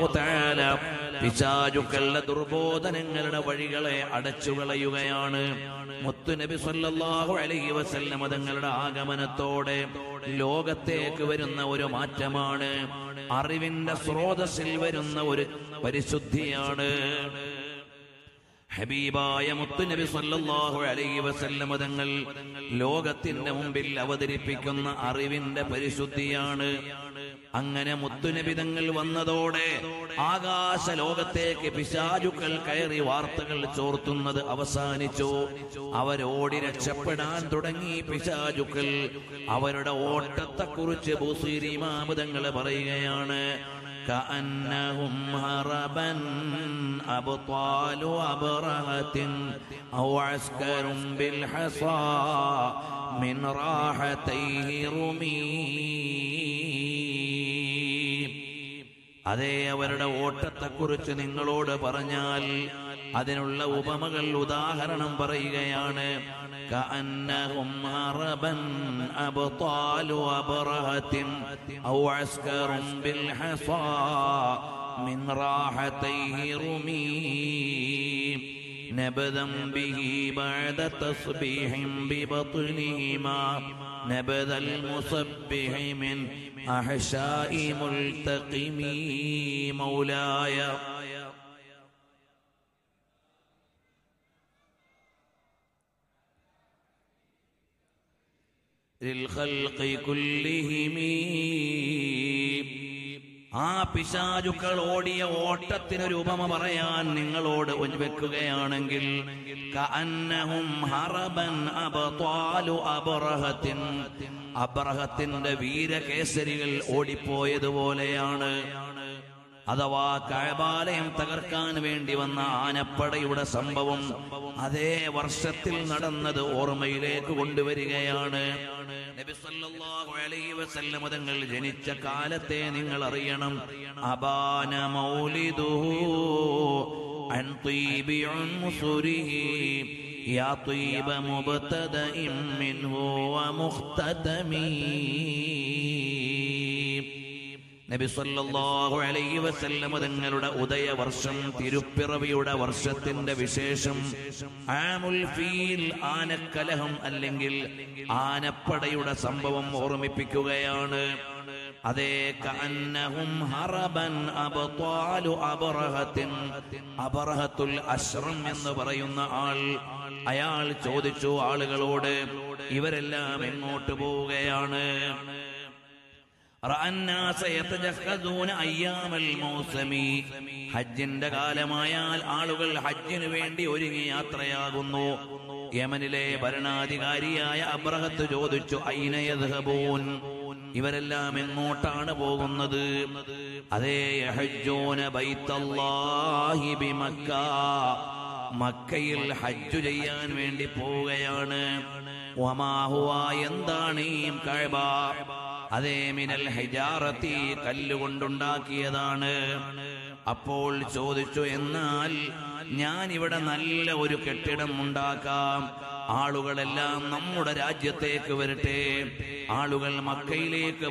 അല്ലാഹു തആല പിശാചുക്കളുടെ ദുർബോധനങ്ങളുടെ വഴികളെ അടച്ചുകളയുകയാണ്. മുത്തുനബി സല്ലല്ലാഹു അലൈഹി വസല്ലം തങ്ങളുടെ ആഗമനത്തോടെ ലോകത്തേക്ക് വരുന്ന ഒരു മാറ്റമാണ്, അറിവിന്റെ സ്രോതസ്സിൽ വരുന്ന ഒരു പരിശുദ്ധിയാണ്. ഹബീബായ മുത്തുനബി സല്ലല്ലാഹു അലൈഹി വസല്ലം തങ്ങൾ ലോകത്തിന്റെ മുമ്പിൽ അവതരിപ്പിക്കുന്ന അറിവിന്റെ പരിശുദ്ധിയാണ്. അങ്ങനെ മുത്തുനബി തങ്ങൾ വന്നതോടെ ആകാശ ലോകത്തേക്ക് പിശാചുക്കൾ കയറി വാർത്തകൾ ചോർത്തുന്നത് അവസാനിച്ചു. അവരോടി രക്ഷപ്പെടാൻ തുടങ്ങി പിശാചുക്കൾ. അവരുടെ ഓട്ടത്തെക്കുറിച്ച് ബുസീരി ഇമാം തങ്ങൾ പറയുകയാണ്, كأنهم هربا أبطال أبرهة أو عسكر بالحصى من راحتيه رمي. അതേ, അവരുടെ ഓട്ടത്തെക്കുറിച്ച് നിങ്ങളോട് പറഞ്ഞാൽ അതിനുള്ള ഉപമകൾ ഉദാഹരണം പറയുകയാണ്. كأنهم هربا أبطال أبرهة أو عسكر بالحصى من راحتيه رمي نبذا به بعد تصبيح ببطنهما نبذ المصبح من أحشاء ملتقم. مولاي للخلق كلهم. ആ പിശാചുക്കൾ ഓടിയ ഓട്ടത്തിനൊരു ഉപമ പറയാൻ നിങ്ങളോട് വെക്കുകയാണെങ്കിൽ, കഅന്നഹും ഹറബൻ അബ്താലു അബ്റഹത്തിൻ, അബ്റഹത്തിന്റെ വീരകേസരികൾ ഓടിപ്പോയതുപോലെയാണ്. അഥവാ കഅബാലയം തകർക്കാൻ വേണ്ടി വന്ന ആനപ്പടയുടെ സംഭവം അതേ വർഷത്തിൽ നടന്നത് ഓർമ്മയിലേക്ക് കൊണ്ടുവരികയാണ്. നബി സല്ലല്ലാഹു അലൈഹി വസല്ലം തങ്ങൾ ജനിച്ച കാലത്തെ നിങ്ങൾ അറിയണം. അബാന മൗലിദുഹു അൻ തീബി ഉൻസുരിഹി യാ തീബ മുബ്തദഇൻ മിൻഹു വമുഖ്തതമി. നബി സല്ലല്ലാഹു അലൈഹി വസല്ലം തങ്ങളുടെ ഉദയവർഷം, തിരുപ്പിറവിയുടെ വർഷത്തിന്റെ വിശേഷം ആമുൽ ഫീൽ, ആനക്കലഹം അല്ലെങ്കിൽ ആനപ്പടയുടെ സംഭവം ഓർമ്മിപ്പിക്കുകയാണ്. അതേ, കഅന്നഹും ഹറബൻ അബ്താലു അബ്റഹത്തിൻ, അബ്റഹത്തുൽ അശ്റം എന്ന് പറയുന്ന ആൾ, അയാൾ ചോദിച്ചു ആളുകളോട്, ഇവരെല്ലാം എങ്ങോട്ട് പോവുകയാണ്? ഹജ്ജിന്റെ കാലമായാൽ ആളുകൾ ഹജ്ജിന് വേണ്ടി ഒരുങ്ങി യാത്രയാകുന്നു. യമനിലെ ഭരണാധികാരിയായ അബ്രഹത്ത് ചോദിച്ചു, ഐന യദ്ഹബൂൻ, ഇവരെല്ലാം എങ്ങോട്ടാണ് പോകുന്നത്? അതേ, യഹജ്ജൂന ബൈത്തല്ലാഹി ബിമക്ക, മക്കയിൽ ഹജ്ജ് ചെയ്യാൻ വേണ്ടി പോവുകയാണ്. വമാ ഹുവ, എന്താണ് ഈ കഅബ? അതേ, മിനൽ ഹിജാറത്തി, കല്ലുകൊണ്ടുണ്ടാക്കിയതാണ്. അപ്പോൾ ചോദിച്ചു, എന്നാൽ ഞാൻ ഇവിടെ നല്ല ഒരു കെട്ടിടം ഉണ്ടാക്കാം, ആളുകളെല്ലാം നമ്മുടെ രാജ്യത്തേക്ക് വരട്ടെ, ആളുകൾ മക്കയിലേക്ക്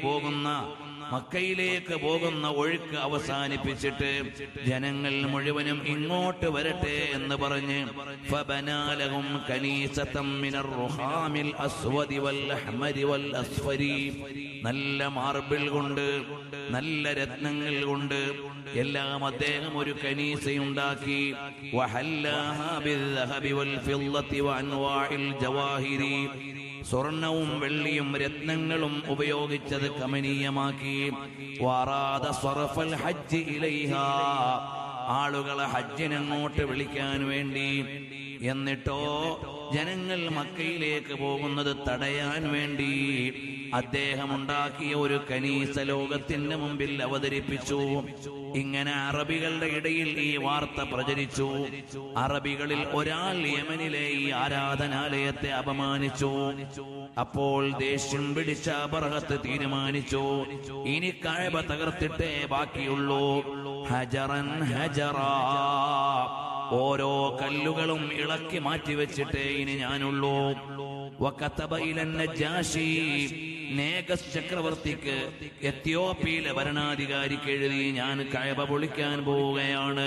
പോകുന്ന ഒഴുക്ക് അവസാനിപ്പിച്ചിട്ട് ജനങ്ങൾ മുഴുവനും ഇങ്ങോട്ട് വരട്ടെ എന്ന് പറഞ്ഞ് ഫബനാലഹും കനീസതം മിനർ റുഹാമിൽ അസ്വദി വൽ അഹ്മരി വൽ അസ്ഫരി, നല്ല മാർബിൾ കൊണ്ട്, നല്ല രത്നങ്ങൾ കൊണ്ട് എല്ലാം അദ്ദേഹം ഒരു കനീസയുണ്ടാക്കി. വഹല്ലാഹാ ബിദ്ദഹബി വൽ ഫിദ്ദതി വഅൻവാഇൽ ജവാഹിരി, സ്വർണവും വെള്ളിയും രത്നങ്ങളും ഉപയോഗിച്ചത് കമനീയമാക്കി. വറാദ സർഫൽ ഹജ്ജ് ഇലൈഹാ, ആളുകളെ ഹജ്ജിനങ്ങോട്ട് വിളിക്കാൻ വേണ്ടി. എന്നിട്ടോ ജനങ്ങൾ മക്കയിലേക്ക് പോകുന്നത് തടയാൻ വേണ്ടി അദ്ദേഹം ഉണ്ടാക്കിയ ഒരു കനീസ ലോകത്തിന്റെ മുമ്പിൽ അവതരിപ്പിച്ചു. ഇങ്ങനെ അറബികളുടെ ഇടയിൽ ഈ വാർത്ത പ്രചരിച്ചു. അറബികളിൽ ഒരാൾ യമനിലെ ഈ ആരാധനാലയത്തെ അപമാനിച്ചു. അപ്പോൾ ദേഷ്യം പിടിച്ച അബർഹത്ത് തീരുമാനിച്ചു, ഇനി കഅബ തകർത്തിട്ടേ ബാക്കിയുള്ളൂ. ഹജറൻ ഹജറാ, ഓരോ കല്ലുകളും ഇളക്കി മാറ്റിവെച്ചിട്ടേ ഇനി ഞാനുള്ളൂ. വകതബ ഇലൻ നജാശി, നേഗസ് ചക്രവർത്തിക്ക്, എത്യോപ്യയിലെ ഭരണാധികാരിക്ക് എഴുതി, ഞാൻ കഅബ പൊളിക്കാൻ പോവുകയാണ്,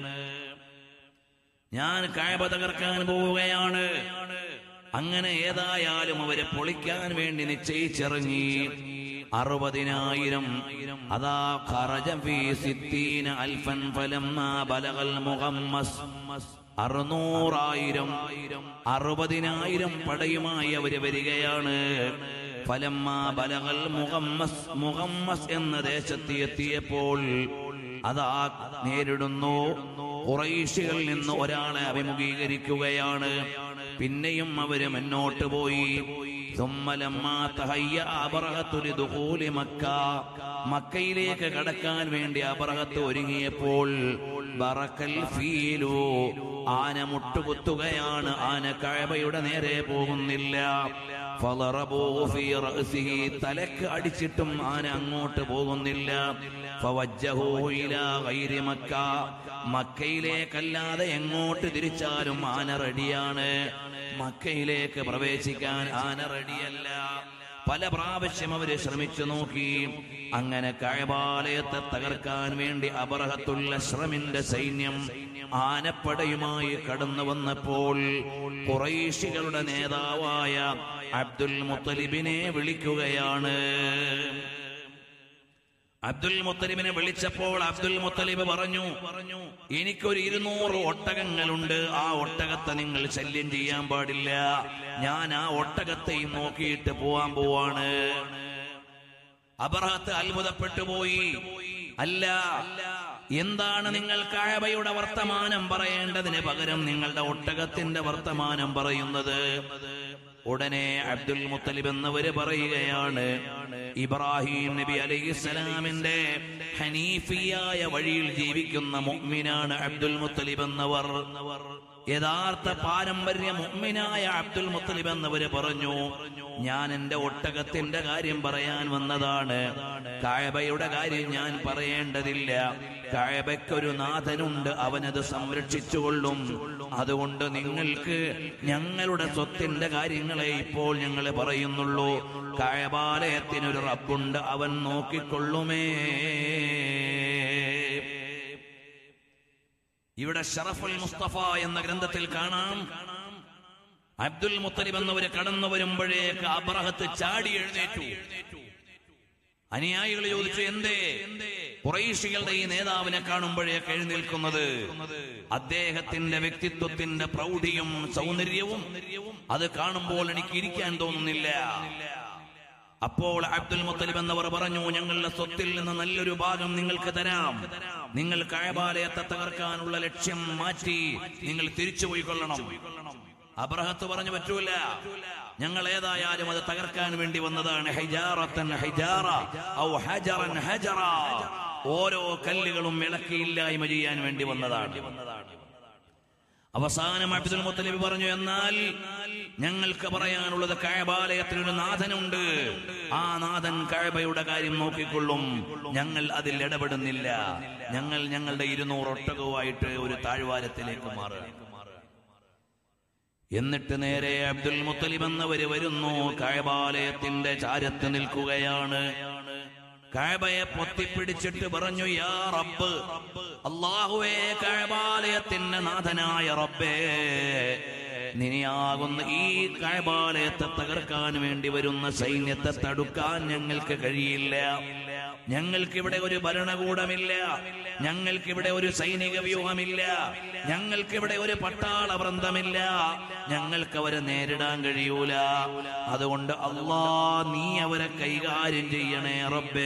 ഞാൻ കഅബ തകർക്കാൻ പോവുകയാണ്. അങ്ങനെ ഏതായാലും അവരെ പൊളിക്കാൻ വേണ്ടി നിശ്ചയിച്ചിറങ്ങി. 60,000 അതാ ഖറജ ഫീ 60,000 ഫലമ്മാ ബലഗൽ മുഗമ്മസ് 60,000 പടയുമായി അവര് വരികയാണ്. ഫലമ്മാ ബലഗൽ മുഗമ്മസ്, മുഗമ്മസ് എന്ന ദേശത്ത് എത്തിയപ്പോൾ അതാ നേരിടുന്നു. ഖുറൈശികളിൽ നിന്ന് ഒരാളെ അഭിമുഖീകരിക്കുകയാണ്. പിന്നെയും അവര് മുന്നോട്ട് പോയി. മക്കയിലേക്ക് കടക്കാൻ വേണ്ടി അബറഹത്ത് ഒരുങ്ങിയപ്പോൾ ബറക്കൽ ഫീലു, ആന മുട്ടുകുത്തുകയാണ്. ആന കഅബയുടെ നേരെ പോകുന്നില്ല. തലക്ക് അടിച്ചിട്ടും ആന അങ്ങോട്ട് പോകുന്നില്ല. മക്കയിലേക്കല്ലാതെ എങ്ങോട്ട് തിരിച്ചാലും ആന റെഡിയാണ്. മക്കയിലേക്ക് പ്രവേശിക്കാൻ ആന റെഡിയല്ല. പല പ്രാവശ്യം അവര് ശ്രമിച്ചു നോക്കി. അങ്ങനെ കഅബാലയത്തെ തകർക്കാൻ വേണ്ടി അബറഹത്തുൽ അശ്റമിന്റെ സൈന്യം ആനപ്പടയുമായി കടന്നു വന്നപ്പോൾ ഖുറൈശികളുടെ നേതാവായ അബ്ദുൽ മുത്തലിബിനെ വിളിക്കുകയാണ്. അബ്ദുൽ മുത്തലിബിനെ വിളിച്ചപ്പോൾ അബ്ദുൽ മുത്തലിബ് പറഞ്ഞു, എനിക്കൊരു 200 ഒട്ടകങ്ങളുണ്ട്. ആ ഒട്ടകത്തെ നിങ്ങൾ ശല്യം ചെയ്യാൻ പാടില്ല. ഞാൻ ആ ഒട്ടകത്തെയും നോക്കിയിട്ട് പോവാൻ പോവാണ്. അബറഹത്ത് അത്ഭുതപ്പെട്ടു പോയി. അല്ല, എന്താണ് നിങ്ങൾ കഅബയുടെ വർത്തമാനം പറയേണ്ടതിന് പകരം നിങ്ങളുടെ ഒട്ടകത്തിന്റെ വർത്തമാനം പറയുന്നത്? ഉടനെ അബ്ദുൽ മുത്തലിബ് എന്നവര് പറയുകയാണ്, ഇബ്രാഹിം നബി അലൈഹിസ്സലാമിന്റെ ഹനീഫിയായ വഴിയിൽ ജീവിക്കുന്ന മുഅ്മിനാണ് അബ്ദുൽ മുത്തലിബ് എന്നവർ. യഥാർത്ഥ പാരമ്പര്യ മുഅ്മിനായ അബ്ദുൽ മുത്തലിബ് എന്നവര് പറഞ്ഞു, ഞാൻ എന്റെ ഒട്ടകത്തിന്റെ കാര്യം പറയാൻ വന്നതാണ്. കഅബയുടെ കാര്യം ഞാൻ പറയേണ്ടതില്ല. കഅബയ്ക്കൊരു നാഥനുണ്ട്, അവനത് സംരക്ഷിച്ചുകൊള്ളും. അതുകൊണ്ട് നിങ്ങൾക്ക് ഞങ്ങളുടെ സ്വത്തിന്റെ കാര്യങ്ങളെ ഇപ്പോൾ ഞങ്ങൾ പറയുന്നുള്ളൂ. കഅബാലയത്തിനൊരു റബ്ബുണ്ട്, അവൻ നോക്കിക്കൊള്ളുമേ. ഇവിടെ ഷറഫുൽ മുസ്തഫ എന്ന ഗ്രന്ഥത്തിൽ കാണാം, അബ്ദുൽ മുത്തലിബ് എന്നവര് കടന്നു വരുമ്പോഴേക്ക് അബ്രഹത്ത് ചാടി എഴുന്നേറ്റു. അനുയായികൾ ചോദിച്ചു, എന്തേ ഖുറൈശികളുടെ ഈ നേതാവിനെ കാണുമ്പോഴേക്ക് എഴുന്നേൽക്കുന്നത്? അദ്ദേഹത്തിന്റെ വ്യക്തിത്വത്തിന്റെ പ്രൗഢിയും സൗന്ദര്യവും അത് കാണുമ്പോൾ എനിക്ക് ഇരിക്കാൻ തോന്നുന്നില്ല. അപ്പോൾ അബ്ദുൽ മുത്തലിബ് എന്നവർ പറഞ്ഞു, ഞങ്ങളുടെ സ്വത്തിൽ നിന്ന് നല്ലൊരു ഭാഗം നിങ്ങൾക്ക് തരാം. നിങ്ങൾ കഅബാലയത്തെ തകർക്കാനുള്ള ലക്ഷ്യം മാറ്റി നിങ്ങൾ തിരിച്ചുപോയി കൊള്ളണം. അബ്രഹത്ത് പറഞ്ഞു, പറ്റൂല, ഞങ്ങൾ ഏതായാലും അത് തകർക്കാൻ വേണ്ടി വന്നതാണ്. ഹിജാറത്തൻ ഹിജാറ ഔ ഹജറൻ ഹജറ, ഓരോ കല്ലുകളും ഇളക്കിയില്ലായ്മ ചെയ്യാൻ വേണ്ടി വന്നതാണ്. അവസാനം അബ്ദുൽ മുത്തലിബ് പറഞ്ഞു, എന്നാൽ ഞങ്ങൾക്ക് പറയാനുള്ളത് കഅബാലയത്തിനൊരു നാഥനുണ്ട്. ആ നാഥൻ കഅബയുടെ കാര്യം നോക്കിക്കൊള്ളും. ഞങ്ങൾ അതിൽ ഇടപെടുന്നില്ല. ഞങ്ങൾ ഞങ്ങളുടെ 200 ഒട്ടകവുമായിട്ട് ഒരു താഴ്വാരത്തിലേക്ക് മാറുക. എന്നിട്ട് നേരെ അബ്ദുൽ മുത്തലിബ് എന്നവര് വരുന്നു. കഅബാലയത്തിന്റെ ചാരത്ത് നിൽക്കുകയാണ്. കഅബയെ പൊത്തിപ്പിടിച്ചിട്ട് പറഞ്ഞു, യാ റബ്ബ്, അല്ലാഹുവേ, കഅബാലയത്തിന്റെ നാഥനായ റബ്ബേ, നിനിയാകുന്ന ഈ കഅബാലയത്തെ തകർക്കാൻ വേണ്ടി വരുന്ന സൈന്യത്തെ തടുക്കാൻ ഞങ്ങൾക്ക് കഴിയില്ല. ഞങ്ങൾക്കിവിടെ ഒരു ഭരണകൂടമില്ല, ഞങ്ങൾക്കിവിടെ ഒരു സൈനിക വ്യൂഹമില്ല, ഞങ്ങൾക്കിവിടെ ഒരു പട്ടാള വൃന്ദമില്ല, ഞങ്ങൾക്ക് അവരെ നേരിടാൻ കഴിയൂല. അതുകൊണ്ട് അല്ലാ, നീ അവരെ കൈകാര്യം ചെയ്യണേ റബ്ബേ.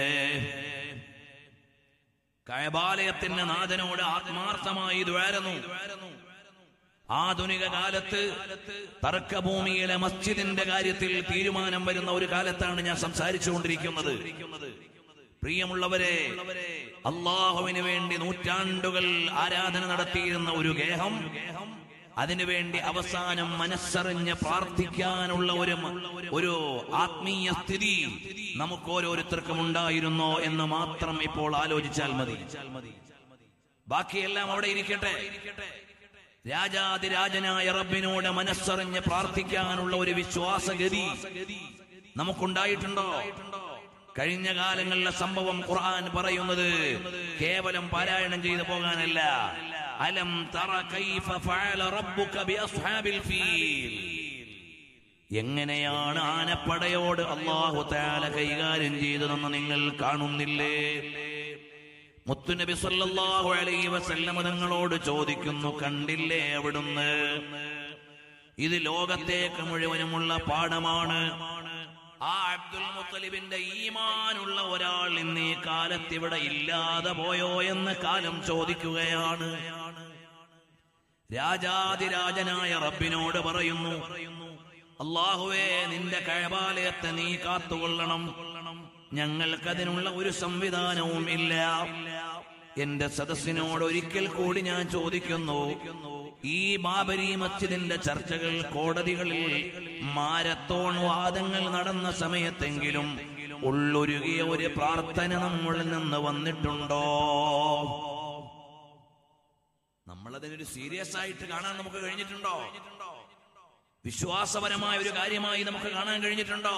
കഅബാലയത്തിന്റെ നാഥനോട് ആത്മാർത്ഥമായി ദ്വാരന്നു. ആധുനിക കാലത്ത് തർക്കഭൂമിയിലെ മസ്ജിദിന്റെ കാര്യത്തിൽ തീരുമാനം വരുന്ന ഒരു കാലത്താണ് ഞാൻ സംസാരിച്ചുകൊണ്ടിരിക്കുന്നത്. പ്രിയമുള്ളവരെ, അല്ലാഹുവിന് വേണ്ടി നൂറ്റാണ്ടുകൾ ആരാധന നടത്തിയിരുന്ന ഒരു ഗേഹം, അതിനുവേണ്ടി അവസാനം മനസ്സറിഞ്ഞ് പ്രാർത്ഥിക്കാനുള്ള ഒരു ആത്മീയ സ്ഥിതി നമുക്ക് ഓരോരുത്തർക്കും ഉണ്ടായിരുന്നോ എന്ന് മാത്രം ഇപ്പോൾ ആലോചിച്ചാൽ മതി. ബാക്കിയെല്ലാം അവിടെ ഇരിക്കട്ടെ. രാജാതിരാജനായ റബ്ബിനോട് മനസ്സറിഞ്ഞ് പ്രാർത്ഥിക്കാനുള്ള ഒരു വിശ്വാസഗതി നമുക്കുണ്ടായിട്ടുണ്ടോ? കഴിഞ്ഞ കാലങ്ങളിലെ സംഭവം ഖുർആൻ പറയുന്നത് കേവലം പാരായണം ചെയ്തു പോകാനല്ല. അലം തറ കൈഫ ഫഅല റബ്ബുക ബിഅസ്ഹാബിൽ ഫീൽ, എങ്ങനെയാണ് ആനപ്പടയോട് അല്ലാഹു തആല കൈകാര്യം ചെയ്തതെന്ന് നിങ്ങൾ കാണുന്നില്ലേ? മുത്തുനബി സല്ലല്ലാഹു അലൈഹി വസല്ലം തങ്ങളോട് ചോദിക്കുന്നു, കണ്ടില്ലേ അവിടുന്ന്? ഇത് ലോകത്തേക്ക് മുഴുവനുമുള്ള പാഠമാണ്. ആ അബ്ദുൽ മുത്തലിബിന്റെ ഈമാനുള്ള ഒരാൾ ഇന്ന് ഈ കാലത്ത് ഇവിടെ ഇല്ലാതെ പോയോ എന്ന് കാലം ചോദിക്കുകയാണ്. രാജാതിരാജനായ റബ്ബിനോട് പറയുന്നു, അല്ലാഹുവേ, നിന്റെ കഅബാലയത്തെ നീ കാത്തുകൊള്ളണം, ഞങ്ങൾക്കതിനുള്ള ഒരു സംവിധാനവും ഇല്ല. എന്റെ സദസ്സിനോട് ഒരിക്കൽ കൂടി ഞാൻ ചോദിക്കുന്നു, ഈ ബാബരി മസ്ജിദിന്റെ ചർച്ചകൾ കോടതികളിൽ മാരത്തോൺ വാദങ്ങൾ നടന്ന സമയത്തെങ്കിലും ഉള്ളൊരുകിയ ഒരു പ്രാർത്ഥന നമ്മളിൽ നിന്ന് വന്നിട്ടുണ്ടോ? നമ്മളതിനൊരു സീരിയസ് ആയിട്ട് കാണാൻ നമുക്ക് കഴിഞ്ഞിട്ടുണ്ടോ? വിശ്വാസപരമായ ഒരു കാര്യമായി നമുക്ക് കാണാൻ കഴിഞ്ഞിട്ടുണ്ടോ?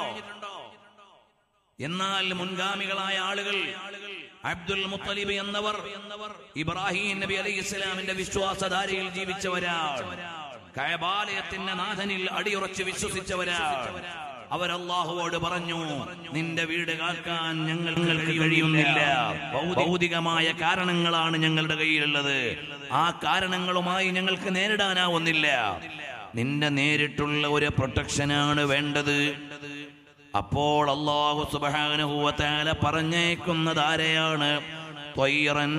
എന്നാൽ മുൻഗാമികളായ ആളുകൾ, അബ്ദുൽ മുത്തലിബ് എന്നവർ ഇബ്രാഹിം നബി അലൈഹി ഇസ്ലാമിന്റെ വിശ്വാസധാരയിൽ ജീവിച്ചവരാണ്. കഅബാലയത്തിന്റെ നാഥനിൽ അടിയുറച്ച് വിശ്വസിച്ചവരാണ്. അവർ അല്ലാഹുവോട് പറഞ്ഞു, നിന്റെ വീട് കാക്കാൻ ഞങ്ങൾക്ക് കഴിയുന്നില്ല, ഭൗതികമായ കാരണങ്ങളാണ് ഞങ്ങളുടെ കയ്യിലുള്ളത്, ആ കാരണങ്ങളുമായി ഞങ്ങൾക്ക് നേരിടാനാവുന്നില്ല, നിന്റെ നേരിട്ടുള്ള ഒരു പ്രൊട്ടക്ഷനാണ് വേണ്ടത്. അപ്പോൾ അല്ലാഹു സുബ്ഹാനഹു വ തആല പറഞ്ഞേക്കുന്നത് ആരെയാണ്? ത്വയ്റൻ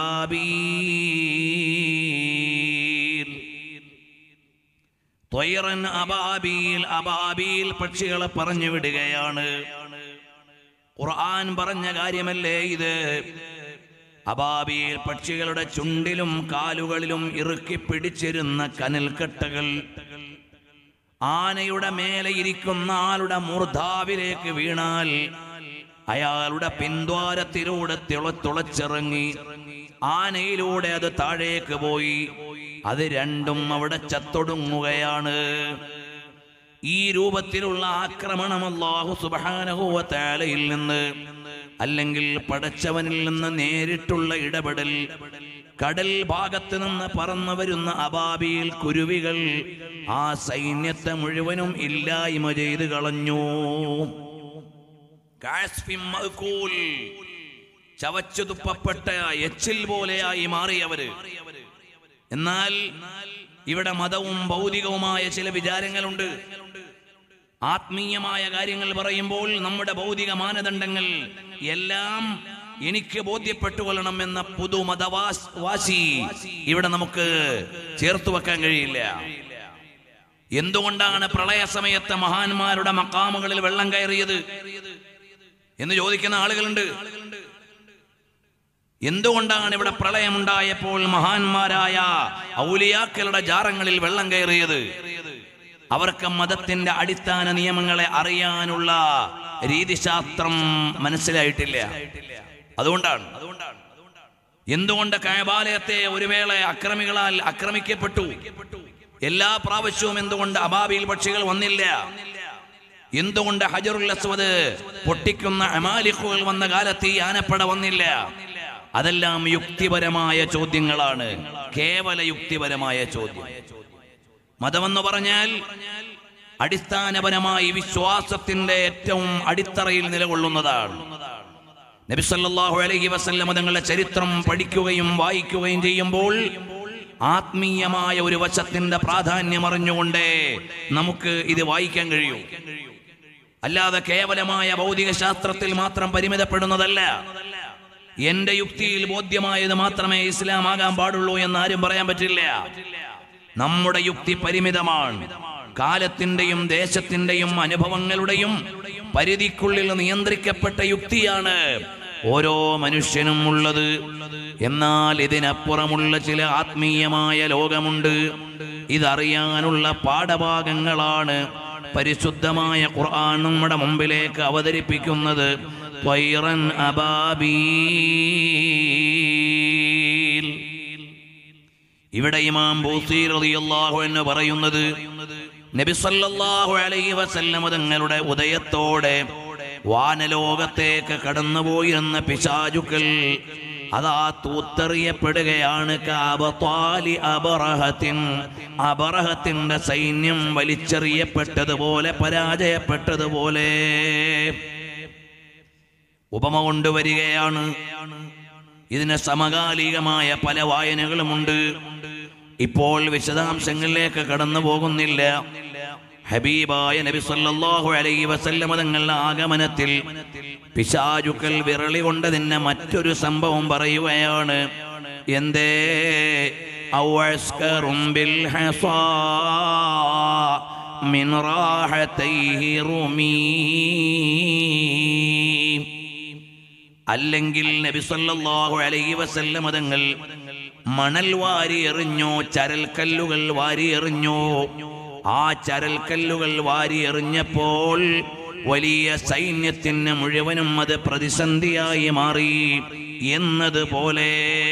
അബാബീൽ, ത്വയ്റൻ അബാബീൽ, അബാബീൽ പക്ഷികളെ പറഞ്ഞു വിടുകയാണ്. ഖുർആൻ പറഞ്ഞ കാര്യമല്ലേ ഇത്? അബാബീൽ പക്ഷികളുടെ ചുണ്ടിലും കാലുകളിലും ഇറുക്കി പിടിച്ചിരുന്ന കനൽക്കട്ടകൾ ആനയുടെ മേലെ ഇരിക്കുന്ന ആളുടെ മൂർധാവിലേക്ക് വീണാൽ അയാളുടെ പിൻദ്വാരത്തിലൂടെ തുളച്ചിറങ്ങി ആനയിലൂടെ അത് താഴേക്ക് പോയി, അത് രണ്ടും അവിടെ ചത്തൊടുങ്ങുകയാണ്. ഈ രൂപത്തിലുള്ള ആക്രമണം അല്ലാഹു സുബ്ഹാനഹു വ തആലയിൽ നിന്ന്, അല്ലെങ്കിൽ പടച്ചവനിൽ നിന്ന് നേരിട്ടുള്ള ഇടപെടൽ, കടൽ ഭാഗത്ത് നിന്ന് പറന്നു വരുന്ന അബാബീൽ കുരുവികൾ ആ സൈന്യത്തെ മുഴുവനും ഇല്ലായ്മ ചെയ്ത് കളഞ്ഞു. ചവച്ചു തുപ്പപ്പെട്ട എച്ചിൽ പോലെയായി മാറിയവര്. എന്നാൽ ഇവിടെ മതവും ഭൗതികവുമായ ചില വിചാരങ്ങളുണ്ട്. ആത്മീയമായ കാര്യങ്ങൾ പറയുമ്പോൾ നമ്മുടെ ഭൗതിക മാനദണ്ഡങ്ങൾ എല്ലാം എനിക്ക് ബോധ്യപ്പെട്ടുകൊള്ളണം എന്ന പുതുമതവാസി ഇവിടെ നമുക്ക് ചേർത്തു വെക്കാൻ കഴിയില്ല. എന്തുകൊണ്ടാണ് പ്രളയ സമയത്ത് മഹാന്മാരുടെ മഖാമുകളിൽ വെള്ളം കയറിയത് എന്ന് ചോദിക്കുന്ന ആളുകളുണ്ട്. എന്തുകൊണ്ടാണ് ഇവിടെ പ്രളയമുണ്ടായപ്പോൾ മഹാന്മാരായ ഔലിയാക്കളുടെ ജാറങ്ങളിൽ വെള്ളം കയറിയത്? അവർക്ക് മതത്തിന്റെ അടിസ്ഥാന നിയമങ്ങളെ അറിയാനുള്ള രീതിശാസ്ത്രം മനസ്സിലായിട്ടില്ല. അതുകൊണ്ടാണ്. എന്തുകൊണ്ട് കഅബാലയത്തെ ഒരു വേള അക്രമികളാൽ ആക്രമിക്കപ്പെട്ടു? എല്ലാ പ്രാവശ്യവും എന്തുകൊണ്ട് അബാബീൽ പക്ഷികൾ വന്നില്ല? എന്തുകൊണ്ട് ഹജറുൽ അസ്വദ് പൊട്ടിക്കുന്ന അമാലിഖുകൾ വന്ന കാലത്ത് ഈ ആനപ്പട വന്നില്ല? അതെല്ലാം യുക്തിപരമായ ചോദ്യങ്ങളാണ്, കേവല യുക്തിപരമായ ചോദ്യം. മതമെന്ന് പറഞ്ഞാൽ അടിസ്ഥാനപരമായി വിശ്വാസത്തിന്റെ ഏറ്റവും അടിത്തറയിൽ നിലകൊള്ളുന്നതാണ്. നബി സല്ലല്ലാഹു അലൈഹി വസല്ലം തങ്ങളുടെ ചരിത്രം പഠിക്കുകയും വായിക്കുകയും ചെയ്യുമ്പോൾ ആത്മീയമായ ഒരു വശത്തിന്റെ പ്രാധാന്യം അറിഞ്ഞുകൊണ്ട് നമുക്ക് ഇത് വായിക്കാൻ കഴിയൂ. അല്ലാതെ കേവലമായ ഭൗതിക ശാസ്ത്രത്തിൽ മാത്രം പരിമിതപ്പെടുന്നതല്ല. എന്റെ യുക്തിയിൽ ബോധ്യമായത് മാത്രമേ ഇസ്ലാം ആകാൻ പാടുള്ളൂ എന്ന് ആരും പറയാൻ പറ്റില്ല. നമ്മുടെ യുക്തി പരിമിതമാണ്. കാലത്തിന്റെയും ദേശത്തിന്റെയും അനുഭവങ്ങളുടെയും പരിധിക്കുള്ളിൽ നിയന്ത്രിക്കപ്പെട്ട യുക്തിയാണ് ഓരോ മനുഷ്യനും ഉള്ളത്. എന്നാൽ ഇതിനപ്പുറമുള്ള ചില ആത്മീയമായ ലോകമുണ്ട്. ഇതറിയാനുള്ള പാഠഭാഗങ്ങളാണ് പരിശുദ്ധമായ ഖുർആൻ നമ്മുടെ മുമ്പിലേക്ക് അവതരിപ്പിക്കുന്നത്. ത്വയ്റൻ അബാബീൽ. ഇവിടെ ഇമാം ബൂസീർ റളിയല്ലാഹു അൻഹു പറയുന്നത്, നബി സല്ലല്ലാഹു അലൈഹി വസല്ലം തങ്ങളുടെ ഉദയത്തോടെ വാനലോകത്തേക്ക് കടന്നുപോയിരുന്ന പിശാചുക്കൾ അതാ തൂത്തെറിയപ്പെടുകയാണ്. അബറഹത്തിന്റെ സൈന്യം വലിച്ചെറിയപ്പെട്ടതുപോലെ, പരാജയപ്പെട്ടതുപോലെ ഉപമ കൊണ്ടുവരികയാണ്. ഇതിന് സമകാലികമായ പല വായനകളുമുണ്ട്. ഇപ്പോൾ വിശദാംശങ്ങളിലേക്ക് കടന്നു പോകുന്നില്ല. ഹബീബായ നബി സല്ലല്ലാഹു അലൈഹി വസല്ലം തങ്ങളുടെ ആഗമനത്തിൽ പിശാചുക്കൾ വിരളി കൊണ്ടതിന് മറ്റൊരു സംഭവം പറയുകയാണ്. എന്തേ ഔസ്കറും ബിൽ ഹസാ മിൻ റാഹതൈഹി റുമീ. അല്ലെങ്കിൽ നബി സല്ലല്ലാഹു അലൈഹി വസല്ലം തങ്ങൾ മണൽ വാരി എറിഞ്ഞു, ചരൽക്കല്ലുകൾ വാരി എറിഞ്ഞു. ആ ചരൽക്കല്ലുകൾ വാരി എറിഞ്ഞപ്പോൾ വലിയ സൈന്യത്തിന് മുഴുവനും അത് പ്രതിസന്ധിയായി മാറി എന്നതുപോലെ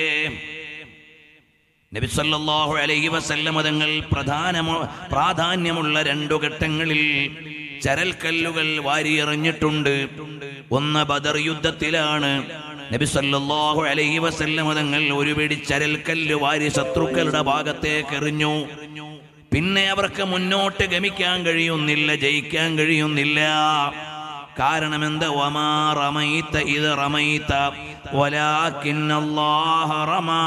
നബി സല്ലല്ലാഹു അലൈഹി വസല്ലം തങ്ങൾ പ്രാധാന്യമുള്ള 2 ഘട്ടങ്ങളിൽ ചരൽക്കല്ലുകൾ വാരി എറിഞ്ഞിട്ടുണ്ട്. ഒന്ന് ബദർ യുദ്ധത്തിലാണ്. നബി സല്ലല്ലാഹു അലൈഹി വസല്ലം തങ്ങൾ ഒരു പിടി ചരൽക്കല്ല് വാരി ശത്രുക്കളുടെ ഭാഗത്തേക്ക് എറിഞ്ഞു. പിന്നെ അവർക്ക് മുന്നോട്ട് ഗമിക്കാൻ കഴിയുന്നില്ല, ജയിക്കാൻ കഴിയുന്നില്ല. കാരണം എന്താ? വമാ റമൈത ഇദ് റമൈത വലാകിന്നല്ലാഹ റമാ.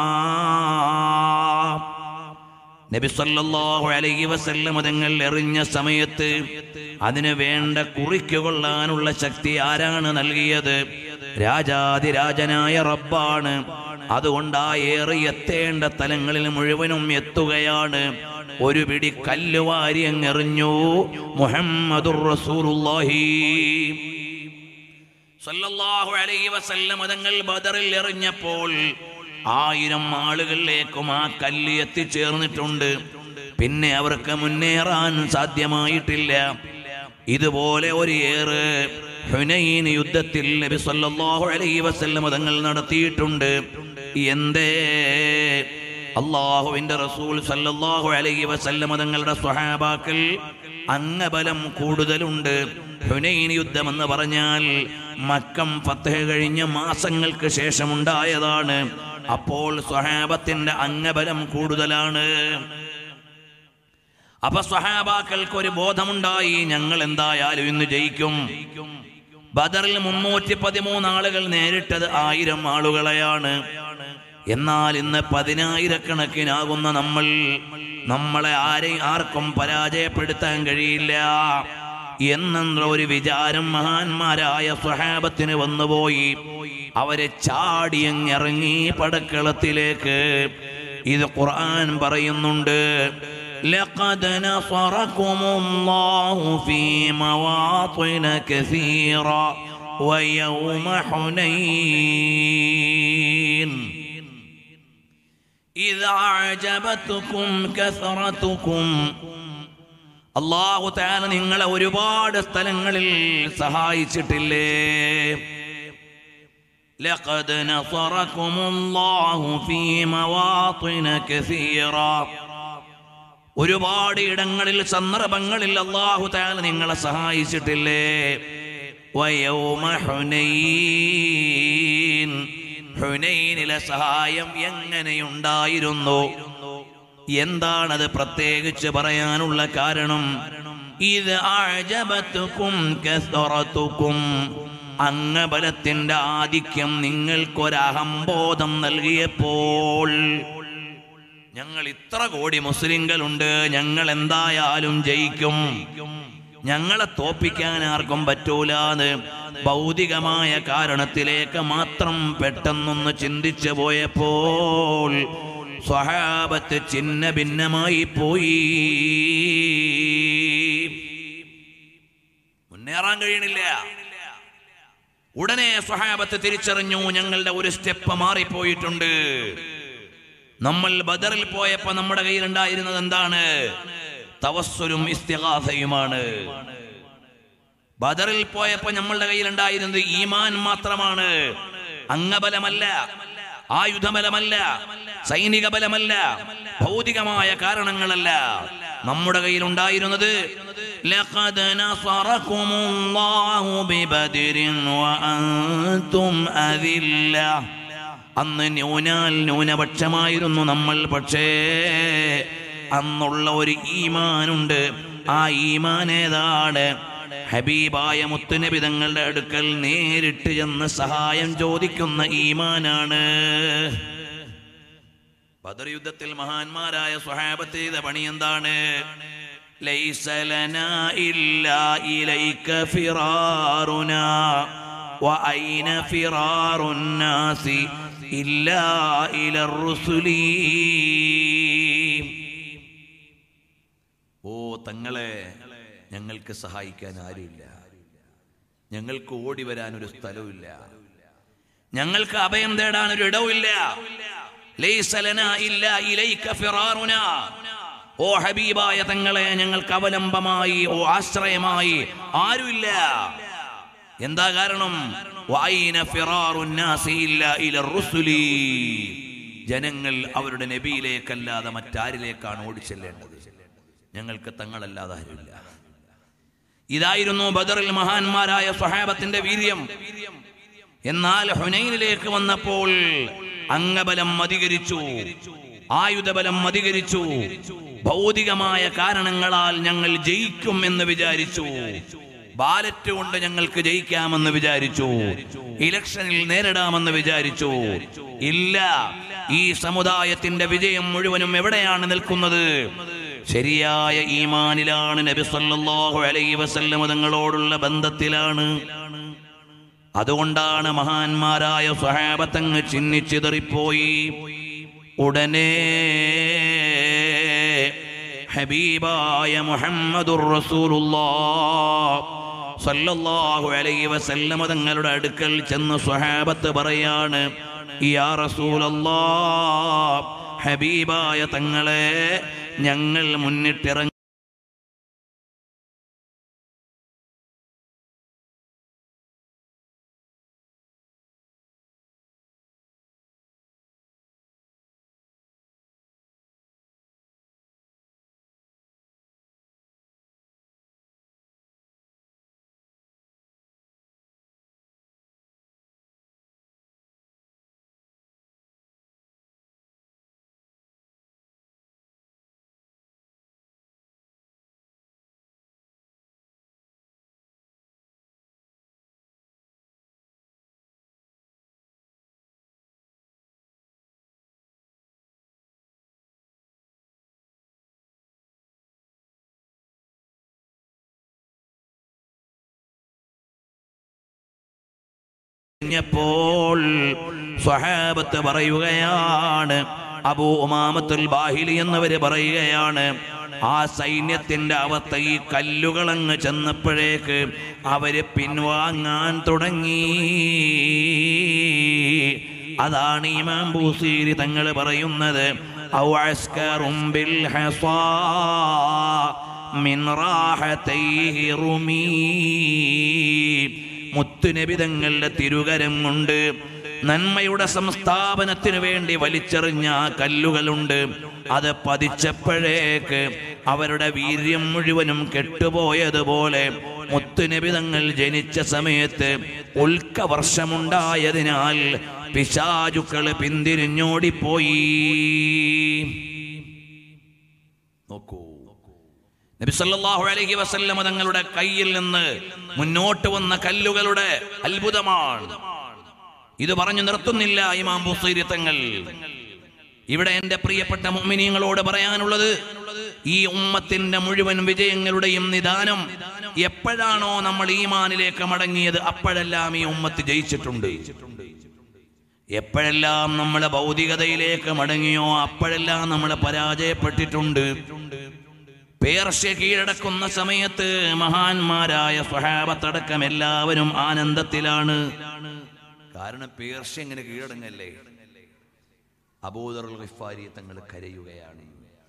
നബി സല്ലല്ലാഹു അലൈഹി വസല്ലം തങ്ങൾ എറിഞ്ഞ സമയത്ത് അതിന് വേണ്ട കുറിക്കുകൊള്ളാനുള്ള ശക്തി ആരാണ് നൽകിയത്? രാജാതിരാജനായ റബ്ബാണ്. അതുകൊണ്ട് ആ ഏറി എത്തേണ്ട തലങ്ങളിൽ മുഴുവനും എത്തുകയാണ്. ഒരു പിടി കല്ലുവാരി അങ്ങെറിഞ്ഞു. മുഹമ്മദുർ റസൂലുള്ളാഹി സല്ലല്ലാഹു അലൈഹി വസല്ലം തങ്ങൾ ബദറിൽ എറിഞ്ഞപ്പോൾ 1000 ആളുകളിലേക്കും ആ കല്ല് എത്തിച്ചേർന്നിട്ടുണ്ട്. പിന്നെ അവർക്ക് മുന്നേറാൻ സാധ്യമായിട്ടില്ല. ഇതുപോലെ ഒരു ഏറ് ഹുനൈൻ യുദ്ധത്തിൽ നബി സല്ലല്ലാഹു അലൈഹി വസല്ലം തങ്ങൾ നടത്തിയിട്ടുണ്ട്. എന്തേ? അല്ലാഹുവിന്റെ റസൂൽ സല്ലല്ലാഹു അലൈഹി വസല്ലം തങ്ങളുടെ സ്വഹാബാക്കൾ അംഗബലം കൂടുതലുണ്ട്. ഹുനൈൻ യുദ്ധം എന്ന് പറഞ്ഞാൽ മക്കം ഫത്ഹ് കഴിഞ്ഞ മാസങ്ങൾക്ക് ശേഷമുണ്ടായതാണ്. അപ്പോൾ സ്വഹാബത്തിന്റെ അംഗബലം കൂടുതലാണ്. അപ്പൊ സ്വഹാബാക്കൾക്ക് ഒരു ബോധമുണ്ടായി, ഞങ്ങൾ എന്തായാലും ഇന്ന് ജയിക്കും. ബദറിൽ 313 ആളുകൾ നേരിട്ടത് 1000 ആളുകളെയാണ്. എന്നാൽ ഇന്ന് 10,000-കണക്കിനാകുന്ന നമ്മളെ ആർക്കും പരാജയപ്പെടുത്താൻ കഴിയില്ല എന്നുള്ള ഒരു വിചാരം മഹാന്മാരായ സ്വഹാബത്തിന് വന്നുപോയി. അവരെ ചാടിയങ്ങിറങ്ങി പടക്കളത്തിലേക്ക്. ഇത് ഖുർആൻ പറയുന്നുണ്ട്. لقد نصركم الله في مواطن كثيرة ويوم حنين إذا أعجبتكم كثرتكم. അല്ലാഹു തആല നിങ്ങളെ ഒരുപാട് സ്ഥലങ്ങളിൽ സഹായിച്ചിട്ടില്ലേ? لقد نصركم الله في مواطن كثيرة. ഒരുപാട് ഇടങ്ങളിൽ, സന്ദർഭങ്ങളിൽ അല്ലാഹു തആല നിങ്ങളെ സഹായിച്ചിട്ടില്ലേ? വയൗമ ഹുനൈൻ. ഹുനൈനിലെ സഹായം എങ്ങനെയുണ്ടായിരുന്നു? എന്താണത് പ്രത്യേകിച്ച് പറയാനുള്ള കാരണം? ഇത് അഅജബതുകും കസറതുകും. അംഗബലത്തിന്റെ ആധിക്യം നിങ്ങൾക്കൊരഹംബോധം നൽകിയപ്പോൾ, ഞങ്ങൾ ഇത്ര കോടി മുസ്ലിങ്ങളുണ്ട്, ഞങ്ങൾ എന്തായാലും ജയിക്കും, ഞങ്ങളെ തോപ്പിക്കാൻ ആർക്കും പറ്റൂലാന്ന് ഭൗതികമായ കാരണത്തിലേക്ക് മാത്രം പെട്ടെന്നൊന്ന് ചിന്തിച്ചു പോയപ്പോൾ സ്വഹാബത്ത് ചിന്ന ഭിന്നമായി പോയി. മുന്നേറാൻ കഴിയണില്ല. ഉടനെ സ്വഹാബത്ത് തിരിച്ചറിഞ്ഞു, ഞങ്ങളുടെ ഒരു സ്റ്റെപ്പ് മാറിപ്പോയിട്ടുണ്ട്. നമ്മൾ ബദറിൽ പോയപ്പോ നമ്മുടെ കയ്യിലുണ്ടായിരുന്നത് എന്താണ്? തവസ്സുലും ഇസ്തിഗാസയുമാണ്. ബദറിൽ പോയപ്പോ നമ്മളുടെ കയ്യിലുണ്ടായിരുന്നത് ഈമാൻ മാത്രമാണ്. അംഗബലമല്ല, ആയുധബലമല്ല, സൈനിക ബലമല്ല, ഭൗതികമായ കാരണങ്ങളല്ല. നമ്മുടെ കയ്യിലുണ്ടായിരുന്നത് ലഖദ് നസറകുമുല്ലാഹു ബിബദ്രിൻ വഅൻതും അദില്ല. അന്ന് ന്യൂനപക്ഷമായിരുന്നു നമ്മൾ. പക്ഷേ അന്നുള്ള ഒരു ഈമാനുണ്ട്. ആ ഈമാൻ ഏതാണ്? ഹബീബായ മുത്തുനബി തങ്ങളുടെ അടുക്കൽ നേരിട്ട് ചെന്ന് സഹായം ചോദിക്കുന്ന ഈമാനാണ്. ബദർ യുദ്ധത്തിൽ മഹാന്മാരായ സ്വഹാബത്ത് ചെയ്ത പണി എന്താണ്? ലൈസ ലനാ ഇല്ലാ ഇലൈക ഫിറാറുനാ വഅൈന ഫിറാറുൻ നാസി ഇല്ലാ ഇലർ റുസുലി. ഓ തങ്ങളെ, ഞങ്ങൾക്ക് സഹായിക്കാൻ ആരുമില്ല, ഞങ്ങൾക്ക് ഓടി വരാനൊരു സ്ഥലവുമില്ല, ഞങ്ങൾക്ക് അഭയം തേടാൻ ഒരു ഇടവുമില്ല. ലൈസ ലനാ ഇല്ലാ ഇലൈക ഫിറാറുനാ. ഓ ഹബീബായ തങ്ങളെ, ഞങ്ങൾക്ക് അവലംബമായി, ഓ ആശ്രയമായി ആരുമില്ല. എന്താ കാരണം? വഅൈന ഫിറാറുൻ നാസി ഇല്ലാ ഇലർ റുസുലി. ജനങ്ങൾ അവരുടെ നബിയിലേക്കല്ലാതെ മറ്റാരിലേക്കാണ് ഓടിച്ചെല്ലേണ്ടത്. ഞങ്ങൾക്ക് തങ്ങളല്ലാതെ ആരുമില്ല. ഇതായിരുന്നു ബദറിൽ മഹാന്മാരായ സ്വഹാബത്തിന്റെ വീര്യം. എന്നാൽ ഹുനൈനിലേക്ക് വന്നപ്പോൾ അംഗബലം അധികരിച്ചു, ആയുധബലം അധികരിച്ചു. ഭൗതികമായ കാരണങ്ങളാൽ ഞങ്ങൾ ജയിക്കും എന്ന് വിചാരിച്ചു. ബാലറ്റ് കൊണ്ട് ഞങ്ങൾക്ക് ജയിക്കാമെന്ന് വിചാരിച്ചു, ഇലക്ഷനിൽ നേരിടാമെന്ന് വിചാരിച്ചു. ഇല്ല, ഈ സമുദായത്തിന്റെ വിജയം മുഴുവനും എവിടെയാണ് നിൽക്കുന്നത്? ശരിയായ ഈമാനിലാണ്, നബി സല്ലല്ലാഹു അലൈഹി വസല്ലം തങ്ങളോടുള്ള ബന്ധത്തിലാണ്. അതുകൊണ്ടാണ് മഹാന്മാരായ സ്വഹാബത്തങ്ങ് ചിന്നിച്ചിതറിപ്പോയി. ഉടനെ ഹബീബായ മുഹമ്മദുർ റസൂലുള്ളാഹ് സല്ലല്ലാഹു അലൈഹി വസല്ലം തങ്ങളുടെ അടുക്കൽ ചെന്ന് സ്വഹാബത്ത് പറയാണ്, യാ റസൂലല്ലാഹ്, ഹബീബായ തങ്ങളെ, ഞങ്ങൾ മുന്നിട്ടിറങ്ങി പ്പോൾ സ്വഹാബത്ത് പറയുകയാണ്, അബൂ ഉമാമത്തുൽ ബാഹിലി എന്നവര് പറയുകയാണ്, ആ സൈന്യത്തിന്റെ അവസ്ഥ ഈ കല്ലുകളങ്ങ് ചെന്നപ്പോഴേക്ക് അവര് പിൻവാങ്ങാൻ തുടങ്ങി. അതാണ് ഇമാം ബൂസീരി തങ്ങൾ പറയുന്നത്, ഔ അസ്കറും ബിൽ ഹസാ മിൻ റാഹതൈഹി റുമീ. മുത്തുനബി തങ്ങളുടെ തിരുകരം കൊണ്ട് നന്മയുടെ സംസ്ഥാപനത്തിനു വേണ്ടി വലിച്ചെറിഞ്ഞ കല്ലുകളുണ്ട്. അത് പതിച്ചപ്പോഴേക്ക് അവരുടെ വീര്യം മുഴുവനും കെട്ടുപോയതുപോലെ മുത്തുനബി തങ്ങൾ ജനിച്ച സമയത്ത് ഉൽക്കവർഷമുണ്ടായതിനാൽ പിശാചുക്കൾ പിന്തിരിഞ്ഞോടിപ്പോയി. നോക്കൂ, നബി സല്ലല്ലാഹു അലൈഹി വസല്ലം തങ്ങളുടെ കയ്യിൽ നിന്ന് മുന്നോട്ട് വന്ന കല്ലുകളുടെ അത്ഭുതമാണ്. ഇത് പറഞ്ഞു നിർത്തുന്നില്ല ഇമാം ബുസൈരി തങ്ങൾ. ഇവിടെ എന്റെ പ്രിയപ്പെട്ട മുഅ്മിനീങ്ങളോട് പറയാനുള്ളത്, ഈ ഉമ്മത്തിന്റെ മുഴുവൻ വിജയങ്ങളുടെയും നിദാനം എപ്പോഴാണോ നമ്മൾ ഈമാനിലേക്ക് മടങ്ങിയത് അപ്പോഴെല്ലാം ഈ ഉമ്മത്ത് ജയിച്ചിട്ടുണ്ട്. എപ്പോഴെല്ലാം നമ്മളെ ഭൗതികതയിലേക്ക് മടങ്ങിയോ അപ്പോഴെല്ലാം നമ്മൾ പരാജയപ്പെട്ടിട്ടുണ്ട്. പേർഷ്യ കീഴടക്കുന്ന സമയത്ത് മഹാന്മാരായ സ്വഹാബത്തടക്കം എല്ലാവരും ആനന്ദത്തിലാണ്. കാരണം പേർഷ്യ ഇങ്ങനെ കീഴടങ്ങല്ലേ. അബൂദർ ഗിഫാരി തങ്ങൾ കരയുകയാണ്.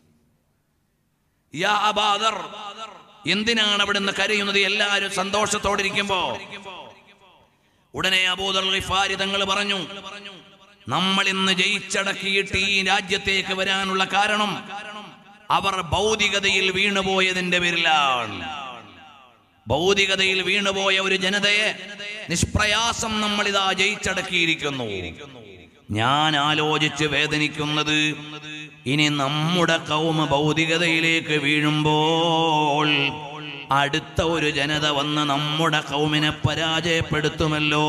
യാ അബൂദർ, എന്തിനാണ് അവിടുന്ന് കരയുന്നത്? എല്ലാവരും സന്തോഷത്തോടെ ഇരിക്കുമ്പോ ഉടനെ അബൂദർ ഗിഫാരി തങ്ങൾ പറഞ്ഞു, നമ്മൾ ഇന്ന് ജയിച്ചടക്കിയിട്ട് ഈ രാജ്യത്തേക്ക് വരാനുള്ള കാരണം അവർ ഭൗതികതയിൽ വീണുപോയതിന്റെ പേരിലാണ്. ഭൗതികതയിൽ വീണുപോയ ഒരു ജനതയെ നിഷ്പ്രയാസം നമ്മളിതാ ജയിച്ചടക്കിയിരിക്കുന്നു. ഞാൻ ആലോചിച്ച് വേദനിക്കുന്നത്, ഇനി നമ്മുടെ കൗമ ഭൗതികതയിലേക്ക് വീഴുമ്പോൾ അടുത്ത ഒരു ജനത വന്ന് നമ്മുടെ കൗമിനെ പരാജയപ്പെടുത്തുമല്ലോ.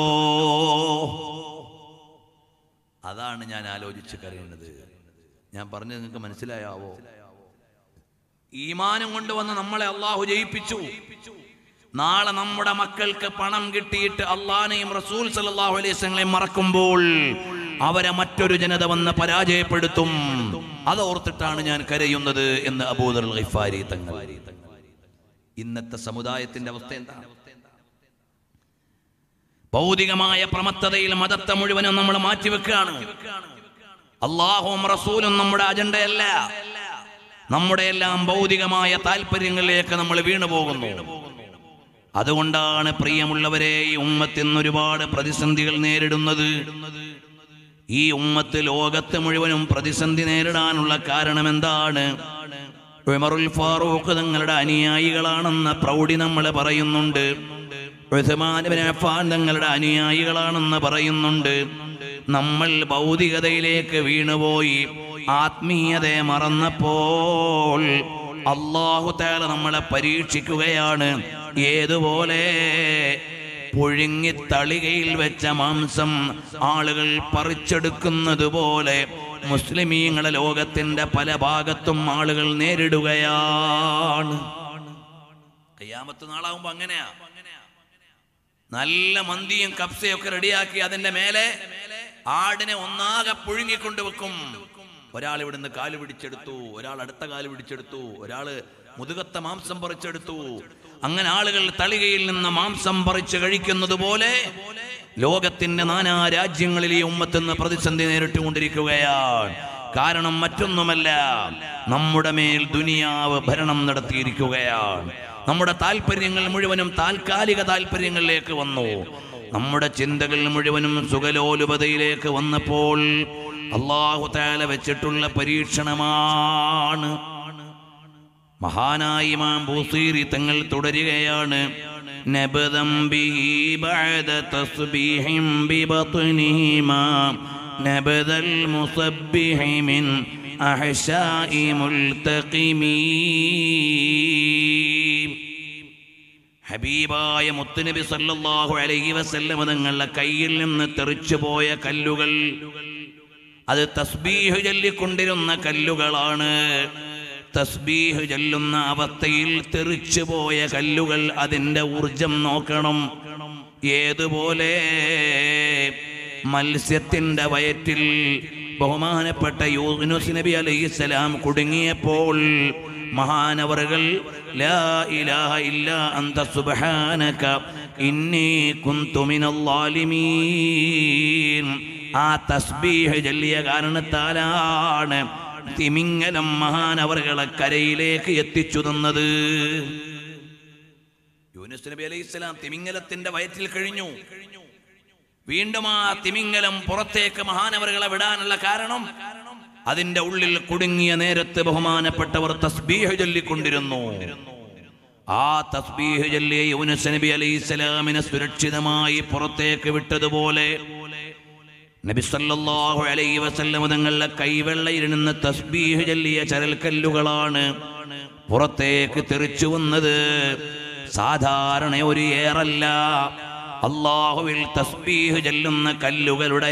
അതാണ് ഞാൻ ആലോചിച്ച് കരയുന്നത്. ഞാൻ പറഞ്ഞത് നിങ്ങൾക്ക് മനസ്സിലായാവോ? ഈമാനും കൊണ്ടുവന്ന് നമ്മളെ അള്ളാഹു ജയിപ്പിച്ചു. നാളെ നമ്മുടെ മക്കൾക്ക് പണം കിട്ടിയിട്ട് അള്ളാനെയും റസൂൽ സല്ലല്ലാഹു അലൈഹി വസല്ലമയെയും മറക്കുമ്പോൾ അവരെ മറ്റൊരു ജനത വന്ന് പരാജയപ്പെടുത്തും. അതോർത്തിട്ടാണ് ഞാൻ കരയുന്നത് എന്ന് അബൂദർ ഗിഫാരി തങ്ങൾ. ഇന്നത്തെ സമുദായത്തിന്റെ അവസ്ഥ എന്താണ്? ഭൗതികമായ പ്രമത്തതയിൽ മതത്തെ മുഴുവനും നമ്മൾ മാറ്റിവെക്കുകയാണ്. അള്ളാഹുവും റസൂലും നമ്മുടെ അജണ്ടയല്ല. നമ്മുടെ എല്ലാം ഭൗതികമായ താല്പര്യങ്ങളിലേക്ക് നമ്മൾ വീണു പോകുന്നു. അതുകൊണ്ടാണ് പ്രിയമുള്ളവരെ, ഈ ഉമ്മത്ത് ഇന്ന് ഒരുപാട് പ്രതിസന്ധികൾ നേരിടുന്നത്. ഈ ഉമ്മത്ത് ലോകത്ത് മുഴുവനും പ്രതിസന്ധി നേരിടാനുള്ള കാരണം എന്താണ്? ഉമറുൽ ഫാറൂഖ് തങ്ങളുടെ അനുയായികളാണെന്ന പ്രൗഢി നമ്മൾ പറയുന്നുണ്ട്. ഉസ്മാൻ ഇബ്നു അഫ്ഫാൻ തങ്ങളുടെ അനുയായികളാണെന്ന് പറയുന്നുണ്ട്. നമ്മൾ ഭൗതികതയിലേക്ക് വീണുപോയി ആത്മീയതയെ മറന്നപ്പോൾ അല്ലാഹു തആല നമ്മളെ പരീക്ഷിക്കുകയാണ്. ഏതുപോലെ പുഴുങ്ങി തളികയിൽ വെച്ച മാംസം ആളുകൾ പറിച്ചെടുക്കുന്നത് പോലെ മുസ്ലിമീങ്ങളെ ലോകത്തിന്റെ പല ഭാഗത്തും ആളുകൾ നേരിടുകയാണ്. ഖിയാമത്ത് നാളാവുമ്പോ അങ്ങനെയാ. നല്ല മന്തിയും കബ്സയും ഒക്കെ റെഡിയാക്കി അതിന്റെ മേലെ ആടിനെ ഒന്നാകെ പുഴുങ്ങിക്കൊണ്ടുവെക്കും. ഒരാൾ ഇവിടുന്ന് കാല് പിടിച്ചെടുത്തു, ഒരാൾ അടുത്ത കാല് പിടിച്ചെടുത്തു, ഒരാള് മുതുകത്തെ മാംസം പറിച്ചെടുത്തു. അങ്ങനെ ആളുകൾ തളികയിൽ നിന്ന് മാംസം പറിച്ച് കഴിക്കുന്നത് പോലെ ലോകത്തിന്റെ നാനാ രാജ്യങ്ങളിൽ ഈ ഉമ്മത്തിന് പ്രതിസന്ധി നേരിട്ടുകൊണ്ടിരിക്കുകയാണ്. കാരണം മറ്റൊന്നുമല്ല, നമ്മുടെ മേൽ ദുനിയാവ് ഭരണം നടത്തിയിരിക്കുകയാണ്. നമ്മുടെ താല്പര്യങ്ങൾ മുഴുവനും താൽക്കാലിക താല്പര്യങ്ങളിലേക്ക് വന്നു. നമ്മുടെ ചിന്തകൾ മുഴുവനും സുഖലോലുപതയിലേക്ക് വന്നപ്പോൾ അല്ലാഹു തആല വെച്ചിട്ടുള്ള പരീക്ഷണമാണ്. മഹാനായ ഇമാം ബൂസീരി തങ്ങൾ തുടരുകയാണ്. നബദം ബിഹി ബഅദ തസ്ബീഹിൻ ബിബത്നിഹിമാ നബദൽ മുസബ്ബിഹി മിൻ അഹ്ശാഇ മുൽതഖിമീ. ഹബീബായ മുത്തുനബി സല്ലല്ലാഹു അലൈഹി വസല്ലം തങ്ങളുടെ കയ്യിൽ നിന്ന് തെറിച്ചുപോയ കല്ലുകൾ, അത് തസ്ബീഹ് ചൊല്ലിക്കൊണ്ടിരുന്ന കല്ലുകളാണ്. തസ്ബീഹ് ചൊല്ലുന്ന അവസ്ഥയിൽ തെറിച്ചുപോയ കല്ലുകൾ, അതിന്റെ ഊർജം നോക്കണം. ഏതുപോലെ മത്സ്യത്തിന്റെ വയറ്റിൽ ബഹുമാനപ്പെട്ട യൂനുസ് നബി അലൈഹിസ്സലാം കുടുങ്ങിയപ്പോൾ മഹാനവറുകൾ ലാ ഇലാഹ ഇല്ലാ അന്ത സുബ്ഹാനക ഇന്നി കുന്തു മിനൽ ളാലിമീൻ, ആ തസ്ബീഹ് ചൊല്ലിയ കാരണത്താലാണ് തിമിംഗലം മഹാനവറുകളെ കരയിലേക്ക് എത്തിച്ചു തന്നത്. യൂനുസ് നബി അലൈഹിസ്സലാം തിമിംഗലത്തിന്റെ വയറ്റിൽ കഴിഞ്ഞു. വീണ്ടും ആ തിമിംഗലം പുറത്തേക്ക് മഹാനവറുകളെ വിടാനുള്ള കാരണം, അതിന്റെ ഉള്ളിൽ കുടുങ്ങിയ നേരത്ത് ബഹുമാനപ്പെട്ടവർ തസ്ബീഹ് ചൊല്ലിക്കൊണ്ടിരുന്നു. ആ തസ്ബീഹ് ചൊല്ലിയ യൂനുസ് നബി അലൈഹിസ്സലാമിനെ സുരക്ഷിതമായി പുറത്തേക്ക് വിട്ടതുപോലെ നബി സല്ലല്ലാഹു അലൈഹി വസല്ലം തങ്ങളുടെ കൈവെള്ളയിൽ നിന്ന് തസ്ബീഹ് ചൊല്ലിയ ചരൽക്കല്ലുകളാണ് പുറത്തേക്ക് തെറിച്ചു വന്നത്. സാധാരണ ഒരു ഏറല്ല, അല്ലാഹുവിൽ തസ്ബീഹ് ചൊല്ലുന്ന കല്ലുകളുടെ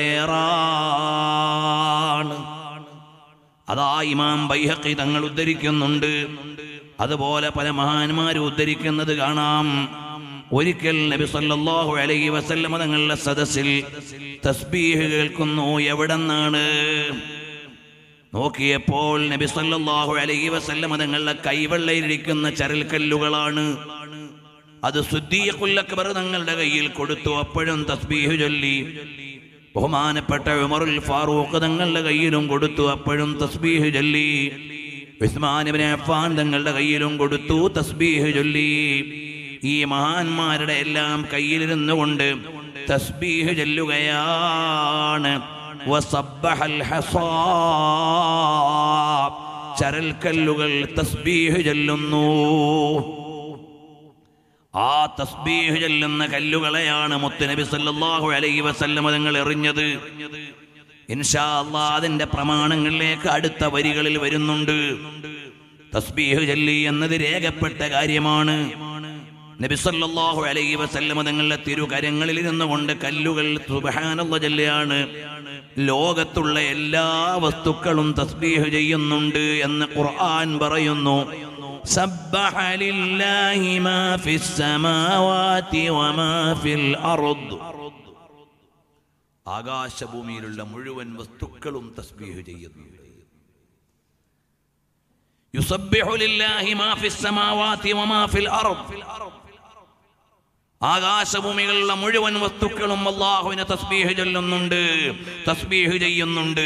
ഏറാണ്. അതാ ഇമാം ബൈഹഖി തങ്ങൾ ഉദ്ധരിക്കുന്നുണ്ട്. അതുപോലെ പല മഹാന്മാരും ഉദ്ധരിക്കുന്നത് കാണാം. ഒരിക്കൽ നബി സല്ലല്ലാഹു അലൈഹി വസല്ലം തങ്ങളുടെ സദസ്സിൽ തസ്ബീഹ് കേൾക്കുന്നു. എവിടെന്നാണ് നോക്കിയപ്പോൾ നബി സല്ലല്ലാഹു അലൈഹി വസല്ലം തങ്ങളുടെ കൈവെള്ളയിലിരിക്കുന്ന ചരൽക്കല്ലുകളാണ്. അത് സിദ്ദീഖുൽ അക്ബർ തങ്ങളുടെ കയ്യിൽ കൊടുത്തു. അപ്പോഴും തസ്ബീഹ് ചൊല്ലി. ബഹുമാനപ്പെട്ട ഉമറുൽ ഫാറൂഖ് തങ്ങളുടെ കയ്യിലും കൊടുത്തു. അപ്പോഴും തസ്ബീഹ് ചൊല്ലി. ഉസ്മാൻ ഇബ്നു അഫ്ഫാൻ തങ്ങളുടെ കയ്യിലും കൊടുത്തു, തസ്ബീഹ് ചൊല്ലി. ഈ മഹാന്മാരുടെ എല്ലാം കയ്യിലിരുന്നു കൊണ്ട് തസ്ബീഹ് ചൊല്ലുകയാണ്. വസബ്ബഹൽ ഹസാ, ചരൽക്കല്ലുകൾ തസ്ബീഹ് ചൊല്ലുന്നു. ആ തസ്ബീഹ് ചൊല്ലുന്ന കല്ലുകളെയാണ് മുത്തുനബി സല്ലല്ലാഹു അലൈഹി വസല്ലം തങ്ങൾ എറിഞ്ഞത്. ഇൻഷാ അല്ലാഹ് അതിന്റെ പ്രമാണങ്ങളിലേക്ക് അടുത്ത വരികളിൽ വരുന്നുണ്ട്. തസ്ബീഹ് ചൊല്ലി എന്നത് രേഖപ്പെട്ട കാര്യമാണ്. നബി സല്ലല്ലാഹു അലൈഹി വസല്ലം തങ്ങളുടെ തിരുകരങ്ങളിൽ ഇരുന്നുകൊണ്ട് കല്ലുകൾ സുബ്ഹാനല്ലാഹ് ചൊല്ലുകയാണ്. ലോകത്തുള്ള എല്ലാ വസ്തുക്കളും തസ്ബീഹ് ചെയ്യുന്നുണ്ട് എന്ന് ഖുർആൻ പറയുന്നു. സബ്ബഹ ലില്ലാഹി മാ ഫിസ് സമാവാതി വമാ ഫിൽ അർദ്. ആകാശഭൂമിയിലുള്ള മുഴുവൻ വസ്തുക്കളും തസ്ബീഹ് ചെയ്യുന്നുണ്ട്. യുസബ്ബിഹു ലില്ലാഹി മാ ഫിസ് സമാവാതി വമാ ഫിൽ അർദ്. ആകാശഭൂമികളിലുള്ള മുഴുവൻ വസ്തുക്കളും അല്ലാഹുവിനെ തസ്ബീഹ് ചൊല്ലുന്നുണ്ട്, തസ്ബീഹ് ചെയ്യുന്നുണ്ട്.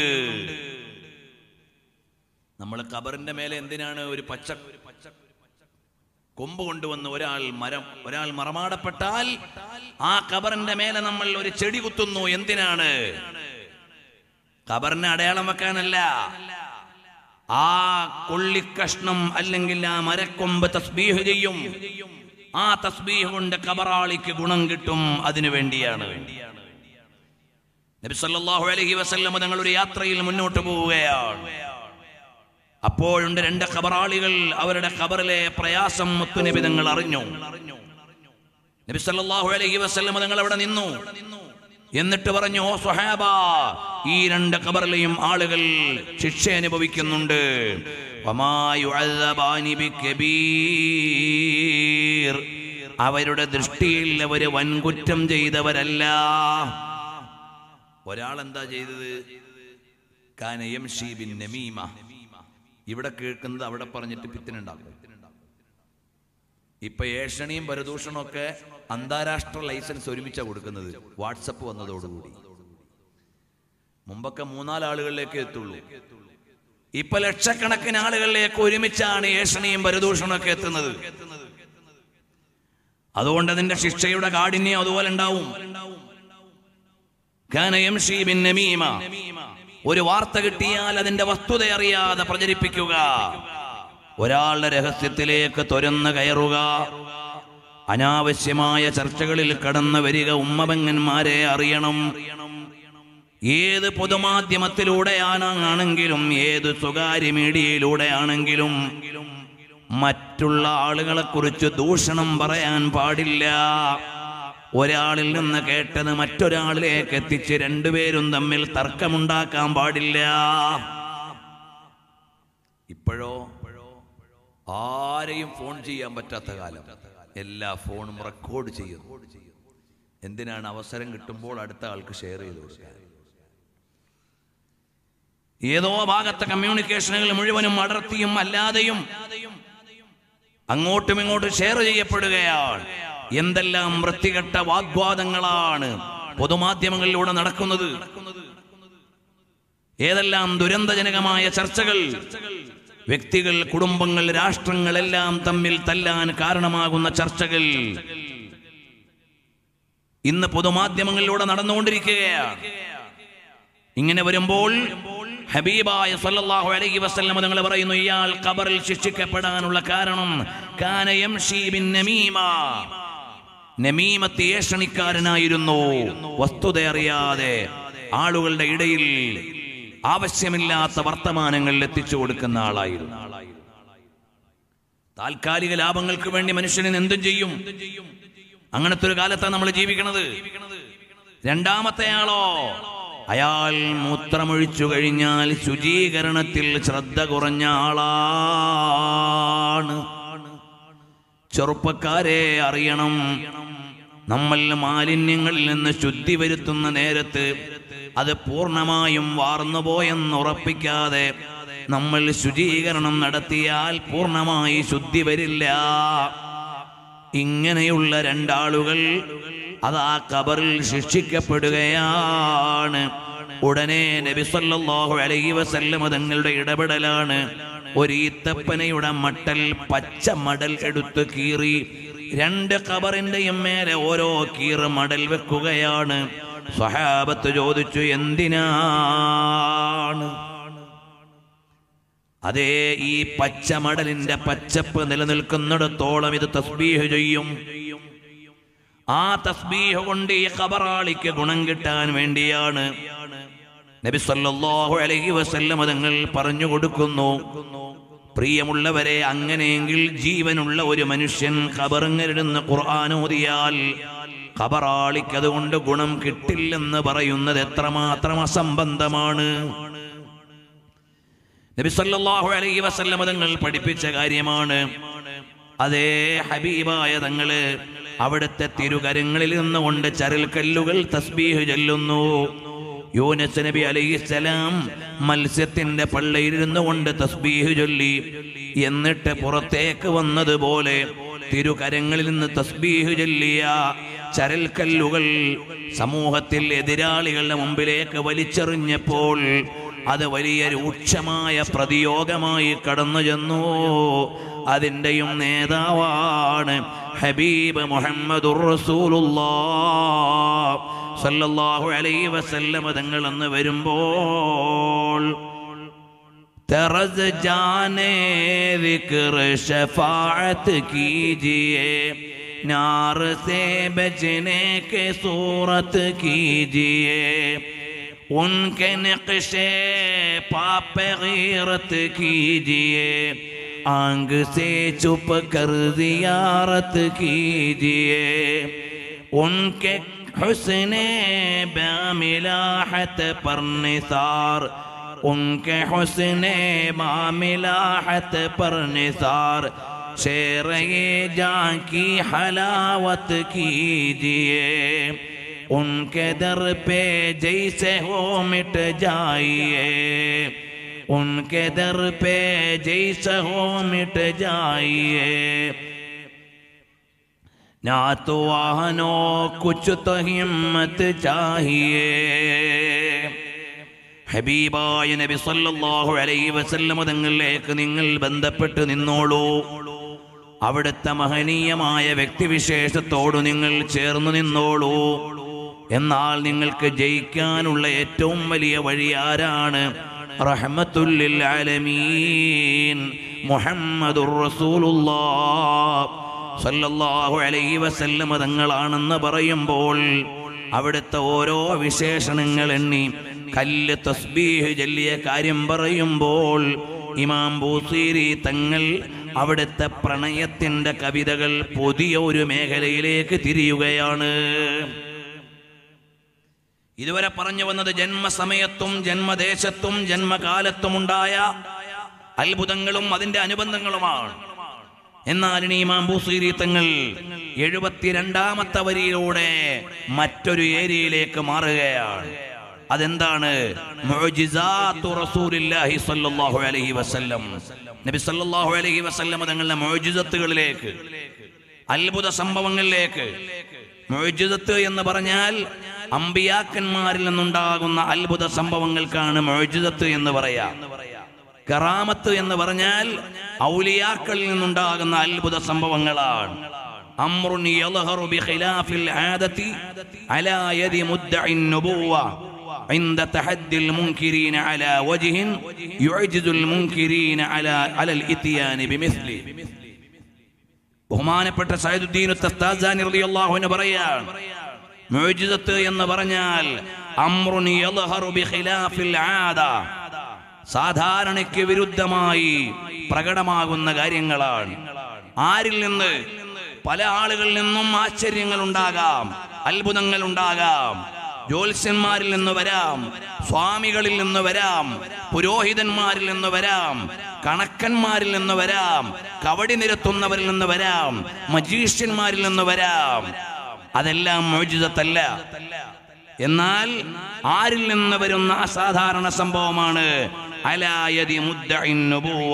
നമ്മൾ ഖബറിന്റെ മേലെ എന്തിനാണ് ഒരു പച്ച കൊമ്പ് കൊണ്ടുവന്ന് ഒരാൾ മറമാടപ്പെട്ടാൽ ആ ഖബറിന്റെ മേലെ നമ്മൾ ഒരു ചെടി കുത്തുന്നു? എന്തിനാണ്? ഖബറിനെ അടയാളം വെക്കാനല്ല. ആ കൊള്ളിക്കഷ്ണം അല്ലെങ്കിൽ ആ മരക്കൊമ്പ് തസ്ബീഹ് ചെയ്യും. ആ തസ്ബീഹ് കൊണ്ട് ഖബറാളിക്ക് ഗുണം കിട്ടും. അതിനു വേണ്ടിയാണ്. നബി സല്ലല്ലാഹു അലൈഹി വസല്ലം തങ്ങൾ ഒരു യാത്രയിൽ മുന്നോട്ട് പോവുകയാണ്. അപ്പോഴുണ്ട് രണ്ട് ഖബറാളികൾ. അവരുടെ ഖബറിലെ പ്രയാസം മുത്തുനബി തങ്ങൾ അറിഞ്ഞു. നബി സല്ലല്ലാഹു അലൈഹി വസല്ലം തങ്ങൾ അവിടെ നിന്നു. എന്നിട്ട് പറഞ്ഞു, ഓ സ്വഹാബ, ഈ രണ്ട് ഖബറിലെയും ആളുകൾ ശിക്ഷ അനുഭവിക്കുന്നുണ്ട്. വമാ യുഅദ്ദബാനി ബികബീർ. അവരുടെ ദൃഷ്ടിയിൽ അവര് വൻകുറ്റം ചെയ്തവരല്ല. ഒരാൾ എന്താ ചെയ്തത്? കാന യംശി ബിൻ നമീമ. ഇവിടെ കേൾക്കുന്നത് അവിടെ പറഞ്ഞിട്ട് പിത്തിനുണ്ടാക്കും. ഇപ്പൊ ഏഷണിയും പരദൂഷണവും ഒക്കെ അന്താരാഷ്ട്ര ലൈസൻസ് ഒരുമിച്ചാണ് കൊടുക്കുന്നത് വാട്സപ്പ് വന്നതോടുകൂടി. മുമ്പൊക്കെ 3-4 ആളുകളിലേക്ക് എത്തുള്ളൂ. ഇപ്പൊ ലക്ഷക്കണക്കിന് ആളുകളിലേക്ക് ഒരുമിച്ചാണ് ഏഷണിയും പരദൂഷണവും ഒക്കെ എത്തുന്നത്. അതുകൊണ്ട് അതിന്റെ ശിക്ഷയുടെ കാഠിന്യം അതുപോലെ ഉണ്ടാവും. കാന യംശി ബിൻ നമീമ. ഒരു വാർത്ത കിട്ടിയാൽ അതിന്റെ വസ്തുത അറിയാതെ പ്രചരിപ്പിക്കുക, ഒരാളുടെ രഹസ്യത്തിലേക്ക് തുരന്ന് കയറുക, അനാവശ്യമായ ചർച്ചകളിൽ കടന്നു വരിക. ഉമ്മപെങ്ങന്മാരെ അറിയണം. ഏത് പൊതുമാധ്യമത്തിലൂടെയാണെങ്കിലും ഏത് സ്വകാര്യ മീഡിയയിലൂടെയാണെങ്കിലും മറ്റുള്ള ആളുകളെ കുറിച്ച് ദൂഷണം പറയാൻ പാടില്ല. ഒരാളിൽ നിന്ന് കേട്ടത് മറ്റൊരാളിലേക്ക് എത്തിച്ച് രണ്ടുപേരും തമ്മിൽ തർക്കമുണ്ടാക്കാൻ പാടില്ല. ഇപ്പോഴോ ആരെയും ഫോൺ ചെയ്യാൻ പറ്റാത്ത കാലം. എല്ലാ ഫോണും റെക്കോർഡ് ചെയ്യുന്നു. എന്തിനാണ്? അവസരം കിട്ടുമ്പോൾ അടുത്ത ആൾക്ക് ഷെയർ ചെയ്ത് കൊടുക്കാൻ. ഏതോ ഭാഗത്തെ കമ്മ്യൂണിക്കേഷനുകൾ മുഴുവനും അടർത്തിയും അല്ലാതെയും അങ്ങോട്ടും ഇങ്ങോട്ടും ഷെയർ ചെയ്യപ്പെടുകയാണ്. എന്തെല്ലാം വൃത്തികെട്ട വാഗ്വാദങ്ങളാണ് പൊതുമാധ്യമങ്ങളിലൂടെ നടക്കുന്നത്. ഏതെല്ലാം ദുരന്തജനകമായ ചർച്ചകൾ. വ്യക്തികൾ, കുടുംബങ്ങൾ, രാഷ്ട്രങ്ങളെല്ലാം തമ്മിൽ തല്ലാൻ കാരണമാകുന്ന ചർച്ചകൾ ഇന്ന് പൊതുമാധ്യമങ്ങളിലൂടെ നടന്നുകൊണ്ടിരിക്കുകയാണ്. ഇങ്ങനെ വരുമ്പോൾ ഹബീബായ സല്ലല്ലാഹു അലൈഹി വസല്ലം തങ്ങൾ പറയുന്നു, ഇയാൾ ഖബറിൽ ശിക്ഷിക്കപ്പെടാനുള്ള കാരണം കാന യംശി ബിൻ നമീമ. നമീമത്ത് ഏഷണിക്കാരനായിരുന്നു. വസ്തുത അറിയാതെ ആളുകളുടെ ഇടയിൽ ആവശ്യമില്ലാത്ത വർത്തമാനങ്ങൾ എത്തിച്ചു കൊടുക്കുന്ന ആളായിരുന്നു. താൽക്കാലിക ലാഭങ്ങൾക്ക് വേണ്ടി മനുഷ്യന് എന്തും ചെയ്യും. അങ്ങനത്തെ ഒരു കാലത്താണ് നമ്മൾ ജീവിക്കുന്നത്. രണ്ടാമത്തെ ആളോ, അയാൾ മൂത്രമൊഴിച്ചു കഴിഞ്ഞാൽ ശുചീകരണത്തിൽ ശ്രദ്ധ കുറഞ്ഞ ആളാണ്. ചെറുപ്പക്കാരെ അറിയണം, നമ്മൾ മാലിന്യങ്ങളിൽ നിന്ന് ശുദ്ധി വരുത്തുന്ന നേരത്ത് അത് പൂർണ്ണമായും വാർന്നുപോയെന്ന് ഉറപ്പിക്കാതെ നമ്മൾ ശുചീകരണം നടത്തിയാൽ പൂർണ്ണമായി ശുദ്ധി വരില്ല. ഇങ്ങനെയുള്ള രണ്ടാളുകൾ അതാ ഖബറിൽ ശിക്ഷിക്കപ്പെടുകയാണ്. ഉടനെ നബി സല്ലല്ലാഹു അലൈഹി വസല്ലം തങ്ങളുടെ ഇടപെടലാണ്. ഒരു ഈത്തപ്പനയുടെ മട്ടൽ, പച്ച മടൽ എടുത്ത് കീറി രണ്ട് ഖബറിന്റെയും മേലെ ഓരോ കീറ് മടൽ വെക്കുകയാണ്. സ്വഹാബത്ത് ചോദിച്ചു, എന്തിനാണ്? അതേ ഈ പച്ചമടലിന്റെ പച്ചപ്പ് നിലനിൽക്കുന്നിടത്തോളം ഇത് തസ്ബീഹ് ചെയ്യും. ആ തസ്ബീഹ് കൊണ്ട് ഈ ഖബറാളിക്ക് ഗുണം കിട്ടാൻ വേണ്ടിയാണ് നബി സല്ലല്ലാഹു അലൈഹി വസല്ലം തങ്ങൾ പറഞ്ഞു കൊടുക്കുന്നു, പ്രിയമുള്ളവരെ, അങ്ങനെയെങ്കിൽ ജീവനുള്ള ഒരു മനുഷ്യൻ ഖബറിങ്ങിരുന്ന് ഖുർആൻ ഓതിയാൽ ഖബറാളിക്ക് അതുകൊണ്ട് ഗുണം കിട്ടില്ലെന്ന് പറയുന്നത് എത്രമാത്രം അസംബന്ധമാണ്. നബി സല്ലല്ലാഹു അലൈഹി വസല്ലം തങ്ങൾ പഠിപ്പിച്ച കാര്യമാണ്. അതേ ഹബീബായ തങ്ങള് അവിടുത്തെ തിരുകരങ്ങളിൽ നിന്നുകൊണ്ട് ചരൽക്കല്ലുകൾ തസ്ബീഹ് ചൊല്ലുന്നു. യൂനുസ് നബി അലൈഹിസ്സലാം മത്സ്യത്തിന്റെ പള്ളയിലിരുന്നു കൊണ്ട് തസ്ബീഹ് ചൊല്ലി. എന്നിട്ട് പുറത്തേക്ക് വന്നതുപോലെ തിരുകരങ്ങളിൽ നിന്ന് തസ്ബീഹ് ചൊല്ലിയ ചരൽക്കല്ലുകൾ സമൂഹത്തിൽ എതിരാളികളുടെ മുമ്പിലേക്ക് വലിച്ചെറിഞ്ഞപ്പോൾ അത് വലിയ രൂക്ഷമായ പ്രതിയോഗമായി കടന്നു ചെന്നു. അതിൻ്റെയും നേതാവാണ് ഹബീബ് മുഹമ്മദുർ റസൂലുള്ളാഹ് സല്ലല്ലാഹു അലൈഹി വസല്ലം തങ്ങൾ എന്ന് വരുമ്പോൾ തറസ് ജാനേ ദിക്ർ ശഫാഅത്ത് കീജിയേ നാർ സേ ബചനെ കെ സൂറത്ത് കീജിയേ उनके नक्शे पाप गीरत कीजिए आंग से चुप कर जियारत कीजिए उनके हुस्ने बामिलाहत पर निसार उनके हुस्ने बामिलाहत पर निसार शेर ये जान की हलावत कीजिए उनके दर पे जैसे हो मिट जाइए उनके दर पे जैसे हो मिट जाइए ना तो वाहनो कुछ तो हिम्मत चाहिए. ഹബീബായ നബി സല്ലല്ലാഹു അലൈഹി വസല്ലം തങ്ങളിലേക്ക് നിങ്ങൾ ബന്ധപ്പെട്ട് നിന്നോളൂ. അവിടുത്തെ മഹനീയമായ വ്യക്തിവിശേഷത്തോട് നിങ്ങൾ ചേർന്ന് നിന്നോളൂ. എന്നാൽ നിങ്ങൾക്ക് ജയിക്കാനുള്ള ഏറ്റവും വലിയ വഴി ആരാണ്? റഹ്മത്തുൽ ലിൽ ആലമീൻ മുഹമ്മദുർ റസൂലുള്ളാഹ് സല്ലല്ലാഹു അലൈഹി വസല്ലം തങ്ങളാണെന്ന് പറയുമ്പോൾ അവിടുത്തെ ഓരോ വിശേഷണങ്ങൾ എണ്ണി കല്ല് തസ്ബീഹ് ചൊല്ലിയ കാര്യം പറയുമ്പോൾ ഇമാം ബൂസീരി തങ്ങൾ അവിടുത്തെ പ്രണയത്തിന്റെ കവിതകൾ പുതിയ ഒരു മേഖലയിലേക്ക് തിരിയുകയാണ്. ഇതുവരെ പറഞ്ഞു വന്നത് ജന്മസമയത്തും ജന്മദേശത്തും ജന്മകാലത്തും ഉണ്ടായ അത്ഭുതങ്ങളും അതിന്റെ അനുബന്ധങ്ങളുമാണ്. എന്നാൽ ഇനി ഇമാം ബൂസീരി തങ്ങൾ 72ാമത്തെ വരിയിലൂടെ മറ്റൊരു ഏരിയയിലേക്ക് മാറുകയാണ്. അതെന്താണ്? മുഅ്ജിസാത്തു റസൂലില്ലാഹി സ്വല്ലല്ലാഹു അലൈഹി വസല്ലം. നബി സല്ലല്ലാഹു അലൈഹി വസല്ലം തങ്ങളുടെ മുഅ്ജിസത്തുകളിലേക്ക്, അത്ഭുത സംഭവങ്ങളിലേക്ക്. മുഅ്ജിസത്ത് എന്ന് പറഞ്ഞാൽ അമ്പിയാക്കന്മാരിൽ നിന്നുണ്ടാകുന്ന അത്ഭുത സംഭവങ്ങൾക്കാണ് മുഅ്ജിസത്ത് എന്ന് പറയാ. കറാമത്ത് എന്ന് പറഞ്ഞാൽ ഔലിയാക്കളിൽ നിന്നുണ്ടാകുന്ന അത്ഭുത സംഭവങ്ങളാണ്. അംറുൻ യൽഹറു ബിഖിലാഫിൽ ആദതി അലാ യദി മുദ്ദഇൻ നുബുവ്വ عند تحدي المنكرين على وجه يعجز المنكرين على الاتيان بمثله. ബഹുമാനപ്പെട്ട സയ്യിദുദ്ദീൻ തസ്താസാനി റളിയല്ലാഹു അൻഹു പറയാൻ, മുഅ്ജിസത്ത് എന്ന് പറഞ്ഞാൽ അംറുൻ യൽഹറു ബിഖിലാഫിൽ ആദ, സാധാരണയ്ക്ക് വിരുദ്ധമായി പ്രകടമാകുന്ന കാര്യങ്ങളാണ്. ആരിൽ നിന്ന്? പല ആളുകളിൽ നിന്നും ആശ്ചര്യങ്ങൾ ഉണ്ടാകാം, അത്ഭുതങ്ങൾ ഉണ്ടാകാം. ജ്യോത്സ്യന്മാരിൽ നിന്ന് വരാം, സ്വാമികളിൽ നിന്ന് വരാം, പുരോഹിതന്മാരിൽ നിന്ന് വരാം, കണക്കന്മാരിൽ നിന്ന് വരാം, കവടി നിരത്തുന്നവരിൽ നിന്ന് വരാം, മജീഷ്യന്മാരിൽ നിന്ന് വരാം. അതെല്ലാം മുഅ്ജിസത്തല്ല. എന്നാൽ ആരിൽ നിന്ന് വരുന്ന അസാധാരണ സംഭവമാണ് അലാ യദി മുദ്ദഇൻ നുബുവ്വ,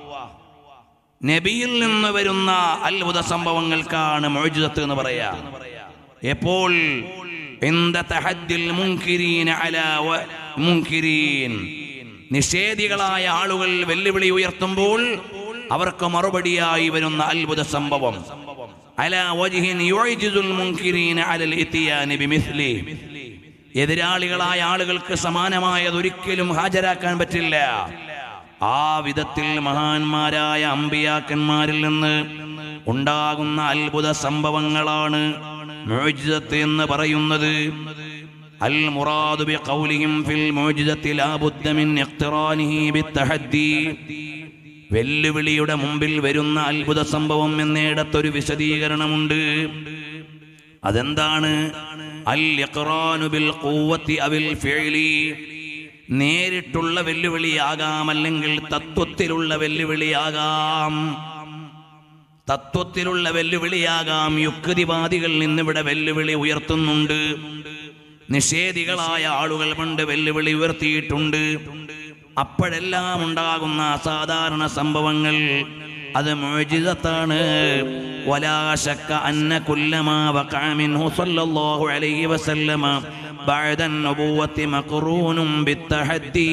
നബിയിൽ നിന്ന് വരുന്ന അത്ഭുത സംഭവങ്ങൾക്കാണ് മുഅ്ജിസത്ത് എന്ന് പറയാ. എപ്പോൾ? ഇന്ദ തഹദ്ദിൽ മുൻകിരീന അലാ മുൻകിരീൻ, നിഷേധികളായ ആളുകൾ വെല്ലുവിളി ഉയർത്തുമ്പോൾ അവർക്ക് മറുപടിയായി വരുന്ന അത്ഭുത സംഭവം. അലാ വജ്ഹിൻ യുഅ്ജിസുൽ മുൻകിരീന അലൽ ഇത്തിയാനി ബിമിസ്ലി, എതിരാളികളായ ആളുകൾക്ക് സമാനമായത് ഒരിക്കലും ഹാജരാക്കാൻ പറ്റില്ല. ആ വിധത്തിൽ മഹാന്മാരായ അമ്പിയാക്കന്മാരിൽ നിന്ന് ഉണ്ടാകുന്ന അത്ഭുത സംഭവങ്ങളാണ് മുഅ്ജിസത്ത് എന്ന് പറയുന്നത്. അൽ മുറാദു ബിഖൗലിഹിം ഫിൽ മുഅ്ജിസത്തി ലാ ബുദ്ദ മിൻ ഇഖ്തിറാനിഹി ബിത്തഹദ്ദി. വെല്ലുവിളിയുടെ മുമ്പിൽ വരുന്ന അത്ഭുത സംഭവം എന്നിടത്തൊരു വിശദീകരണമുണ്ട്. അതെന്താണ്? അൽ ഇഖ്റാനു ബിൽ ഖുവ്വത്തി അവിൽ ഫിഅലി. നേരിട്ടുള്ള വെല്ലുവിളിയാകാം, അല്ലെങ്കിൽ തത്വത്തിലുള്ള വെല്ലുവിളിയാകാം. തത്വത്തിലുള്ള വെല്ലുവിളിയാകാം. യുക്തിവാദികൾ ഇന്നിവിടെ വെല്ലുവിളി ഉയർത്തുന്നുണ്ട്. നിഷേധികളായ ആളുകൾ പണ്ട് വെല്ലുവിളി ഉയർത്തിയിട്ടുണ്ട്. അപ്പോഴെല്ലാം ഉണ്ടാകുന്ന അസാധാരണ സംഭവങ്ങൾ അത് മുഅ്ജിസത്താണ്. വലാ ശക്ക അന്ന കുല്ലമാ വഖഅ മിൻഹു സ്വല്ലല്ലാഹു അലൈഹി വസല്ലമ ബഅദ അൻ-നബുവ്വത്തി മഖ്റൂനും ബിത്തഹദ്ദി.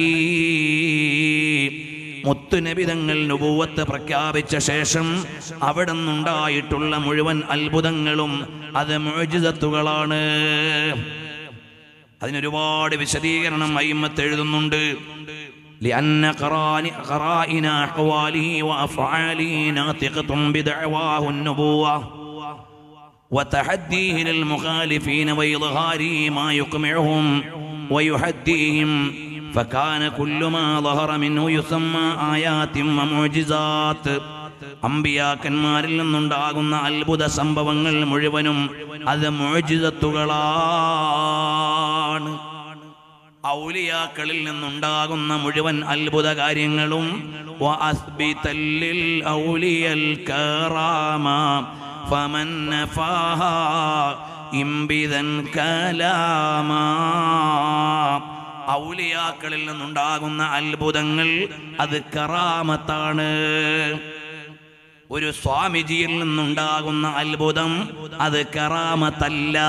മുത്തുനബി തങ്ങൾ നുബുവത്ത് പ്രഖ്യാപിച്ച ശേഷം അവിടെ നിന്നുണ്ടായിട്ടുള്ള മുഴുവൻ അത്ഭുതങ്ങളും അത് മുഅ്ജിസത്തുകളാണ്. അതിനൊരുപാട് വിശദീകരണം അയിമ്മത്ത് എഴുതുന്നുണ്ട്. لأن قرائن أحواله وأفعاله ناطقة بدعواه النبوة وتحديه للمخالفين وإظهار ما يقمعهم ويحديهم فكان كل ما ظهر منه يسمى آيات ومعجزات. അമ്പിയാക്കന്മാരിൽ നിന്നുണ്ടാകുന്ന അത്ഭുത സംഭവങ്ങൾ മുഴുവനും അത് മുഅ്ജിസത്തുകളാണ്. ഔലിയാക്കളിൽ നിന്നുണ്ടാകുന്ന മുഴുവൻ അത്ഭുത കാര്യങ്ങളും വഅസ്ബിതല്ലിൽ ഔലിയൽ കറാമ ഫമൻ നഫാഹാ ഇംബിദൻ കലാമ. ഔലിയാക്കളിൽ നിന്നുണ്ടാകുന്ന അത്ഭുതങ്ങൾ അത് കറാമത്താണ്. ഒരു സ്വാമിജിയിൽ നിന്നുണ്ടാകുന്ന അത്ഭുതം അത് കറാമത്തല്ല.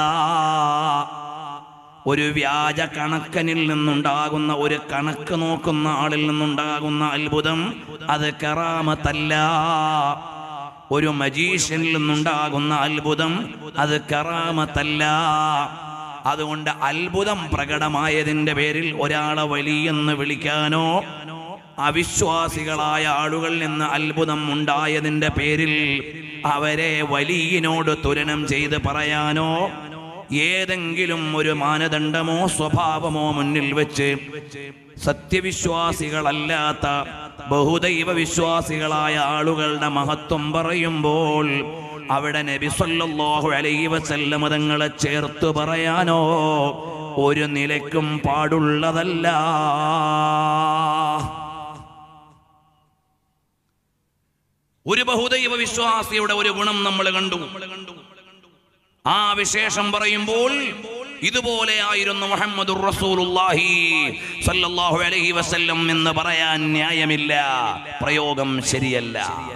ഒരു വ്യാജ കണക്കനിൽ നിന്നുണ്ടാകുന്ന, ഒരു കണക്ക് നോക്കുന്ന ആളിൽ നിന്നുണ്ടാകുന്ന അത്ഭുതം അത് കറാമത്തല്ല. ഒരു മജീഷ്യനിൽ നിന്നുണ്ടാകുന്ന അത്ഭുതം അത് കറാമത്തല്ല. അതുകൊണ്ട് അത്ഭുതം പ്രകടമായതിൻ്റെ പേരിൽ ഒരാളെ വലിയെന്ന് വിളിക്കാനോ, അവിശ്വാസികളായ ആളുകളിൽ നിന്ന് അത്ഭുതം ഉണ്ടായതിൻ്റെ പേരിൽ അവരെ വലിയനോട് തുലനം ചെയ്ത് പറയാനോ ഏതെങ്കിലും ഒരു മാനദണ്ഡമോ സ്വഭാവമോ മുന്നിൽ വെച്ച് സത്യവിശ്വാസികളല്ലാത്ത ബഹുദൈവ വിശ്വാസികളായ ആളുകളുടെ മഹത്വം പറയുമ്പോൾ അവിടെ നബി സല്ലല്ലാഹു അലൈഹി വസല്ലം തങ്ങളെ ചേർത്ത് പറയാനോ ഒരു നിലയ്ക്കും പാടുള്ളതല്ല. ഒരു ബഹുദൈവ വിശ്വാസിയുടെ ഒരു ഗുണം നമ്മൾ കണ്ടു. ആ വിശേഷം പറയുമ്പോൾ ഇതുപോലെ ആയിരുന്നു മുഹമ്മദുർ റസൂലുള്ളാഹി സ്വല്ലല്ലാഹു അലൈഹി വസല്ലം എന്ന് പറയാൻ ന്യായമില്ല, പ്രയോഗം ശരിയല്ല.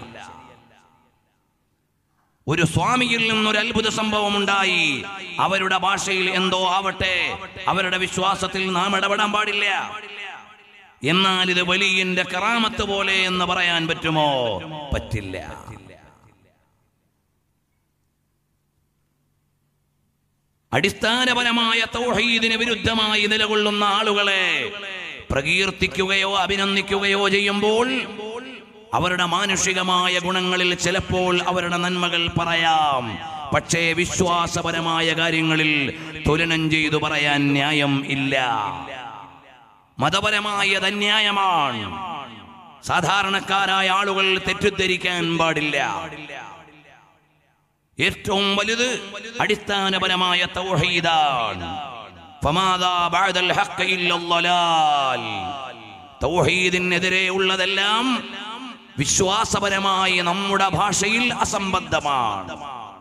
ഒരു സ്വാമിയിൽ നിന്നൊരു അത്ഭുത സംഭവം ഉണ്ടായി, അവരുടെ ഭാഷയിൽ എന്തോ ആവട്ടെ, അവരുടെ വിശ്വാസത്തിൽ നാം ഇടപെടാൻ പാടില്ല. എന്നാൽ ഇത് വലിയന്റെ കറാമത്ത് പോലെ എന്ന് പറയാൻ പറ്റുമോ? പറ്റില്ല. അടിസ്ഥാനപരമായ തൗഹീദിന് വിരുദ്ധമായി നിലകൊള്ളുന്ന ആളുകളെ പ്രകീർത്തിക്കുകയോ അഭിനന്ദിക്കുകയോ ചെയ്യുമ്പോൾ അവരുടെ മാനുഷികമായ ഗുണങ്ങളിൽ ചിലപ്പോൾ അവരുടെ നന്മകൾ പറയാം. പക്ഷേ വിശ്വാസപരമായ കാര്യങ്ങളിൽ തുലനം ചെയ്തു പറയാൻ ന്യായം ഇല്ല. മതപരമായത് അന്യായമാണ്. സാധാരണക്കാരായ ആളുകൾ തെറ്റിദ്ധരിക്കാൻ പാടില്ല. ഏറ്റവും വലുത് അടിസ്ഥാനപരമായ തൗഹീദാണ്. ഫമാദാ ബഅദൽ ഹഖ് ഇല്ലല്ലാൽ. തൗഹീദിനെതിരെ ഉള്ളതെല്ലാം വിശ്വാസപരമായി നമ്മുടെ ഭാഷയിൽ അസംബദ്ധമാണ്.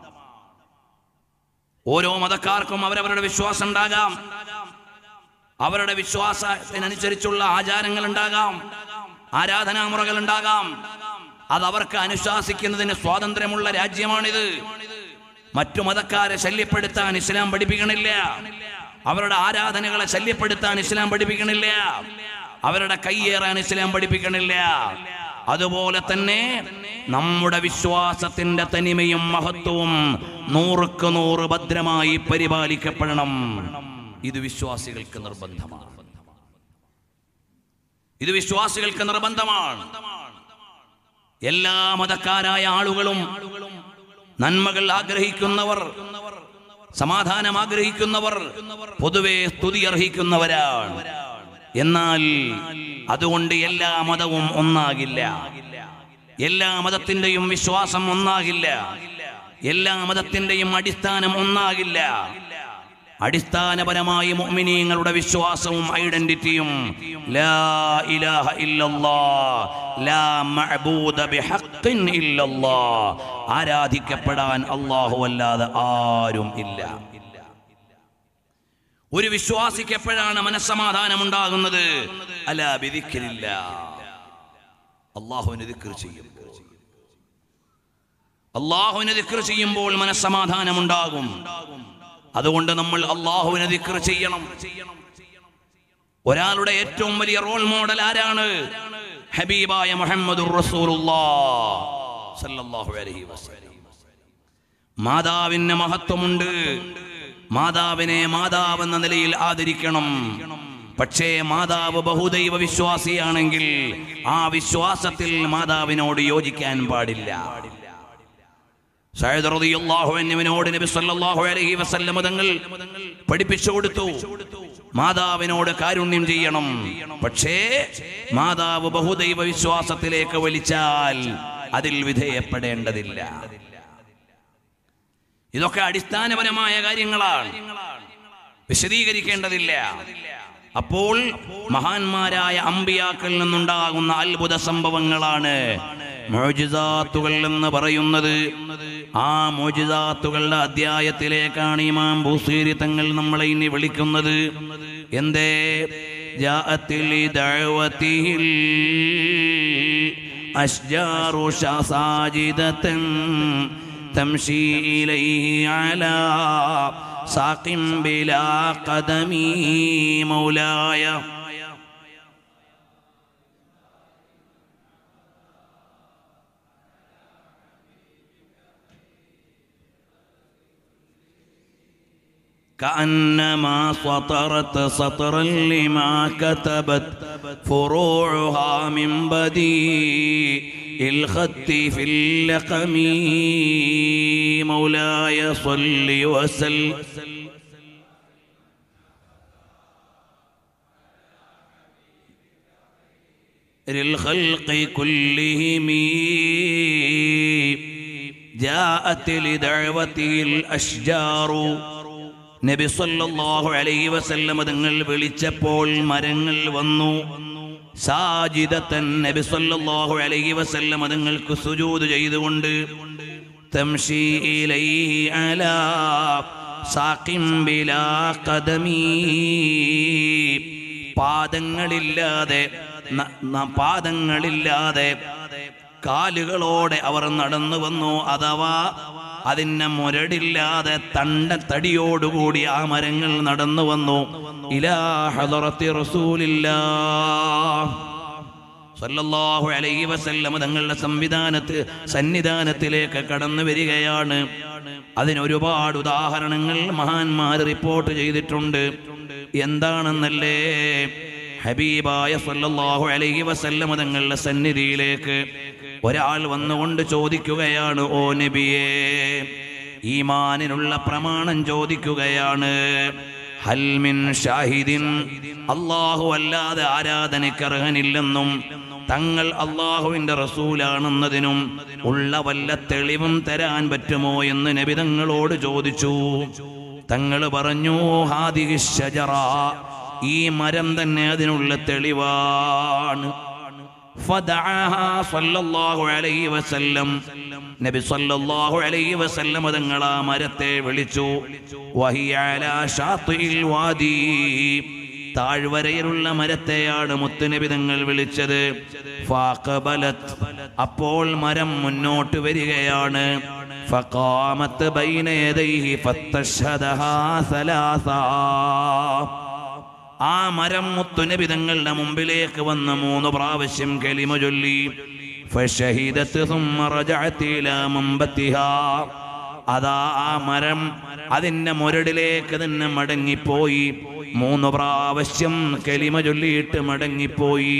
ഓരോ മതക്കാർക്കും അവരവരുടെ വിശ്വാസം ഉണ്ടാകാം, അവരുടെ വിശ്വാസത്തിനനുസരിച്ചുള്ള ആചാരങ്ങൾ ഉണ്ടാകാം, ആരാധനാമുറകൾ ഉണ്ടാകാം. അതവർക്ക് അനുശാസിക്കുന്നതിന് സ്വാതന്ത്ര്യമുള്ള രാജ്യമാണിത്. മറ്റു മതക്കാരെ ശല്യപ്പെടുത്താൻ ഇസ്ലാം പഠിപ്പിക്കണില്ല. അവരുടെ ആരാധനകളെ ശല്യപ്പെടുത്താൻ ഇസ്ലാം പഠിപ്പിക്കണില്ല. അവരുടെ കയ്യേറാൻ ഇസ്ലാം പഠിപ്പിക്കണില്ല. അതുപോലെ തന്നെ നമ്മുടെ വിശ്വാസത്തിന്റെ തനിമയും മഹത്വവും 100% ഭദ്രമായി പരിപാലിക്കപ്പെടണം. ഇത് വിശ്വാസികൾക്ക് നിർബന്ധമാണ്. ഇത് വിശ്വാസികൾക്ക് നിർബന്ധമാണ്. എല്ലാ മതക്കാരായ ആളുകളും നന്മകൾ ആഗ്രഹിക്കുന്നവർ, സമാധാനം ആഗ്രഹിക്കുന്നവർ, പൊതുവെ സ്തുതി അർഹിക്കുന്നവരാണ്. എന്നാൽ അതുകൊണ്ട് എല്ലാ മതവും ഒന്നാകില്ല, എല്ലാ മതത്തിന്റെയും വിശ്വാസം ഒന്നാകില്ല, എല്ലാ മതത്തിന്റെയും അടിസ്ഥാനം ഒന്നാകില്ല. അടിസ്ഥാനപരമായി മുഅ്മിനീങ്ങളുടെ വിശ്വാസവും ഐഡന്റിറ്റിയും ലാ ഇലാഹ ഇല്ലല്ലാഹ് ലാ മഅബൂദ ബിഹഖ്ഖിൻ ഇല്ലല്ലാഹ്, ആരാധിക്കപ്പെടാൻ അല്ലാഹു അല്ലാതെ ആരും ഇല്ല. ഒരു വിശ്വാസിക്ക് എപ്പോഴാണ് മനസ്സമാധാനം ഉണ്ടാകുന്നത്? അലാ ബിദിക്രില്ലാഹ്, അല്ലാഹുവിനെ ദിക്ർ ചെയ്യുമ്പോൾ, അല്ലാഹുവിനെ ദിക്ർ ചെയ്യുമ്പോൾ മനസ്സമാധാനം ഉണ്ടാകും. അതുകൊണ്ട് നമ്മൾ അല്ലാഹുവിനെ ദിക്ർ ചെയ്യണം. ഒരാളുടെ ഏറ്റവും വലിയ റോൾ മോഡൽ ആരാണ്? ഹബീബായ മുഹമ്മദുർ റസൂലുള്ളാഹ് സല്ലല്ലാഹു അലൈഹി വസല്ലം. മാതാവിന് മഹത്വമുണ്ട്, മാതാവിനെ മാതാവ് എന്ന നിലയിൽ ആദരിക്കണം. പക്ഷേ മാതാവ് ബഹുദൈവ വിശ്വാസിയാണെങ്കിൽ ആ വിശ്വാസത്തിൽ മാതാവിനോട് യോജിക്കാൻ പാടില്ല. സഅദ് റളിയല്ലാഹു അൻഹുവിനോട് നബി സല്ലല്ലാഹു അലൈഹി വസല്ലം തങ്ങൾ പഠിപ്പിച്ചു കൊടുത്തു, മാതാവിനോട് കാരുണ്യം ചെയ്യണം. പക്ഷേ മാതാവ് ബഹുദൈവ വിശ്വാസത്തിലേക്ക് വലിച്ചാൽ അതിൽ വിധേയപ്പെടേണ്ടതില്ല. ഇതൊക്കെ അടിസ്ഥാനപരമായ കാര്യങ്ങളാണ്, വിശദീകരിക്കേണ്ടതില്ല. അപ്പോൾ മഹാന്മാരായ അമ്പിയാക്കളിൽ നിന്നുണ്ടാകുന്ന അത്ഭുത സംഭവങ്ങളാണ് മുഅ്ജിസാത്തുകൾ എന്ന് പറയുന്നത്. ആ മുഅ്ജിസാത്തുകളുടെ അധ്യായത്തിലേക്കാണ് ഇമാം ബൂസീരി തങ്ങൾ നമ്മളെ ഇനി വിളിക്കുന്നത്. എന്തേ? ജാഅത്തിൽ ദഅവതിൽ അശ്ജാറു സാജിദതൻ തംശി ഇലൈഹി അലാ സാഖിം ബിലാ ഖദമി മൗലായ. كأنما سطرت سطرا لما كتبت فروعها من بديع الخط في اللقم مولاي صل وسلم للخلق كلهم جاءت لدعوته الأشجار. നബി സല്ലല്ലാഹു അലൈഹി വസല്ലം തങ്ങൾ വിളിച്ചപ്പോൾ മരങ്ങൾ വന്നു. സാജിദതൻ, നബി സല്ലല്ലാഹു അലൈഹി വസല്ലം തങ്ങൾക്ക് സുജൂദ് ചെയ്തുകൊണ്ട്, തംശി ഇലൈഹി അലാ സാഖിം ബിലാ ഖദമി, പാദങ്ങളില്ലാതെ കാലുകളോടെ അവർ നടന്നു വന്നു. അഥവാ അതിന്റെ മുരടില്ലാതെ തടിയോടുകൂടി ആ മരങ്ങൾ നടന്നു വന്നു. ഇലാ ഹദറത്തി റസൂലില്ലാഹ് സല്ലല്ലാഹു അലൈഹി വസല്ലം തങ്ങളുടെ സന്നിധാനത്തിലേക്ക് കടന്നു വരികയാണ്. അതിനൊരുപാട് ഉദാഹരണങ്ങൾ മഹാന്മാർ റിപ്പോർട്ട് ചെയ്തിട്ടുണ്ട്. എന്താണെന്നല്ലേ? ഹബീബായ സല്ലല്ലാഹു അലൈഹി വസല്ലം തങ്ങളുടെ സന്നിധിയിലേക്ക് ഒരാൾ വന്നുകൊണ്ട് ചോദിക്കുകയാണ്, ഓ നബിയേ, ഈമാനിനുള്ള പ്രമാണം ചോദിക്കുകയാണ്. ഹൽ മിൻ ഷാഹിദിൻ, അല്ലാഹു അല്ലാതെ ആരാധനയ്ക്ക് അർഹനില്ലെന്നും തങ്ങൾ അല്ലാഹുവിന്റെ റസൂലാണെന്നതിനും ഉള്ള വല്ല തെളിവും തരാൻ പറ്റുമോ എന്ന് നബി തങ്ങളോട് ചോദിച്ചു. തങ്ങൾ പറഞ്ഞു, ഹാദിഹി ഷജറ, ഈ മരം തന്നെ അതിനുള്ള തെളിവാണ്. ഫദഅഹാ സല്ലല്ലാഹു അലൈഹി വസല്ലം, നബി സല്ലല്ലാഹു അലൈഹി വസല്ലം തങ്ങൾ ആ മരത്തെ വിളിച്ചു. വഹിയ അലാ ഷാത്തിൽ വാദി, താഴ്വരയിലുള്ള മരത്തെയാണ് മുത്തുനബി തങ്ങൾ വിളിച്ചത്. ഫഖബലത്, അപ്പോൾ മരം മുന്നോട്ട് വരികയാണ്. ഫഖാമത് ബൈന യദൈഹി ഫതശ്ഹദഹാ സലാസാ, ആ മരം മുത്തുനബി തങ്ങളുടെ മുമ്പിലേക്ക് വന്ന് 3 പ്രാവശ്യം കലിമ ചൊല്ലി. ഫശഹിദത് സുമ്മ റജഅത് ഇലാ മംബതിഹാ, അതാ ആ മരം അതിന്റെ മുരടിലേക്ക് തന്നെ മടങ്ങിപ്പോയി. 3 പ്രാവശ്യം കലിമ ചൊല്ലിയിട്ട് മടങ്ങിപ്പോയി.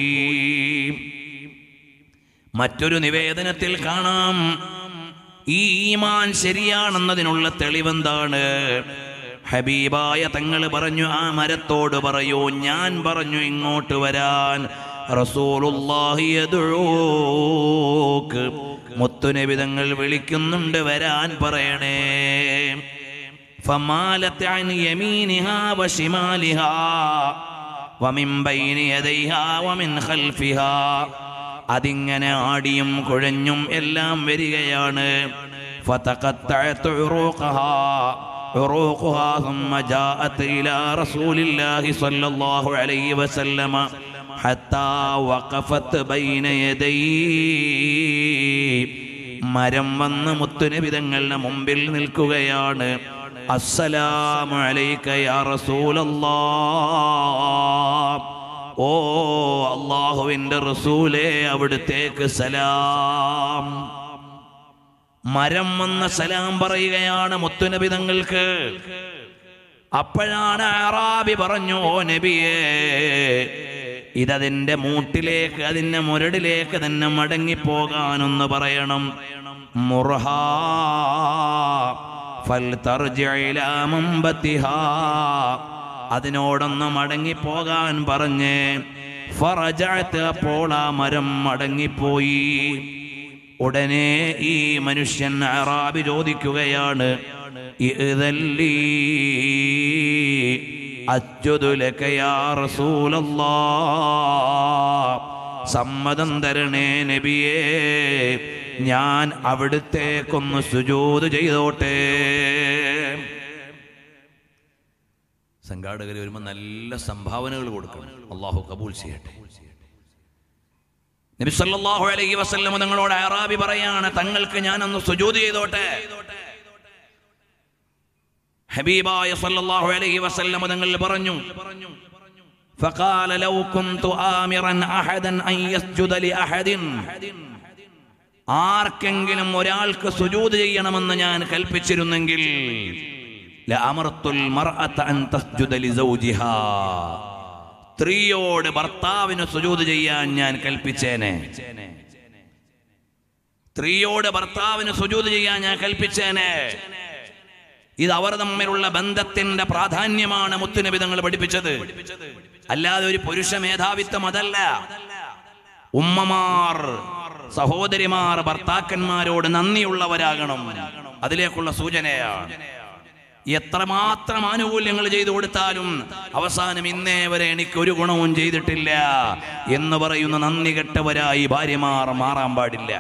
മറ്റൊരു നിവേദനത്തിൽ കാണാം, ഈ ഈമാൻ ശരിയാണെന്നതിനുള്ള തെളിവെന്താണ്? ഹബീബായ തങ്ങൾ പറഞ്ഞു, ആ മരത്തോട് പറയൂ, ഞാൻ പറഞ്ഞു ഇങ്ങോട്ട് വരാൻ. റസൂലുള്ളാഹി യദ്ഊക്ക്, മുത്തുനബി തങ്ങൾ വിളിക്കുന്നുണ്ട്, വരാൻ പറയണേ. ഫമാലത് അൻ യമീനിഹാ വശിമാലിഹാ വമിൻ ബൈനി യദൈഹാ വമിൻ ഖൽഫിഹാ. അതിങ്ങനെ ആടിയും കുഴഞ്ഞും എല്ലാം വരികയാണ്. ഫതഖത്തഅത് ഉറൂഖഹാ ഉറൂഖുഹാ ثم جاءت إلى رسول الله صلى الله عليه وسلم حتى وقفت بين يديه. മരം വന്ന് മുത്തുനബി തങ്ങളുടെ മുമ്പിൽ നിൽക്കുകയാണ്. അസ്സലാമു അലൈക യാ റസൂലല്ലാഹ്, ഓ അല്ലാഹുവിൻ്റെ റസൂലേ, അവിടുത്തേക്ക് സലാം. മരം വന്ന സലാം പറയുകയാണ് മുത്തുനബി തങ്ങൾക്ക്. അപ്പോഴാണ് അറാബി പറഞ്ഞു, ഓ നബിയേ, ഇതതിൻ്റെ മൂട്ടിലേക്ക്, അതിൻ്റെ മുരടിലേക്ക് തന്നെ മടങ്ങിപ്പോകാനൊന്ന് പറയണം. മുർഹാ ഫൽതർജിഅ ഇലാ മുംബതിഹാ, അതിനോടൊന്ന് മടങ്ങിപ്പോകാൻ പറഞ്ഞ്. ഫറജഅത്, അപ്പോൾ ആ മരം മടങ്ങിപ്പോയി. ഉടനെ ഈ മനുഷ്യൻ അറാബി ചോദിക്കുകയാണ്, ഇഅ്ദല്ലി അസ്ജുദു ലക യാ റസൂലല്ലാഹ്, സമ്മതം തരണേ നബിയേ, ഞാൻ അവിടുത്തേക്കൊന്ന് സുജൂദ് ചെയ്തോട്ടെ. സംഘാടകർ വരുമ്പോൾ നല്ല സംഭാവനകൾ കൊടുക്കണം, അള്ളാഹു കബൂൽ ചെയ്യട്ടെ. നബി സല്ലല്ലാഹു അലൈഹി വസല്ലം തങ്ങളോട് അറാബി പറയാണ്, തങ്ങൾക്ക് ഞാനൊന്ന് സുജൂദ് ചെയ്തോട്ടെ. ഹബീബായ സല്ലല്ലാഹു അലൈഹി വസല്ലം തങ്ങൾ പറഞ്ഞു, ഫഖാല ലൗ കുന്തു ആമിറൻ അഹദൻ അൻ യസ്ജുദ ലിഅഹദിൻ, ആർക്കെങ്കിലും ഒരാൾക്ക് സുജൂദ് ചെയ്യണമെന്ന് ഞാൻ കൽപ്പിച്ചിരുന്നെങ്കിൽ ലഅമർതുൽ മർഅത അൻ തസ്ജുദ ലിസൗജിഹാ, സ്ത്രീയോട് ഭർത്താവിന് സുജൂദ് ചെയ്യാൻ ഞാൻ കൽപ്പിച്ചേനെ. സ്ത്രീയോട് ഭർത്താവിന് സുജൂദ് ചെയ്യാൻ ഞാൻ കൽപ്പിച്ചേനെ. ഇത് അവർ തമ്മിലുള്ള ബന്ധത്തിന്റെ പ്രാധാന്യമാണ് മുത്തുനബി തങ്ങൾ പഠിപ്പിച്ചത്, അല്ലാതെ ഒരു പുരുഷ മേധാവിത്വം അതല്ല. ഉമ്മമാർ, സഹോദരിമാർ ഭർത്താക്കന്മാരോട് നന്ദിയുള്ളവരാകണം, അതിലേക്കുള്ള സൂചനയാണ്. എത്രമാത്രം ആനുകൂല്യങ്ങൾ ചെയ്തു കൊടുത്താലും അവസാനം ഇന്നേ വരെ എനിക്കൊരു ഗുണവും ചെയ്തിട്ടില്ല എന്ന് പറയുന്ന നന്ദി കെട്ടവരായി ഭാര്യമാർ മാറാൻ പാടില്ല.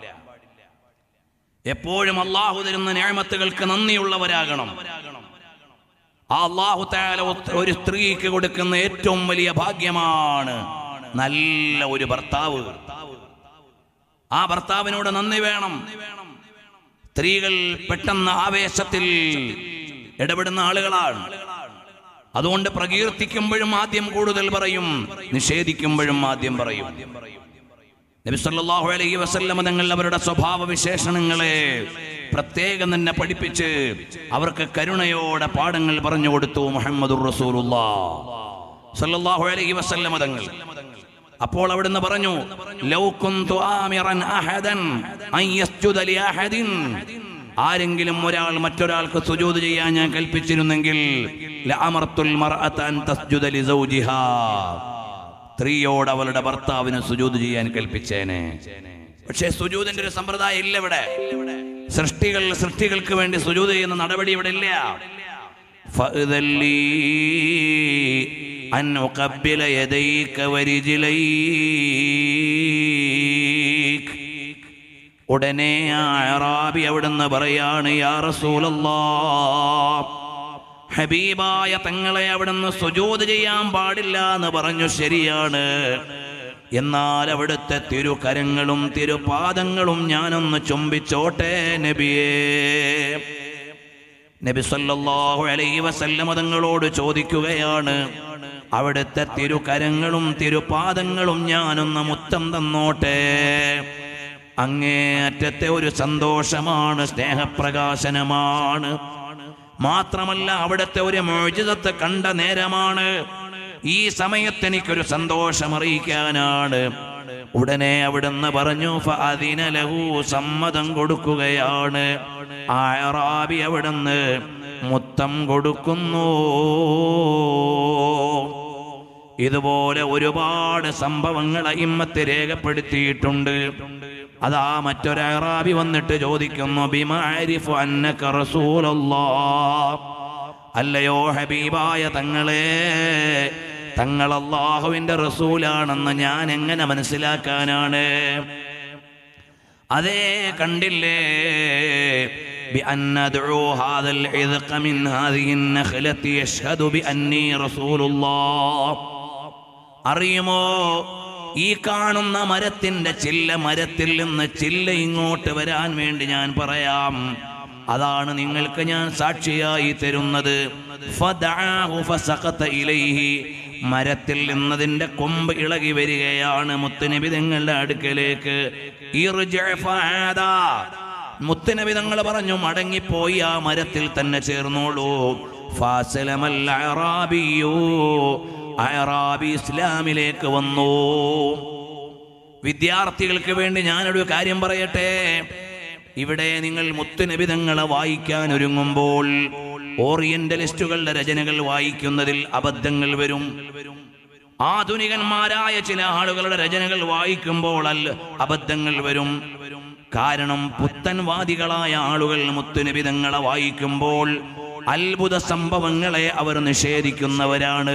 എപ്പോഴും അള്ളാഹു തരുന്ന നിഅമത്തുകൾക്ക് നന്ദിയുള്ളവരാകണം. ആ അള്ളാഹു തആല ഒരു സ്ത്രീക്ക് കൊടുക്കുന്ന ഏറ്റവും വലിയ ഭാഗ്യമാണ് നല്ല ഒരു ഭർത്താവ്. ആ ഭർത്താവിനോട് നന്ദി വേണം. സ്ത്രീകൾ പെട്ടെന്ന് ആവേശത്തിൽ ഇടപെടുന്ന ആളുകളാണ്. അതുകൊണ്ട് പ്രകീർത്തിക്കുമ്പോഴും ആദ്യം കൂടുതൽ പറയും, നിഷേധിക്കുമ്പോഴും ആദ്യം പറയും. നബി സല്ലല്ലാഹു അലൈഹി വസല്ലം തങ്ങൾ അവരുടെ സ്വഭാവ വിശേഷണങ്ങളെ പ്രത്യേകം തന്നെ പഠിപ്പിച്ച് അവർക്ക് കരുണയോടെ പാഠങ്ങൾ പറഞ്ഞു കൊടുത്തു മുഹമ്മദുർ റസൂലുള്ളാഹ് സല്ലല്ലാഹു അലൈഹി വസല്ലം തങ്ങൾ. അപ്പോൾ അവിടുന്ന് പറഞ്ഞു, ലൗ കുന്തു ആമിറൻ അഹദൻ അൻ യസ്ജുദ ലിഅഹദിൻ, ആരെങ്കിലും ഒരാൾ മറ്റൊരാൾക്ക് സുജൂദ് ചെയ്യാൻ ഞാൻ കൽപ്പിച്ചിരുന്നെങ്കിൽ ലഅമർതുൽ മർഅത അൻ തസ്ജുദ ലിസൗജിഹാ, സ്ത്രീയോട് അവളുടെ ഭർത്താവിന് സുജൂദ് ചെയ്യാൻ കൽപ്പിച്ചേനെ. പക്ഷേ സുജൂദിന്റെ ഒരു സമ്പ്രദായം ഇല്ല ഇവിടെ. സൃഷ്ടികൾക്ക് വേണ്ടി സുജൂദ് ചെയ്യുന്ന നടപടി ഇവിടെ ഇല്ല. ഫഅദല്ലി അൻ ഉഖബ്ബില യദൈക വരിജ്ലൈക. ഉടനെ ആ അറാബി അവിടുന്ന് പറയാണ്, യാ റസൂലല്ലാഹ്, ഹബീബായ തങ്ങളെ അവിടുന്ന് സുജൂദ് ചെയ്യാൻ പാടില്ല എന്ന് പറഞ്ഞു, ശരിയാണ്. എന്നാൽ അവിടുത്തെ തിരുകരങ്ങളും തിരുപാദങ്ങളും ഞാനൊന്ന് ചുംബിച്ചോട്ടെ നബിയേ. നബി സല്ലല്ലാഹു അലൈഹി വസല്ലം തങ്ങളോട് ചോദിക്കുകയാണ്, അവിടുത്തെ തിരുകരങ്ങളും തിരുപാദങ്ങളും ഞാനൊന്ന് മുത്തം തന്നോട്ടെ. അങ്ങേയറ്റത്തെ ഒരു സന്തോഷമാണ്, സ്നേഹപ്രകാശനമാണ്. മാത്രമല്ല അവിടുത്തെ ഒരു മുഅ്ജിസത്ത് കണ്ട നേരമാണ്. ഈ സമയത്ത് എനിക്കൊരു സന്തോഷം അറിയിക്കാനാണ്. ഉടനെ അവിടുന്ന് പറഞ്ഞു ഫഅദിന ലഹു, സമ്മതം കൊടുക്കുകയാണ്. ആ അറാബി അവിടുന്ന് മുത്തം കൊടുക്കുന്നു. ഇതുപോലെ ഒരുപാട് സംഭവങ്ങൾ അയിമ്മത്ത് രേഖപ്പെടുത്തിയിട്ടുണ്ട്. അതാ മറ്റൊരു അറാബി വന്നിട്ട് ചോദിക്കുന്നു ബിമഅരിഫു അന്നക റസൂലുള്ളാഹ്, അല്ലയോ ഹബീബായ തങ്ങളെ, തങ്ങൾ അല്ലാഹുവിന്റെ റസൂലാണെന്ന് ഞാൻ എങ്ങനെ മനസ്സിലാക്കാനാണ്? അതേ കണ്ടില്ലേ, بأن أدعو هذا العذق من هذه النخلة يشهد بأني رسول الله. അറിയുമോ, ഈ കാണുന്ന മരത്തിന്റെ ചില്ല, മരത്തിൽ നിന്ന് ചില്ല ഇങ്ങോട്ട് വരാൻ വേണ്ടി ഞാൻ പറയാം. അതാണ് നിങ്ങൾക്ക് ഞാൻ സാക്ഷിയായി തരുന്നത്. ഫദഅഹു ഫസഖത ഇലൈഹി, മരത്തിൽ നിന്നതിന്റെ കൊമ്പ് ഇളകി വരികയാണ് മുത്തുനബി തങ്ങളുടെ അടുക്കലേക്ക്. ഇർജിഅ ഫഅദ, മുത്തുനബി തങ്ങൾ പറഞ്ഞു മടങ്ങിപ്പോയി ആ മരത്തിൽ തന്നെ ചേർന്നോളൂ. ഫാസലമൽ അറാബിയു, അറാബി ഇസ്ലാമിലേക്ക് വന്നു. വിദ്യാർത്ഥികൾക്ക് വേണ്ടി ഞാനൊരു കാര്യം പറയട്ടെ. ഇവിടെ നിങ്ങൾ മുത്തുനബി തങ്ങളെ വായിക്കാൻ ഒരുങ്ങുമ്പോൾ ഓറിയന്റലിസ്റ്റുകളുടെ രചനകൾ വായിക്കുന്നതിൽ അബദ്ധങ്ങൾ വരും. ആധുനികന്മാരായ ചില ആളുകളുടെ രചനകൾ വായിക്കുമ്പോൾ അബദ്ധങ്ങൾ വരും. കാരണം പുത്തൻവാദികളായ ആളുകൾ മുത്തുനബി തങ്ങളെ വായിക്കുമ്പോൾ അത്ഭുത സംഭവങ്ങളെ അവർ നിഷേധിക്കുന്നവരാണ്.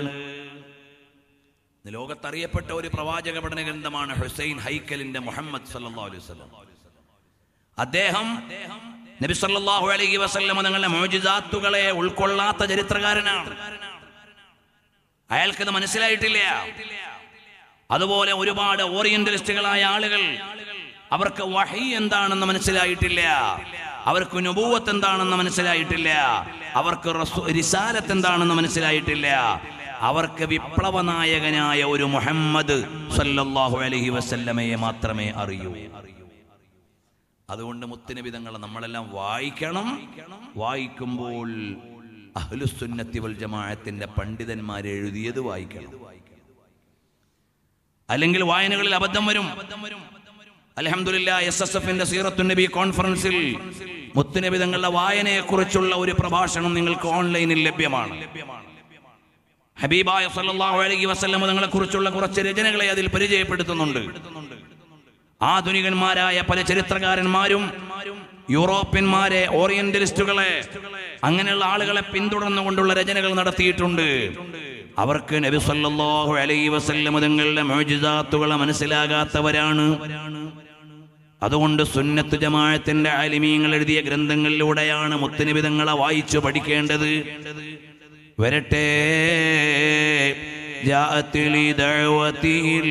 ലോകത്തറിയപ്പെട്ട ഒരു പ്രവാചക പഠന ഗ്രന്ഥമാണ് ഹുസൈൻ ഹൈക്കലിന്റെ മുഹമ്മദ് സല്ലല്ലാഹു അലൈഹി വസല്ലം. അദ്ദേഹം നബി സല്ലല്ലാഹു അലൈഹി വസല്ലം തങ്ങളുടെ മുഅ്ജിസാത്തുകളെ ഉൾക്കൊള്ളാത്ത ചരിത്രകാരനാണ്. അയാൾക്കത് മനസ്സിലായിട്ടില്ല. അതുപോലെ ഒരുപാട് ഓറിയന്റലിസ്റ്റുകളായ ആളുകൾ, അവർക്ക് വഹി എന്താണെന്ന് മനസ്സിലായിട്ടില്ല, അവർക്ക് നുബുവത്ത് എന്താണെന്ന് മനസ്സിലായിട്ടില്ല, അവർക്ക് റിസാലത്ത് എന്താണെന്ന് മനസ്സിലായിട്ടില്ല. അവർക്ക് വിപ്ലവ നായകനായ ഒരു മുഹമ്മദ് സല്ലല്ലാഹു അലൈഹി വസല്ലമയെ മാത്രമേ അറിയൂ. അതുകൊണ്ട് മുത്തുനബി തങ്ങളെ നമ്മളെല്ലാം വായിക്കണം. വായിക്കുമ്പോൾ അഹ്ലുസുന്നത്തി വൽ ജമാഅത്തിന്റെ പണ്ഡിതന്മാർ എഴുതിയത് വായിക്കണം. അല്ലെങ്കിൽ വായനകളിൽ അബദ്ധം വരും. അൽഹംദുലില്ലാഹ് എസ്എസ്എഫിന്റെ സീറത്തുൻ നബി കോൺഫറൻസിൽ മുത്തുനബി തങ്ങളുടെ വായനയെക്കുറിച്ചുള്ള ഒരു പ്രഭാഷണം നിങ്ങൾക്ക് ഓൺലൈനിൽ ലഭ്യമാണ്. ഹബീബായ സല്ലല്ലാഹു അലൈഹി വസല്ലം തങ്ങളെ കുറിച്ചുള്ള കുറച്ച് രചനകളെ അതിൽ പരിചയപ്പെടുത്തുന്നുണ്ട്. ആധുനികന്മാരായ പല ചരിത്രകാരന്മാരും യൂറോപ്യന്മാരെ, ഓറിയന്റലിസ്റ്റുകളെ, അങ്ങനെയുള്ള ആളുകളെ പിന്തുടർന്നുകൊണ്ടുള്ള രചനകൾ നടത്തിയിട്ടുണ്ട്. അവർക്ക് നബി സല്ലല്ലാഹു അലൈഹി വസല്ലം തങ്ങളുടെ മുഅ്ജിസാത്തുകളെ മനസ്സിലാകാത്തവരാണ്. അതുകൊണ്ട് സുന്നത്ത് ജമാഅത്തിന്റെ ആലിമീങ്ങൾ എഴുതിയ ഗ്രന്ഥങ്ങളിലൂടെയാണ് മുത്തുനബി തങ്ങളെ വായിച്ചു പഠിക്കേണ്ടത്. വരട്ടെ, ജാഅത്ത് ലിദഅവതിൽ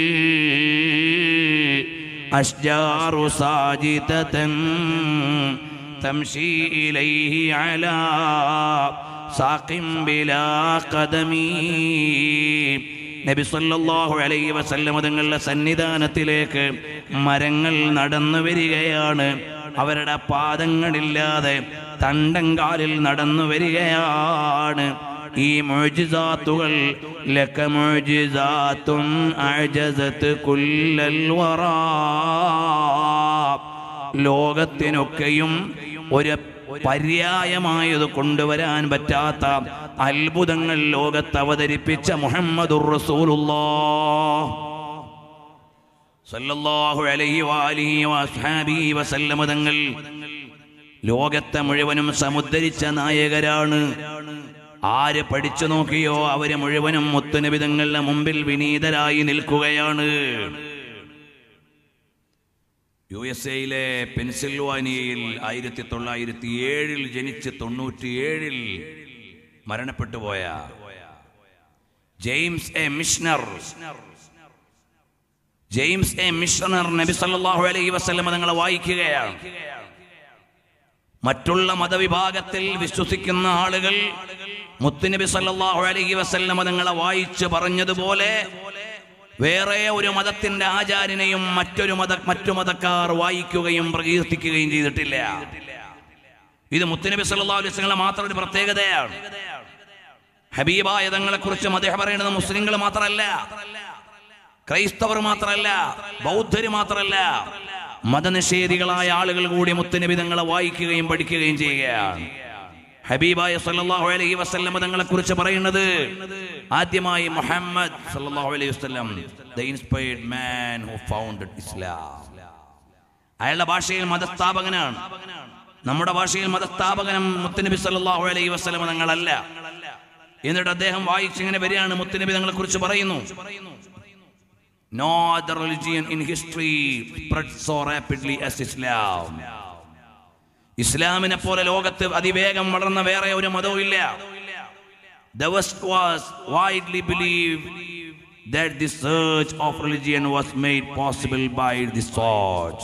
അശ്ജാറു സാജിദതൻ തംശി ഇലൈഹി അലാ സാഖിം ബിലാ ഖദമി. നബി സല്ലല്ലാഹു അലൈഹി വസല്ലം തങ്ങളുടെ സന്നിധാനത്തിലേക്ക് മരങ്ങൾ നടന്നു വരികയാണ്. അവരുടെ പാദങ്ങളില്ലാതെ തണ്ടങ്കാലിൽ നടന്നു വരികയാണ്. ഈ മുഅ്ജിസാത്തുകൾ ലക മുഅ്ജിസാത്തുൻ അഅജസത് കുല്ലൽ വറാ, ലോകത്തിനൊക്കെയും ഒരു പര്യായമായത് കൊണ്ടുവരാൻ പറ്റാത്ത അത്ഭുതങ്ങൾ ലോകത്ത് അവതരിപ്പിച്ച മുഹമ്മദുർ റസൂലുള്ളാഹ് സല്ലല്ലാഹു അലൈഹി വആലിഹി വഅസ്ഹാബിഹി വസല്ലം തങ്ങൾ ലോകത്തെ മുഴുവനും സമുദ്ധരിച്ച നായകരാണ്. ആര് പഠിച്ചു നോക്കിയോ അവര് മുഴുവനും മുത്തുനബി തങ്ങളുടെ മുമ്പിൽ വിനീതരായി നിൽക്കുകയാണ്. USA പെൻസിൽവാനിയയിൽ 1907 ജനിച്ച് 97 മരണപ്പെട്ടു പോയ ജെയിംസ് എ മിഷണർ നബി സല്ലല്ലാഹു അലൈഹി വസല്ലം തങ്ങളെ വായിക്കുകയാണ്. മറ്റുള്ള മതവിഭാഗത്തിൽ വിശ്വസിക്കുന്ന ആളുകൾ മുത്തുനബി സല്ലല്ലാഹു അലൈഹി വസല്ലം തങ്ങളെ വായിച്ച് പറഞ്ഞതുപോലെ വേറെ ഒരു മതത്തിന്റെ ആചാര്യനെയും മറ്റു മതക്കാർ വായിക്കുകയും പ്രകീർത്തിക്കുകയും ചെയ്തിട്ടില്ല. ഇത് മുത്തുനബി സല്ലല്ലാഹു അലൈഹി വസല്ലം മാത്രം ഒരു പ്രത്യേകതയാണ്. ഹബീബായ തങ്ങളെ കുറിച്ച് അദ്ദേഹം പറയുന്നത് മുസ്ലിങ്ങൾ മാത്രമല്ല, ക്രൈസ്തവർ മാത്രമല്ല, ബൗദ്ധര് മാത്രമല്ല, മതനിഷേധികളായ ആളുകൾ കൂടി മുത്തുനബി തങ്ങളെ വായിക്കുകയും പഠിക്കുകയും ചെയ്യുകയാണ്. ഹബീബായ സല്ലല്ലാഹു അലൈഹി വസല്ലം തങ്ങളെ കുറിച്ച് പറയുന്നത് ആദ്യമായി മുഹമ്മദ് സല്ലല്ലാഹു അലൈഹി വസല്ലം, the inspired man who founded Islam. അയാളുടെ ഭാഷയിൽ മതസ്ഥാപകനാണ്. നമ്മുടെ ഭാഷയിൽ മതസ്ഥാപകനും മുത്തുനബി സല്ലല്ലാഹു അലൈഹി വസല്ലം തങ്ങളല്ല. എന്നിട്ട് അദ്ദേഹം വായിച്ചിങ്ങനെ വരികയാണ്, മുത്തുനബി തങ്ങളെ കുറിച്ച് പറയുന്നു, no other religion in history spread so rapidly as Islam. ഇസ്ലാമിനെ പോലെ ലോകത്ത് അതിവേഗം വളർന്ന വേറെ ഒരു മതവും ഇല്ല. The West was widely believed that the search of religion was made possible by the sword.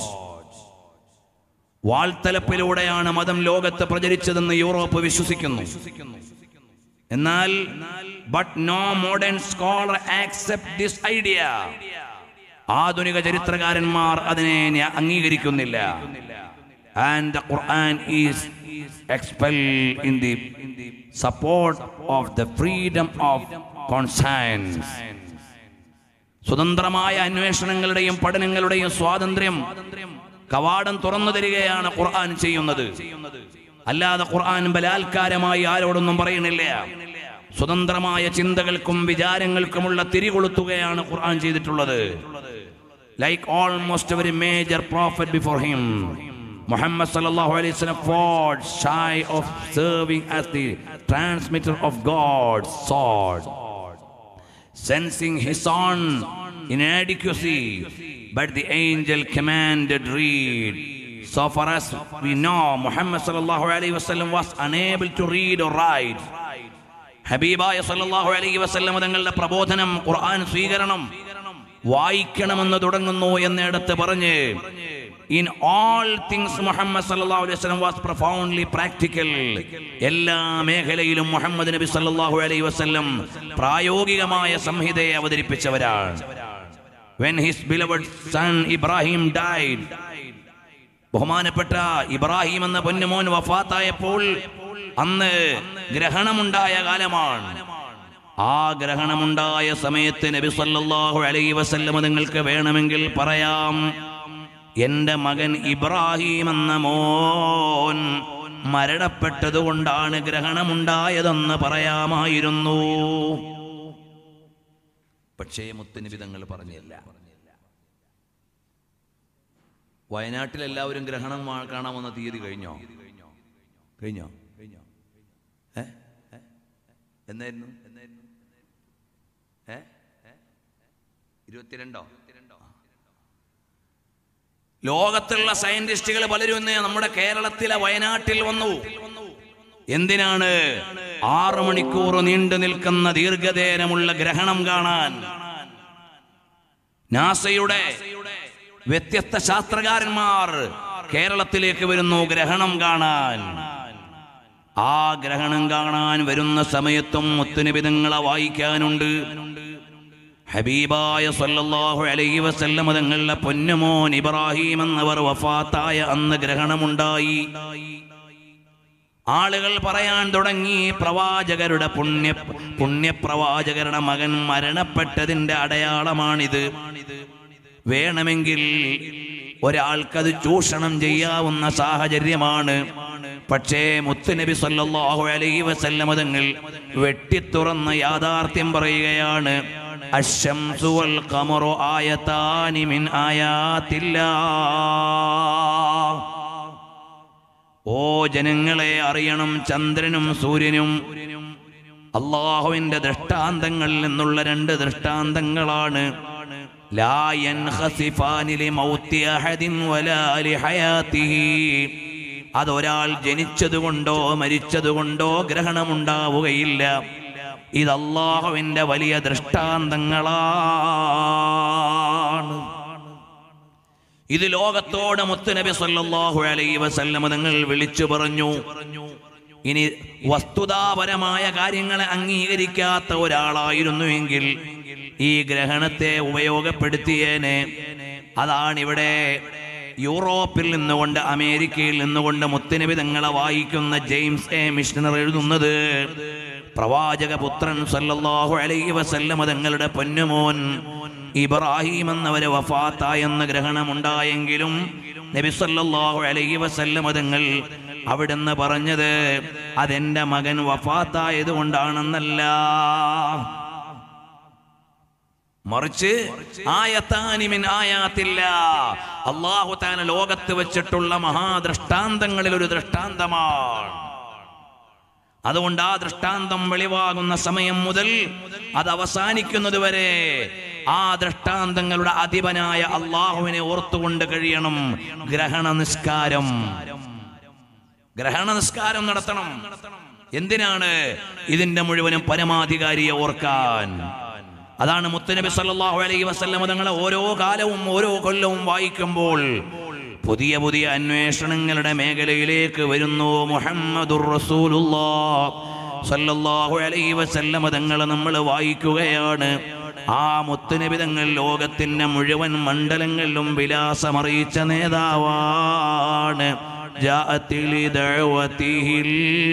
വാൾത്തലപ്പിലൂടെയാണ് മതം ലോകത്ത് പ്രചരിച്ചതെന്ന് യൂറോപ്പ് വിശ്വസിക്കുന്നു. എന്നാൽ but no modern scholar accept this idea. ആധുനിക ചരിത്രകാരന്മാർ അതിനെ അംഗീകരിക്കുന്നില്ല. And the Quran is expelled in the support of the freedom of conscience. സ്വതന്ത്രമായ അന്വേഷണങ്ങളുടെയും പഠനങ്ങളുടെയും സ്വാതന്ത്ര്യം കവാടം തുറന്നു തരികയാണ് ഖുർആൻ ചെയ്യുന്നത്. അല്ലാതെ ഖുർആൻ ബലാത്കാരമായി ആരോടൊന്നും പറയുന്നില്ല. സ്വതന്ത്രമായ ചിന്തകൾക്കും വിചാരങ്ങൾക്കുമുള്ള തിരികൊളുത്തുകയാണ് ഖുർആൻ ചെയ്തിട്ടുള്ളത്. Like almost every major prophet before him, Muhammad sallallahu alaihi wasallam fought shy of serving as the transmitter of God's sword, sensing his own inadequacy, but the angel commanded read. So far as we know, Muhammad sallallahu alaihi wasallam was unable to read or write. ഹബീബായ സല്ലല്ലാഹു അലൈഹി വസല്ലം തങ്ങളുടെ പ്രബോധനം ഖുർആൻ സ്വീകരണം വായിക്കണമെന്ന് തുടങ്ങുന്നു എന്നിടത്ത് പറഞ്ഞ് in all things Muhammad sallallahu alaihi wasallam was profoundly practical. എല്ലാ മേഖലയിലും മുഹമ്മദ് നബി സല്ലല്ലാഹു അലൈഹി വസല്ലം പ്രായോഗികമായ സംഹിതയെ അവതരിപ്പിച്ചവരാണ്. When his beloved son Ibrahim died, ബഹുമാനപ്പെട്ട ഇബ്രാഹിം എന്ന പൊന്നുമോൻ വഫാത്തായപ്പോൾ അന്ന് ഗ്രഹണമുണ്ടായ കാലമാണ്. ആ ഗ്രഹണമുണ്ടായ സമയത്ത് നബി സല്ലല്ലാഹു അലൈഹി വസല്ലം നിങ്ങൾക്ക് വേണമെങ്കിൽ പറയാം, എന്റെ മകൻ ഇബ്രാഹിം എന്ന മോൻ മരണപ്പെട്ടത് കൊണ്ടാണ് ഗ്രഹണമുണ്ടായതെന്ന് പറയാമായിരുന്നു. പക്ഷേ മുത്തുനബി തങ്ങൾ പറഞ്ഞില്ല. വയനാട്ടിൽ എല്ലാവരും ഗ്രഹണം കാണാമെന്ന തീയതി കഴിഞ്ഞോ? എന്നായിരുന്നു? 22 ലോകത്തുള്ള സയന്റിസ്റ്റുകൾ പലരും നമ്മുടെ കേരളത്തിലെ വയനാട്ടിൽ വന്നു. എന്തിനാണ്? 6 മണിക്കൂർ നീണ്ടു നിൽക്കുന്ന ദീർഘനേരമുള്ള ഗ്രഹണം കാണാൻ. നാസയുടെ വ്യത്യസ്ത ശാസ്ത്രകാരന്മാർ കേരളത്തിലേക്ക് വരുന്നു ഗ്രഹണം കാണാൻ. ആ ഗ്രഹണം കാണാൻ വരുന്ന സമയത്തും മുത്തുനബി തങ്ങളെ വായിക്കാനുണ്ട്. ഹബീബായ സല്ലല്ലാഹു അലൈഹി വസല്ലം തങ്ങളുടെ പൊന്നുമോൻ ഇബ്രാഹിം എന്നവർ വഫാത്തായ അന്ന് ഗ്രഹണമുണ്ടായി. ആളുകൾ പറയാൻ തുടങ്ങി, പ്രവാചകരുടെ പുണ്യപ്രവാചകരുടെ മകൻ മരണപ്പെട്ടതിന്റെ അടയാളമാണിത്. വേണമെങ്കിൽ ഒരാൾക്കത് ചൂഷണം ചെയ്യാവുന്ന സാഹചര്യമാണ്. പക്ഷേ മുത്തുനബി സല്ലല്ലാഹു അലൈഹി വസല്ലം തങ്ങൾ വെട്ടിത്തുറന്ന യാഥാർത്ഥ്യം പറയുകയാണ്. അശ്ശംസു വൽ ഖമറു ആയതാനി മിൻ ആയാത്തില്ലാഹ്. ഓ ജനങ്ങളെ അറിയണം, ചന്ദ്രനും സൂര്യനും അല്ലാഹുവിന്റെ ദൃഷ്ടാന്തങ്ങളിൽ നിന്നുള്ള 2 ദൃഷ്ടാന്തങ്ങളാണ്. ലാ യൻഖസിഫാനി ലിമൗതി അഹദിൻ വലാ ലിഹയാതിഹി. അതൊരാൾ ജനിച്ചതുകൊണ്ടോ മരിച്ചതുകൊണ്ടോ ഗ്രഹണമുണ്ടാവുകയില്ല. ഇത് അല്ലാഹുവിന്റെ വലിയ ദൃഷ്ടാന്തങ്ങളാണ്. ഇത് ലോകത്തോട് മുത്തുനബി സല്ലല്ലാഹു അലൈഹി വസല്ലം തങ്ങൾ വിളിച്ചു പറഞ്ഞു. ഇനി വസ്തുതാപരമായ കാര്യങ്ങളെ അംഗീകരിക്കാത്ത ഒരാളായിരുന്നുവെങ്കിൽ ഈ ഗ്രഹണത്തെ ഉപയോഗപ്പെടുത്തിയേനെ. അതാണിവിടെ യൂറോപ്പിൽ നിന്നുകൊണ്ട് അമേരിക്കയിൽ നിന്നുകൊണ്ട് മുത്തുനബി തങ്ങളെ വായിക്കുന്ന ജെയിംസ് എ മിഷണർ എഴുതുന്നത്, പ്രവാചക പുത്രൻ സല്ലല്ലാഹു അലൈഹി വസല്ലം തങ്ങളുടെ പൊന്നുമോൻ ഇബ്രാഹിം എന്നവരെ വഫാത്തായെന്ന് ഗ്രഹണമുണ്ടായെങ്കിലും നബി സല്ലല്ലാഹു അലൈഹി വസല്ലം തങ്ങൾ അവിടുന്ന് പറഞ്ഞത് അതെന്റെ മകൻ വഫാത്തായത് കൊണ്ടാണെന്നല്ല, മറിച്ച് ആയത്താനിമിൻ ആയാത്തില്ല, അല്ലാഹു തആല ലോകത്ത് വെച്ചിട്ടുള്ള മഹാദൃഷ്ടാന്തങ്ങളിൽ ഒരു ദൃഷ്ടാന്തമാണ്. അതുകൊണ്ട് ആ ദൃഷ്ടാന്തം വെളിവാകുന്ന സമയം മുതൽ അത് അവസാനിക്കുന്നത് വരെ ആ ദൃഷ്ടാന്തങ്ങളുടെ അധിപനായ അല്ലാഹുവിനെ ഓർത്തുകൊണ്ട് കഴിയണം. ഗ്രഹണ നിസ്കാരം നടത്തണം. എന്തിനാണ്? ഇതിന്റെ മുഴുവനും പരമാധികാരിയെ ഓർക്കാൻ. അതാണ് മുത്തുനബി സല്ലല്ലാഹു അലൈഹി വസല്ലം തങ്ങളെ ഓരോ കാലവും ഓരോ കൊല്ലവും വായിക്കുമ്പോൾ പുതിയ പുതിയ അന്വേഷണങ്ങളുടെ മേഖലയിലേക്ക് വരുന്നു. മുഹമ്മദുർ റസൂലുള്ളാഹ് സല്ലല്ലാഹു അലൈഹി വസല്ലം തങ്ങളെ നമ്മൾ വായിക്കുകയാണ്. ആ മുത്തുനബി തങ്ങൾ ലോകത്തിന്റെ മുഴുവൻ മണ്ഡലങ്ങളിലും വിലാസമറിയിച്ച നേതാവാണ്. ജാഅത്തിൽ ദഅവതിഹിൽ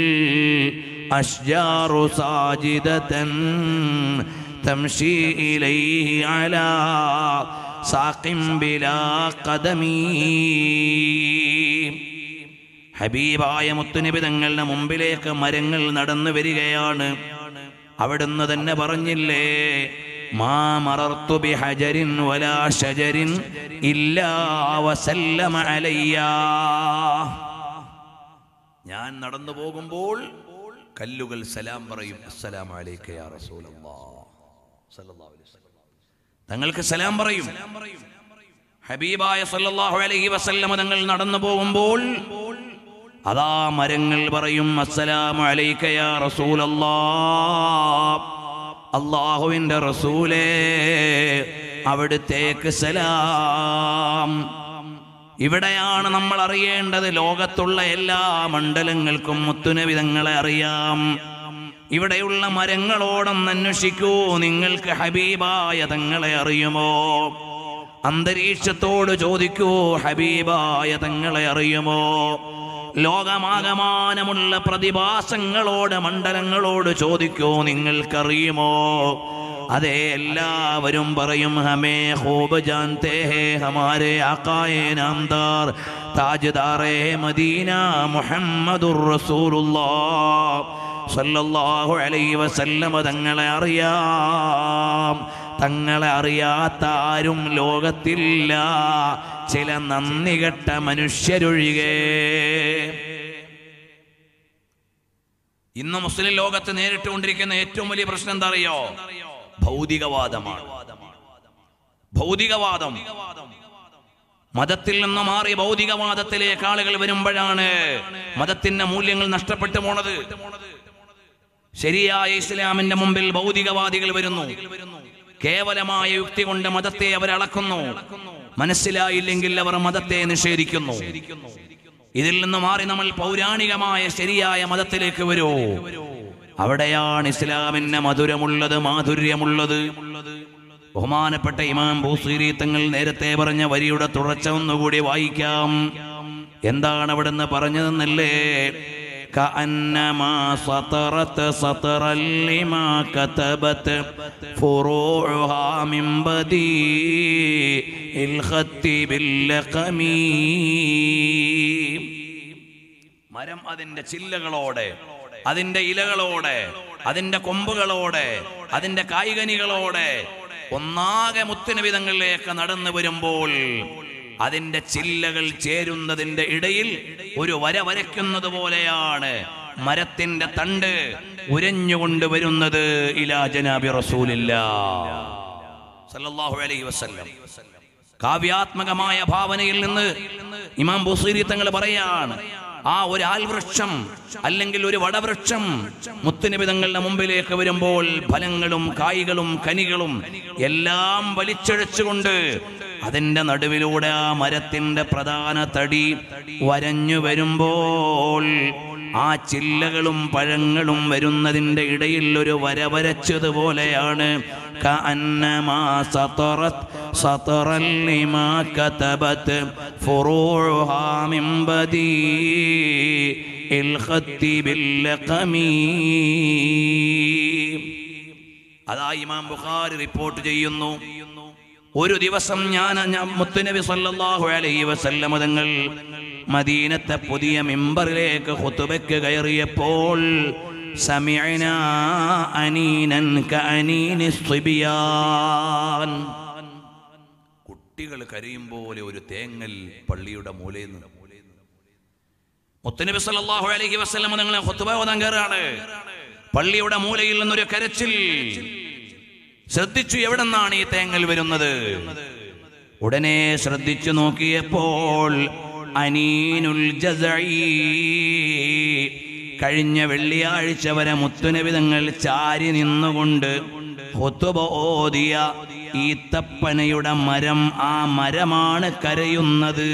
അശ്ജാറു സാജിദതൻ തംശി ഇലൈഹി അലാ സാഖിം ബിലാ ഖദമി. ഹബീബായ മുത്തുനബി തങ്ങളുടെ മുമ്പിലേക്ക് മരങ്ങൾ നടന്നു വരികയാണ്. അവിടുന്ന് തന്നെ പറഞ്ഞില്ലേ, മാ മറർതു ബിഹജരിൻ വലാ ഷജരിൻ ഇല്ലാ വസല്ലമ അലയ്യ. ഞാൻ നടന്നു പോകുമ്പോൾ കല്ലുകൾ സലാം പറയും, അസ്സലാമു അലൈക യാ റസൂലല്ലാഹ് സല്ലല്ലാഹു അലൈഹി വസല്ലം. തങ്ങൾക്ക് സലാം പറയും. ഹബീബായ സല്ലല്ലാഹു അലൈഹി വസല്ലം തങ്ങൾ നടന്നു പോകുമ്പോൾ അതാ മരങ്ങൾ പറയും, അസ്സലാമു അലൈക യാ റസൂലല്ലാഹ്, അല്ലാഹുവിന്റെ റസൂലേ അവിടുത്തേക്ക് സലാം. ഇവിടെയാണ് നമ്മൾ അറിയേണ്ടത്, ലോകത്തുള്ള എല്ലാ മണ്ഡലങ്ങൾക്കും മുത്തുനബി തങ്ങളെ അറിയാം. ഇവിടെയുള്ള മരങ്ങളോടൊന്ന് അന്വേഷിക്കൂ, നിങ്ങൾക്ക് ഹബീബായ തങ്ങളെ അറിയുമോ? അന്തരീക്ഷത്തോട് ചോദിക്കൂ, ഹബീബായ തങ്ങളെ അറിയുമോ? ലോകമാകമാനമുള്ള പ്രതിഭാസങ്ങളോട് മണ്ഡലങ്ങളോട് ചോദിക്കൂ, നിങ്ങൾക്കറിയുമോ? അതെ, എല്ലാവരും പറയും, ഹമേ ഖൂബ് ജാൻതേ ഹേ ഹമാരേ ആഖായേ നാംദാർ താജ്ദാറേ മദീന മുഹമ്മദുർ റസൂലുള്ളാഹ് സല്ലല്ലാഹു അലൈഹി വസല്ലം തങ്ങളെ അറിയാം. തങ്ങളെ അറിയാത്ത ആരും ലോകത്തില്ല, ചില നന്ദികെട്ട മനുഷ്യരൊഴികെ. ഇന്ന് മുസ്ലിം ലോകത്ത് നേരിട്ടുകൊണ്ടിരിക്കുന്ന ഏറ്റവും വലിയ പ്രശ്നം എന്താ അറിയോ? ഭൗതികവാദമാണ്. ഭൗതികവാദം. മതത്തിൽ നിന്ന് മാറി ഭൗതികവാദത്തിലേക്ക് ആളുകൾ വരുമ്പോഴാണ് മതത്തിന്റെ മൂല്യങ്ങൾ നഷ്ടപ്പെട്ടു പോണത്. ശരിയായ ഇസ്ലാമിന്റെ മുമ്പിൽ ഭൗതികവാദികൾ വരുന്നു. കേവലമായ യുക്തി കൊണ്ട് മതത്തെ അവർ അളക്കുന്നു. മനസ്സിലായില്ലെങ്കിൽ അവർ മതത്തെ നിഷേധിക്കുന്നു. ഇതിൽ നിന്ന് മാറി നമ്മൾ പൗരാണികമായ ശരിയായ മതത്തിലേക്ക് വരൂ. അവിടെയാണ് ഇസ്ലാമിന്റെ മധുരമുള്ളത്, മാധുര്യമുള്ളത്. ബഹുമാനപ്പെട്ട ഇമാം ബൂസീരി തങ്ങൾ നേരത്തെ പറഞ്ഞ വരിയുടെ തുടർച്ച ഒന്നുകൂടി വായിക്കാം. എന്താണ് അവിടുന്ന് പറഞ്ഞതെന്നല്ലേ? كأنما سطرت سطرا لما كتبت فروعها من بديع الخط باللقم. മരം അതിന്റെ ചില്ലകളോടെ, അതിന്റെ ഇലകളോടെ, അതിന്റെ കൊമ്പുകളോടെ, അതിന്റെ കായ്കനികളോടെ ഒന്നാകെ മുത്തുനബി തങ്ങളിലേക്ക് നടന്നു വരുമ്പോൾ അതിന്റെ ചില്ലകൾ ചേരുന്നതിന്റെ ഇടയിൽ ഒരു വര വരയ്ക്കുന്നത് പോലെയാണ് മരത്തിന്റെ തണ്ട് ഉരഞ്ഞുകൊണ്ട് വരുന്നത് ഇലാ ജനാബി റസൂലില്ലാഹ് സല്ലല്ലാഹു അലൈഹി വസല്ലം. കാവ്യാത്മകമായ ഭാവനയിൽ നിന്ന് ഇമാം ബുസീരി തങ്ങൾ പറയാണ്, ആ ഒരു ആൽവൃക്ഷം അല്ലെങ്കിൽ ഒരു വടവൃക്ഷം മുത്തുനബി തങ്ങളുടെ മുമ്പിലേക്ക് വരുമ്പോൾ ഫലങ്ങളും കായ്കളും കനികളും എല്ലാം വലിച്ചഴച്ചുകൊണ്ട് അതിന്റെ നടുവിലൂടെ ആ മരത്തിന്റെ പ്രധാന തടി വരഞ്ഞു വരുമ്പോൾ ആ ചില്ലകളും പഴങ്ങളും വരുന്നതിന്റെ ഇടയിൽ ഒരു വര വരച്ചതുപോലെയാണ്. കഅന്നമാ സതറത് സതറൻ ലിമാ കതബത് ഫുറൂഉഹാ മിൻ ബദീഇൽ ഖത്തി ബിൽ ലഖമീ. അതാ ഇമാം ബുഖാരി റിപ്പോർട്ട് ചെയ്യുന്നു. ഒരു ദിവസം ഞാൻ മുത്തുനബി സല്ലല്ലാഹു അലൈഹി വസല്ലം തങ്ങൾ മദീനത്തെ പുതിയ മിമ്പറിലേക്ക് ഖുതുബയ്ക്ക് കയറിയപ്പോൾ സമിഅനാ അനീനൻ കഅനീനിസ് സിബിയാൻ, കുട്ടികൾ കരയും പോലെ ഒരു തേങ്ങൽ പള്ളിയുടെ മൂലയിൽ നിന്ന്. മുത്തുനബി സല്ലല്ലാഹു അലൈഹി വസല്ലം തങ്ങൾ ഖുതുബ ഓതാൻ കയറാണ്. പള്ളിയുടെ മൂലയിൽ നിന്നൊരു കരച്ചിൽ. ശ്രദ്ധിച്ചു, എവിടെ നിന്നാണ് ഈ തേങ്ങൽ വരുന്നത്? ഉടനെ ശ്രദ്ധിച്ചു നോക്കിയപ്പോൾ അനീനുൽ ജസഈ, കഴിഞ്ഞ വെള്ളിയാഴ്ച വരെ മുത്തുനബി തങ്ങൾ ചാരി നിന്നുകൊണ്ട് ഖുതുബ ഓതിയ ഈത്തപ്പനയുടെ മരം, ആ മരമാണ് കരയുന്നത്.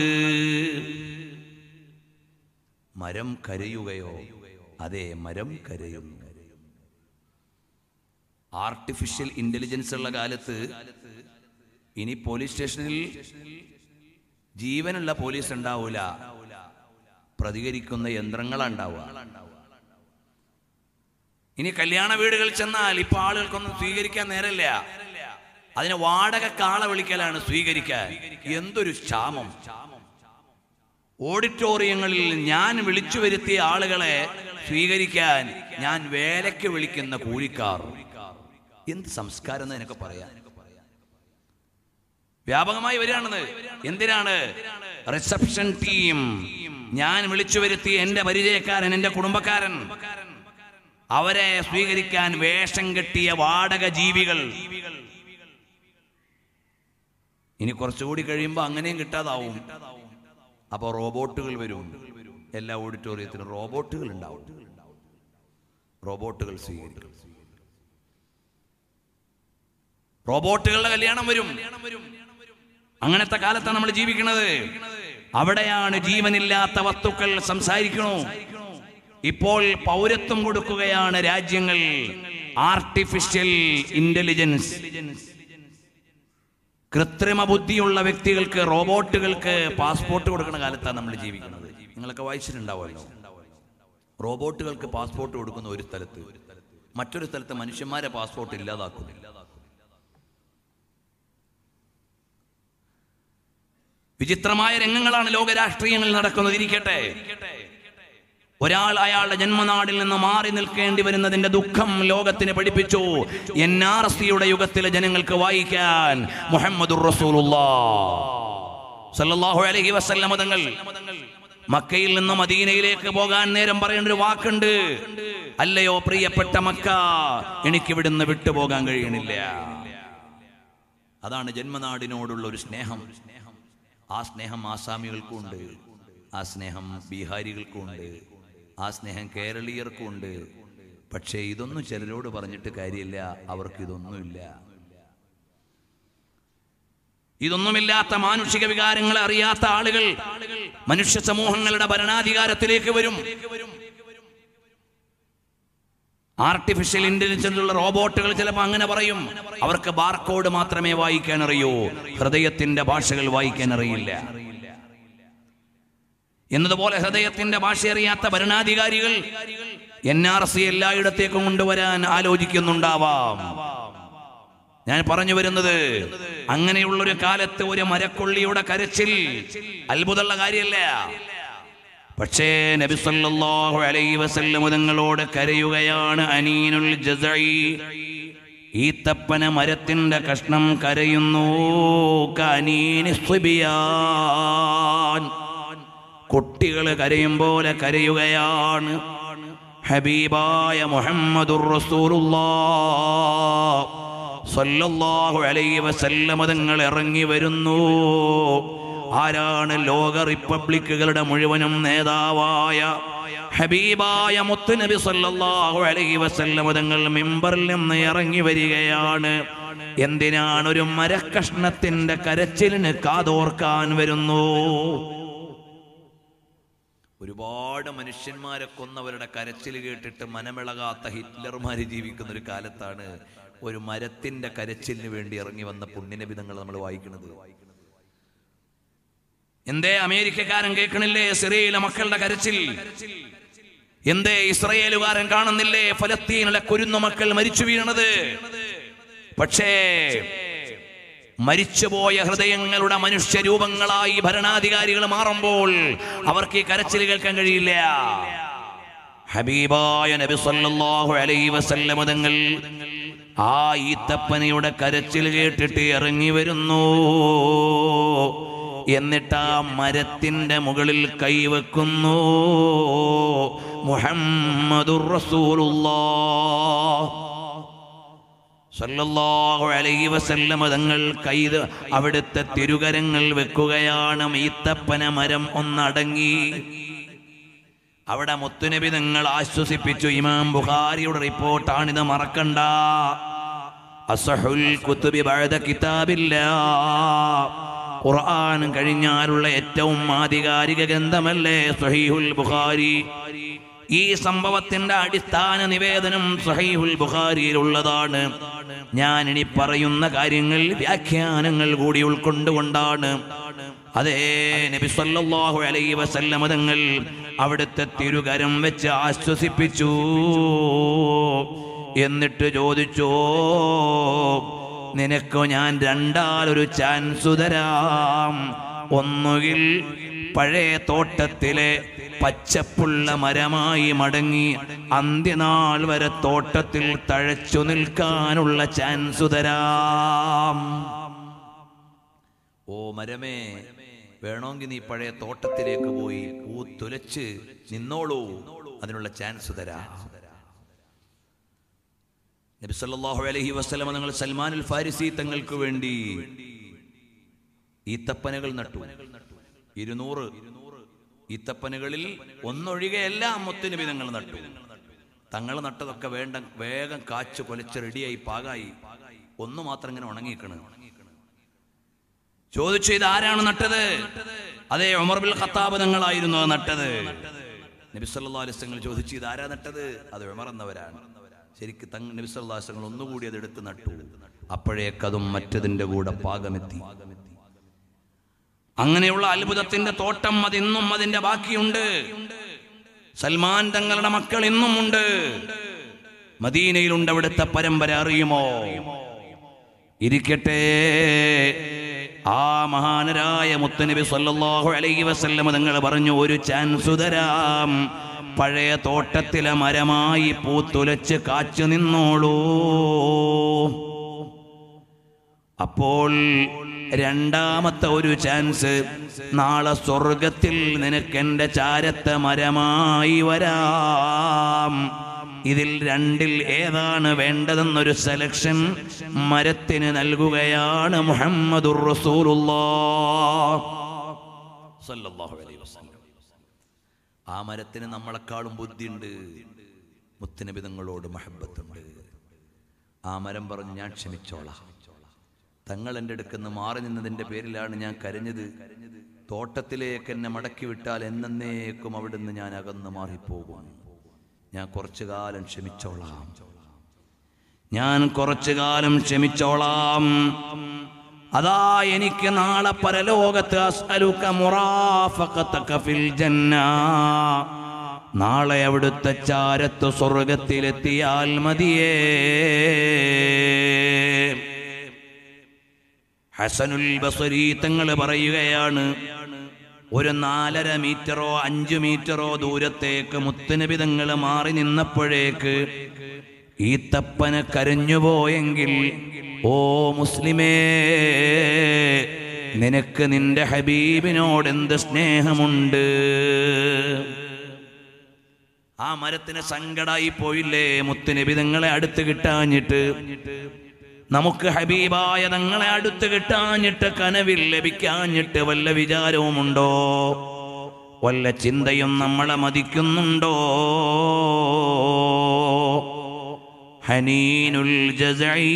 മരം കരയുകയോ? അതെ, മരം കരയുന്നു. ആർട്ടിഫിഷ്യൽ ഇന്റലിജൻസ് ഉള്ള കാലത്ത് ഇനി പോലീസ് സ്റ്റേഷനിൽ ജീവനുള്ള പോലീസ് ഉണ്ടാവൂല, പ്രതികരിക്കുന്ന യന്ത്രങ്ങളുണ്ടാവുക. ഇനി കല്യാണ വീടുകളിൽ ചെന്നാൽ ഇപ്പൊ ആളുകൾക്കൊന്നും സ്വീകരിക്കാൻ നേരമില്ല, അതിന് വാടക കാള വിളിക്കലാണ് സ്വീകരിക്കാൻ. എന്തൊരു ക്ഷാമം! ഓഡിറ്റോറിയങ്ങളിൽ ഞാൻ വിളിച്ചു വരുത്തിയ ആളുകളെ സ്വീകരിക്കാൻ ഞാൻ വേലയ്ക്ക് വിളിക്കുന്ന കൂലിക്കാർ. എന്ത് സംസ്കാരം എന്ന് എനിക്ക് പറയാം. വ്യാപകമായി വരികയാണെന്ന്. എന്തിനാണ്? റിസപ്ഷൻ ടീം, ഞാൻ വിളിച്ചു വരുത്തി എന്റെ പരിചയക്കാരൻ, എന്റെ കുടുംബക്കാരൻ, അവരെ സ്വീകരിക്കാൻ വേഷം കെട്ടിയ വാടക ജീവികൾ. ഇനി കുറച്ചുകൂടി കഴിയുമ്പോൾ അങ്ങനെയും കിട്ടാതാവും. അപ്പൊ റോബോട്ടുകൾ വരും. എല്ലാ ഓഡിറ്റോറിയത്തിലും റോബോട്ടുകൾ ഉണ്ടാവും. റോബോട്ടുകൾ സ്വീകരിക്കും. റോബോട്ടുകളുടെ കല്യാണം വരും. അങ്ങനത്തെ കാലത്താണ് നമ്മൾ ജീവിക്കുന്നത്. അവിടെയാണ് ജീവനില്ലാത്ത വസ്തുക്കൾ സംസാരിക്കണു. ഇപ്പോൾ പൗരത്വം കൊടുക്കുകയാണ് രാജ്യങ്ങൾ. ആർട്ടിഫിഷ്യൽ ഇന്റലിജൻസ്, കൃത്രിമ ബുദ്ധിയുള്ള വ്യക്തികൾക്ക്, റോബോട്ടുകൾക്ക് പാസ്പോർട്ട് കൊടുക്കുന്ന കാലത്താണ് നമ്മൾ ജീവിക്കുന്നത്. നിങ്ങളൊക്കെ വായിച്ചിട്ടുണ്ടാവുമല്ലോ. റോബോട്ടുകൾക്ക് പാസ്പോർട്ട് കൊടുക്കുന്ന ഒരു സ്ഥലത്ത്, മറ്റൊരു സ്ഥലത്ത് മനുഷ്യന്മാരെ പാസ്പോർട്ട് ഇല്ലാതാക്കുന്നു. വിചിത്രമായ രംഗങ്ങളാണ് ലോകരാഷ്ട്രീയങ്ങളിൽ നടക്കുന്നത്. ഇരിക്കട്ടെ, ഒരാൾ അയാളുടെ ജന്മനാടിൽ നിന്ന് മാറി നിൽക്കേണ്ടി വരുന്നതിന്റെ ദുഃഖം ലോകത്തിന് പഠിപ്പിച്ചു. NRCയുടെ യുഗത്തിലെ ജനങ്ങൾക്ക് വായിക്കാൻ മുഹമ്മദുർ റസൂലുള്ളാഹ് സല്ലല്ലാഹു അലൈഹി വസല്ലം തങ്ങൾ മക്കയിൽ നിന്ന് മദീനയിലേക്ക് പോകാൻ നേരം പറയേണ്ട ഒരു വാക്കുണ്ട്. അല്ലയോ പ്രിയപ്പെട്ട മക്ക, എനിക്കിവിടുന്ന് വിട്ടുപോകാൻ കഴിയണില്ല. അതാണ് ജന്മനാടിനോടുള്ള ഒരു സ്നേഹം. ആ സ്നേഹം ആസാമികൾക്കുണ്ട്, ആ സ്നേഹം ബീഹാരികൾക്കുണ്ട്, ആ സ്നേഹം കേരളീയർക്കുണ്ട്. പക്ഷേ ഇതൊന്നും ചിലരോട് പറഞ്ഞിട്ട് കാര്യമില്ല. അവർക്ക് ഇതൊന്നുമില്ല. ഇതൊന്നുമില്ലാത്ത മാനുഷിക വികാരങ്ങളെ അറിയാത്ത ആളുകൾ മനുഷ്യ സമൂഹങ്ങളുടെ ഭരണാധികാരത്തിലേക്ക് വരും. ആർട്ടിഫിഷ്യൽ ഇന്റലിജൻസ് ഉള്ള റോബോട്ടുകൾ ചിലപ്പോൾ അങ്ങനെ പറയും. അവർക്ക് ബാർകോഡ് മാത്രമേ വായിക്കാൻ അറിയൂ, ഹൃദയത്തിന്റെ ഭാഷകൾ വായിക്കാൻ അറിയില്ല. എന്നതുപോലെ ഹൃദയത്തിന്റെ ഭാഷ അറിയാത്ത ഭരണാധികാരികൾ NRC എല്ലായിടത്തേക്കും കൊണ്ടുവരാൻ ആലോചിക്കുന്നുണ്ടാവാം. ഞാൻ പറഞ്ഞു വരുന്നത്, അങ്ങനെയുള്ളൊരു കാലത്ത് ഒരു മരക്കൊള്ളിയുടെ കരച്ചിൽ അത്ഭുതമുള്ള കാര്യമല്ല. പക്ഷേ നബി സല്ലല്ലാഹു അലൈഹി വസല്ലം തങ്ങളോട് കരയുകയാണ്. അനീനുൽ ജസഈ, ഈത്തപ്പന മരത്തിന്റെ കഷ്ണം കരയുന്നു. കഅനീനിസ് സിബിയാൻ, കുട്ടികൾ കരയും പോലെ കരയുകയാണ്. ഹബീബായ മുഹമ്മദുർ റസൂലുള്ളാഹ് സല്ലല്ലാഹു അലൈഹി വസല്ലം തങ്ങൾ ഇറങ്ങി വരുന്നു. ആരാണ്? ലോക റിപ്പബ്ലിക്കുകളുടെ മുഴുവനും നേതാവായ ഹബീബായ മുത്തുനബി സല്ലല്ലാഹു അലൈഹി വസല്ലം തങ്ങൾ മിമ്പറിൽ നിന്ന് ഇറങ്ങി വരികയാണ്. എന്തിനാണ്? ഒരു മരക്കഷ്ണത്തിന്റെ കരച്ചിലിന് കാതോർക്കാൻ വരുന്നു. ഒരുപാട് മനുഷ്യന്മാരെ കൊന്നവരുടെ കരച്ചിൽ കേട്ടിട്ട് മനമിളകാത്ത ഹിറ്റ്ലർമാര് ജീവിക്കുന്ന ഒരു കാലത്താണ് ഒരു മരത്തിന്റെ കരച്ചിലിന് വേണ്ടി ഇറങ്ങി വന്ന പുണ്യനബി തങ്ങൾ നമ്മൾ വായിക്കുന്നത്. എന്തേ അമേരിക്കക്കാരൻ കേൾക്കണില്ലേ സിറിയയിലെ മക്കളുടെ കരച്ചിൽ? എന്തേ ഇസ്രയേലുകാരൻ കാണുന്നില്ലേ ഫലസ്തീനിലെ കുരുന്നു മക്കൾ മരിച്ചു വീണത്? പക്ഷേ മരിച്ചുപോയ ഹൃദയങ്ങളുടെ മനുഷ്യരൂപങ്ങളായി ഭരണാധികാരികൾ മാറുമ്പോൾ അവർക്ക് ഈ കരച്ചിൽ കേൾക്കാൻ കഴിയില്ല. ഹബീബായ നബി സല്ലല്ലാഹു അലൈഹി വസല്ലം തങ്ങൾ ആ ഈത്തപ്പനയുടെ കരച്ചിൽ കേട്ടിട്ട് ഇറങ്ങി വരുന്നു. എന്നിട്ട് ആ മരത്തിന്റെ മുകളിൽ കൈവെക്കുന്നു. മുഹമ്മദുർ റസൂലുള്ളാഹ് സല്ലല്ലാഹു അലൈഹി വസല്ലം തങ്ങൾ അവിടുത്തെ തിരുകരങ്ങൾ വെക്കുകയാണ്. ഈത്തപ്പന മരം ഒന്നടങ്ങി. അവിടെ മുത്തുനബി തങ്ങൾ ആശ്വസിപ്പിച്ചു. ഇമാം ബുഖാരിയുടെ റിപ്പോർട്ടാണിത്, മറക്കണ്ട. അസ്ഹുൽ കുതുബി ബഅദ കിതാബില്ലാഹ്, ഖുർആൻ കഴിഞ്ഞാലുള്ള ഏറ്റവും ആധികാരിക ഗ്രന്ഥമല്ലേ സ്വഹീഹുൽ ബുഖാരി. ഈ സംഭവത്തിന്റെ അടിസ്ഥാന നിവേദനം സ്വഹീഹുൽ ബുഖാരിയിലുള്ളതാണ്. ഞാൻ ഇനി പറയുന്ന കാര്യങ്ങൾ വ്യാഖ്യാനങ്ങൾ കൂടി ഉൾക്കൊണ്ടുകൊണ്ടാണ്. അതേ നബി സല്ലല്ലാഹു അലൈഹി വസല്ലം തങ്ങൾ അവിടുത്തെ തിരുകരം വെച്ച് ആശ്വസിപ്പിച്ചു. എന്നിട്ട് ചോദിച്ചു, നിനക്ക് ഞാൻ രണ്ടാലൊരു ചാൻസ് തരാം. ഒന്നുകിൽ പഴയ തോട്ടത്തിലെ പച്ചപ്പുള്ള മരമായി മടങ്ങി അന്ത്യനാൾ വരെ തോട്ടത്തിൽ തഴച്ചു നിൽക്കാനുള്ള ചാൻസ് തരാം. ഓ മരമേ, വേണമെങ്കിൽ നീ പഴയ തോട്ടത്തിലേക്ക് പോയി പൂത്തുലച്ച് നിന്നോളൂ, അതിനുള്ള ചാൻസ് തരാം. നബി സല്ലല്ലാഹു അലൈഹി വസല്ലം തങ്ങൾ സൽമാനുൽ ഫാരിസി തങ്ങൾക്ക് വേണ്ടി ഈത്തപ്പനകൾ നട്ടു. 200 ഈത്തപ്പനകളിൽ ഒന്നൊഴികെ എല്ലാം മുത്തുനബി തങ്ങൾ നട്ടു. തങ്ങൾ നട്ടതൊക്കെ വേഗം കാച്ചു കൊലച്ച് റെഡിയായി പാകായി. ഒന്നു മാത്രം ഇങ്ങനെ ഉണങ്ങിക്കണ്. ചോദിച്ചു, ഇത് ആരാണ് നട്ടത്? അതേ, ഉമർ ബിൻ ഖത്താബ് തങ്ങളായിരുന്നു അത് നട്ടത്. നബി സല്ലല്ലാഹു അലൈഹി വസല്ലം ചോദിച്ചു, ഇത് ആരാ നട്ടത്? അത് ഉമർ എന്നവരാണ്. ശരിക്കും നബി സല്ലല്ലാഹു അലൈഹി വസല്ലം ഒന്നുകൂടി അത് എടുത്ത് നട്ടു. അപ്പോഴേക്കതും മറ്റതിന്റെ കൂടെ പാകമെത്തി. അങ്ങനെയുള്ള അത്ഭുതത്തിന്റെ തോട്ടം അതിന്നും അതിന്റെ ബാക്കിയുണ്ട്. സൽമാൻ തങ്ങളുടെ മക്കൾ ഇന്നും ഉണ്ട്. മദീനയിലുണ്ട് അവിടുത്തെ പരമ്പര. അറിയുമോ? ഇരിക്കട്ടെ, ആ മഹാനരായ മുത്തുനബി സല്ലല്ലാഹു അലൈഹി വസല്ലം തങ്ങൾ പറഞ്ഞു, ഒരു ചാൻസ് തരാം. പഴയ തോട്ടത്തിലെ മരമായി പൂത്തുലച്ച് കാച്ചു നിന്നോളൂ. അപ്പോൾ രണ്ടാമത്തെ ഒരു ചാൻസ്, നാളെ സ്വർഗത്തിൽ നിനക്ക് എൻ്റെ ചാരത്തെ മരമായി വരാം. ഇതിൽ രണ്ടിൽ ഏതാണ് വേണ്ടതെന്നൊരു സെലക്ഷൻ മരത്തിന് നൽകുകയാണ് മുഹമ്മദുർ റസൂലുള്ളാഹ് സല്ലല്ലാഹു അലൈഹി വസല്ലം. ആ മരത്തിന് നമ്മളെക്കാളും ബുദ്ധിയുണ്ട്, മുത്തുനബി തങ്ങളോട് മഹബത്തുണ്ട്. ആ മരം പറഞ്ഞു, ഞാൻ ക്ഷമിച്ചോളാം. തങ്ങൾ എൻ്റെ അടുക്കുന്ന മാറി നിന്നതിൻ്റെ പേരിലാണ് ഞാൻ കരഞ്ഞത്. തോട്ടത്തിലേക്ക് എന്നെ മടക്കി വിട്ടാൽ എന്നേക്കും അവിടുന്ന് ഞാൻ അകന്ന് മാറിപ്പോകും. ഞാൻ കുറച്ചു കാലം ക്ഷമിച്ചോളാം, ഞാൻ കുറച്ചു കാലം ക്ഷമിച്ചോളാം. അതാ എനിക്ക് നാളെ പരലോകത്ത് അസ്അലുക മുറാഫഖതക ഫിൽ ജന്ന, നാളെ അവിടുത്തെ ചാരത്ത് സ്വർഗത്തിലെത്തിയാൽ മതിയേ. ഹസനുൽ ബസരി തങ്ങൾ പറയുകയാണ്, ഒരു 4.5 മീറ്ററോ 5 മീറ്ററോ ദൂരത്തേക്ക് മുത്തുനബി തങ്ങൾ മാറി നിന്നപ്പോഴേക്ക് ഈത്തപ്പന കരഞ്ഞുപോയെങ്കിൽ, ഓ മുസ്ലിമേ, നിനക്ക് നിന്റെ ഹബീബിനോട് എന്ത് സ്നേഹമുണ്ട്. ആ മരത്തിന് സങ്കടായി പോയില്ലേ മുത്തുനബി തങ്ങളെ അടുത്ത് കിട്ടാഞ്ഞിട്ട്? നമുക്ക് ഹബീബായ തങ്ങളെ അടുത്ത് കിട്ടാഞ്ഞിട്ട്, കനവിൽ ലഭിക്കാഞ്ഞിട്ട് വല്ല വിചാരവുമുണ്ടോ? വല്ല ചിന്തയും നമ്മളെ മതിക്കുന്നുണ്ടോ? ഹനീനുൽ ജസഈ.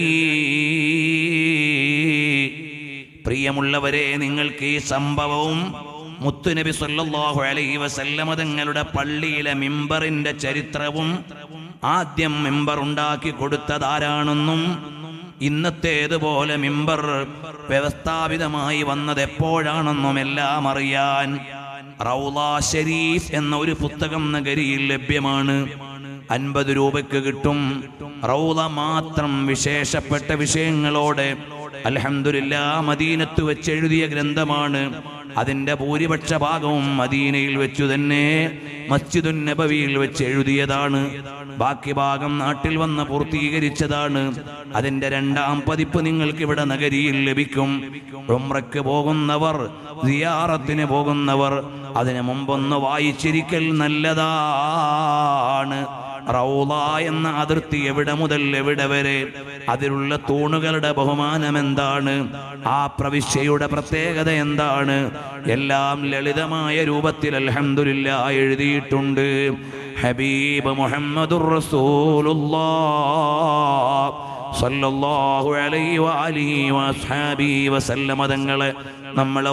പ്രിയമുള്ളവരെ, നിങ്ങൾക്ക് ഈ സംഭവവും മുത്തുനബി സല്ലല്ലാഹു അലൈഹി വസല്ലമ തങ്ങളുടെ പള്ളിയിലെ മിമ്പറിന്റെ ചരിത്രവും ആദ്യം മിമ്പർ ഉണ്ടാക്കി കൊടുത്തതാരാണെന്നും ഇന്നത്തേതുപോലെ മിമ്പർ വ്യവസ്ഥാപിതമായി വന്നത് എപ്പോഴാണെന്നും എല്ലാം അറിയാൻ റൗള ഷരീഫ് എന്ന ഒരു പുസ്തകം നഗരിയിൽ ലഭ്യമാണ്. 50 രൂപയ്ക്ക് കിട്ടും. റൗള മാത്രം വിശേഷപ്പെട്ട വിഷയങ്ങളോടെ അൽഹംദുലില്ലാഹ് മദീനത്ത് വെച്ച് എഴുതിയ ഗ്രന്ഥമാണ്. അതിന്റെ ഭൂരിപക്ഷ ഭാഗവും മദീനയിൽ വെച്ചു തന്നെ മസ്ജിദുൻ നബവിയിൽ വെച്ച് എഴുതിയതാണ്. ബാക്കി ഭാഗം നാട്ടിൽ വന്ന് പൂർത്തീകരിച്ചതാണ്. അതിന്റെ 2ാം പതിപ്പ് നിങ്ങൾക്ക് ഇവിടെ നഗരിയിൽ ലഭിക്കും. ഉംറയ്ക്ക് പോകുന്നവർ, സിയാറത്തിന് പോകുന്നവർ അതിനു മുമ്പൊന്ന് വായിച്ചിരിക്കൽ നല്ലതാണ്. റൗള എന്ന അതിർത്തി എവിടെ മുതൽ എവിടെ വരെ, അതിലുള്ള തൂണുകളുടെ ബഹുമാനം എന്താണ്, ആ പ്രവിശ്യയുടെ പ്രത്യേകത എന്താണ്, എല്ലാം ലളിതമായ രൂപത്തിൽ അൽഹംദുലില്ലാഹ് എഴുതിയിട്ടുണ്ട്. ഹബീബ് മുഹമ്മദുർ റസൂലുള്ളാഹ് സല്ലല്ലാഹു അലൈഹി വഅലിഹി വഅസ്ഹാബിഹി വസല്ലമ തങ്ങളെ നമ്മൾ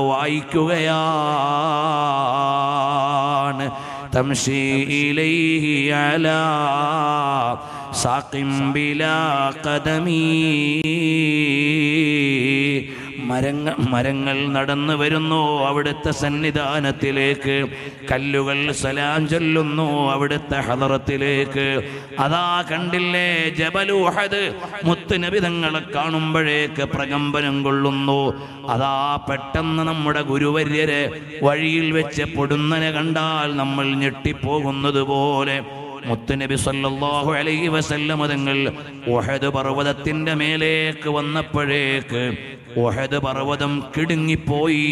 വായിക്കുകയാണ്. തംശി ഇലൈഹി അലാ സാഖിം ബിലാ ഖദമി. മരങ്ങൾ നടന്നു വരുന്നു അവിടുത്തെ സന്നിധാനത്തിലേക്ക്, കല്ലുകൾ സലാം ചൊല്ലുന്നു അവിടുത്തെ ഹദറത്തിലേക്ക്. അതാ കണ്ടില്ലേ ജബൽ ഉഹദ്, മുത്തുനബി തങ്ങളെ കാണുമ്പോഴേക്ക് പ്രകമ്പനം കൊള്ളുന്നു. അതാ പെട്ടെന്ന് നമ്മുടെ ഗുരുവര്യരെ വഴിയിൽ വെച്ച് പൊടുന്നനെ കണ്ടാൽ നമ്മൾ ഞെട്ടിപ്പോകുന്നത് പോലെ മുത്തുനബി സല്ലല്ലാഹു അലൈഹി വസല്ലം തങ്ങൾ ഉഹദ് പർവ്വതത്തിന്റെ മേലേക്ക് വന്നപ്പോഴേക്ക് ഉഹദ് പർവ്വതം കിടുങ്ങിപ്പോയി.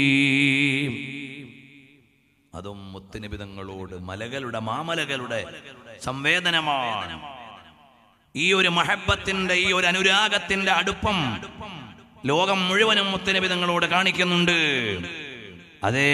അതും മുത്തുനബി തങ്ങളോട് മലകളുടെ മാമലകളുടെ സംവേദനമാണ്. ഈ ഒരു മഹബത്തിന്റെ, ഈ ഒരു അനുരാഗത്തിന്റെ അടുപ്പം ലോകം മുഴുവനും മുത്തുനബി തങ്ങളോട് കാണിക്കുന്നുണ്ട്. അതേ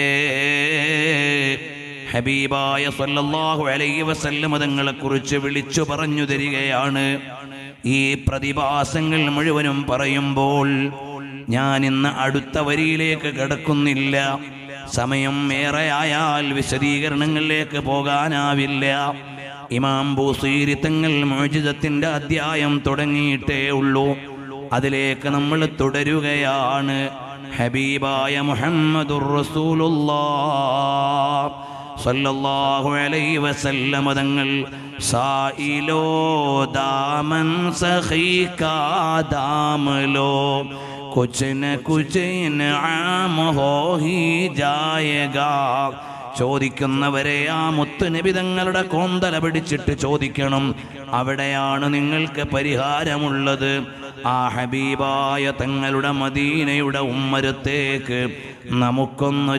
ഹബീബായ സല്ലല്ലാഹു അലൈഹി വസല്ലം തങ്ങളെ കുറിച്ച് വിളിച്ചു പറഞ്ഞു തരികയാണ്. ഈ പ്രതിഭാസങ്ങൾ മുഴുവനും പറയുമ്പോൾ ഞാൻ ഇന്ന് അടുത്ത വരിയിലേക്ക് കടക്കുന്നില്ല. സമയം ഏറെയായാൽ വിശദീകരണങ്ങളിലേക്ക് പോകാനാവില്ല. ഇമാം ബൂസീരി തങ്ങൾ മുഅ്ജിസത്തിന്റെ അധ്യായം തുടങ്ങിയിട്ടേ ഉള്ളൂ. അതിലേക്ക് നമ്മൾ തുടരുകയാണ്. ഹബീബായ മുഹമ്മദുർ റസൂലുള്ളാഹ് സല്ലല്ലാഹു അലൈഹി വസല്ലം തങ്ങൾ സായിലോ ദാമൻ സഖീകാ ദാമലോ കുച്ച് ന കുച്ച് ഇൻആം ഹോ ഹി ജായേഗാ. ചോദിക്കുന്നവരെ ആ മുത്തുനബി തങ്ങളുടെ കോന്തല പിടിച്ചിട്ട് ചോദിക്കണം, അവിടെയാണ് നിങ്ങൾക്ക് പരിഹാരമുള്ളത്. ആ ഹബീബായ തങ്ങളുടെ മദീനയുടെ ഉമ്മരത്തേക്ക് നമുക്കൊന്ന്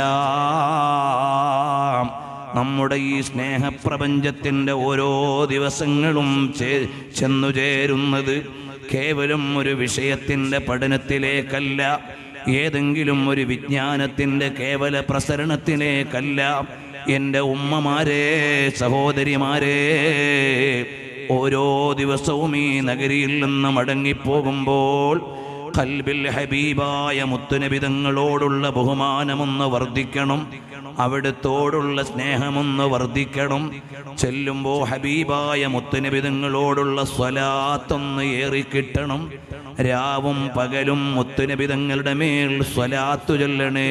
ചേരാം. നമ്മുടെ ഈ സ്നേഹപ്രപഞ്ചത്തിൻ്റെ ഓരോ ദിവസങ്ങളും ചെന്നു ചേരുന്നത് കേവലം ഒരു വിഷയത്തിൻ്റെ പഠനത്തിലേക്കല്ല, ഏതെങ്കിലും ഒരു വിജ്ഞാനത്തിൻ്റെ കേവല പ്രസരണത്തിലേക്കല്ല. എൻ്റെ ഉമ്മമാരെ, സഹോദരിമാരെ, ഓരോ ദിവസവും ഈ നഗരിയിൽ നിന്ന് മടങ്ങിപ്പോകുമ്പോൾ ഖൽബിൽ ഹബീബായ മുത്തുനബി തങ്ങളോടുള്ള ബഹുമാനമൊന്ന് വർദ്ധിക്കണം, അവിടുത്തോടുള്ള സ്നേഹമൊന്ന് വർദ്ധിക്കണം. ചെല്ലുമ്പോൾ ഹബീബായ മുത്തുനബി തങ്ങളോടുള്ള സ്വലാത്തൊന്ന് ഏറിക്കിട്ടണം. രാവും പകലും മുത്തുനബി തങ്ങളുടെ മേൽ സ്വലാത്തു ചൊല്ലണേ.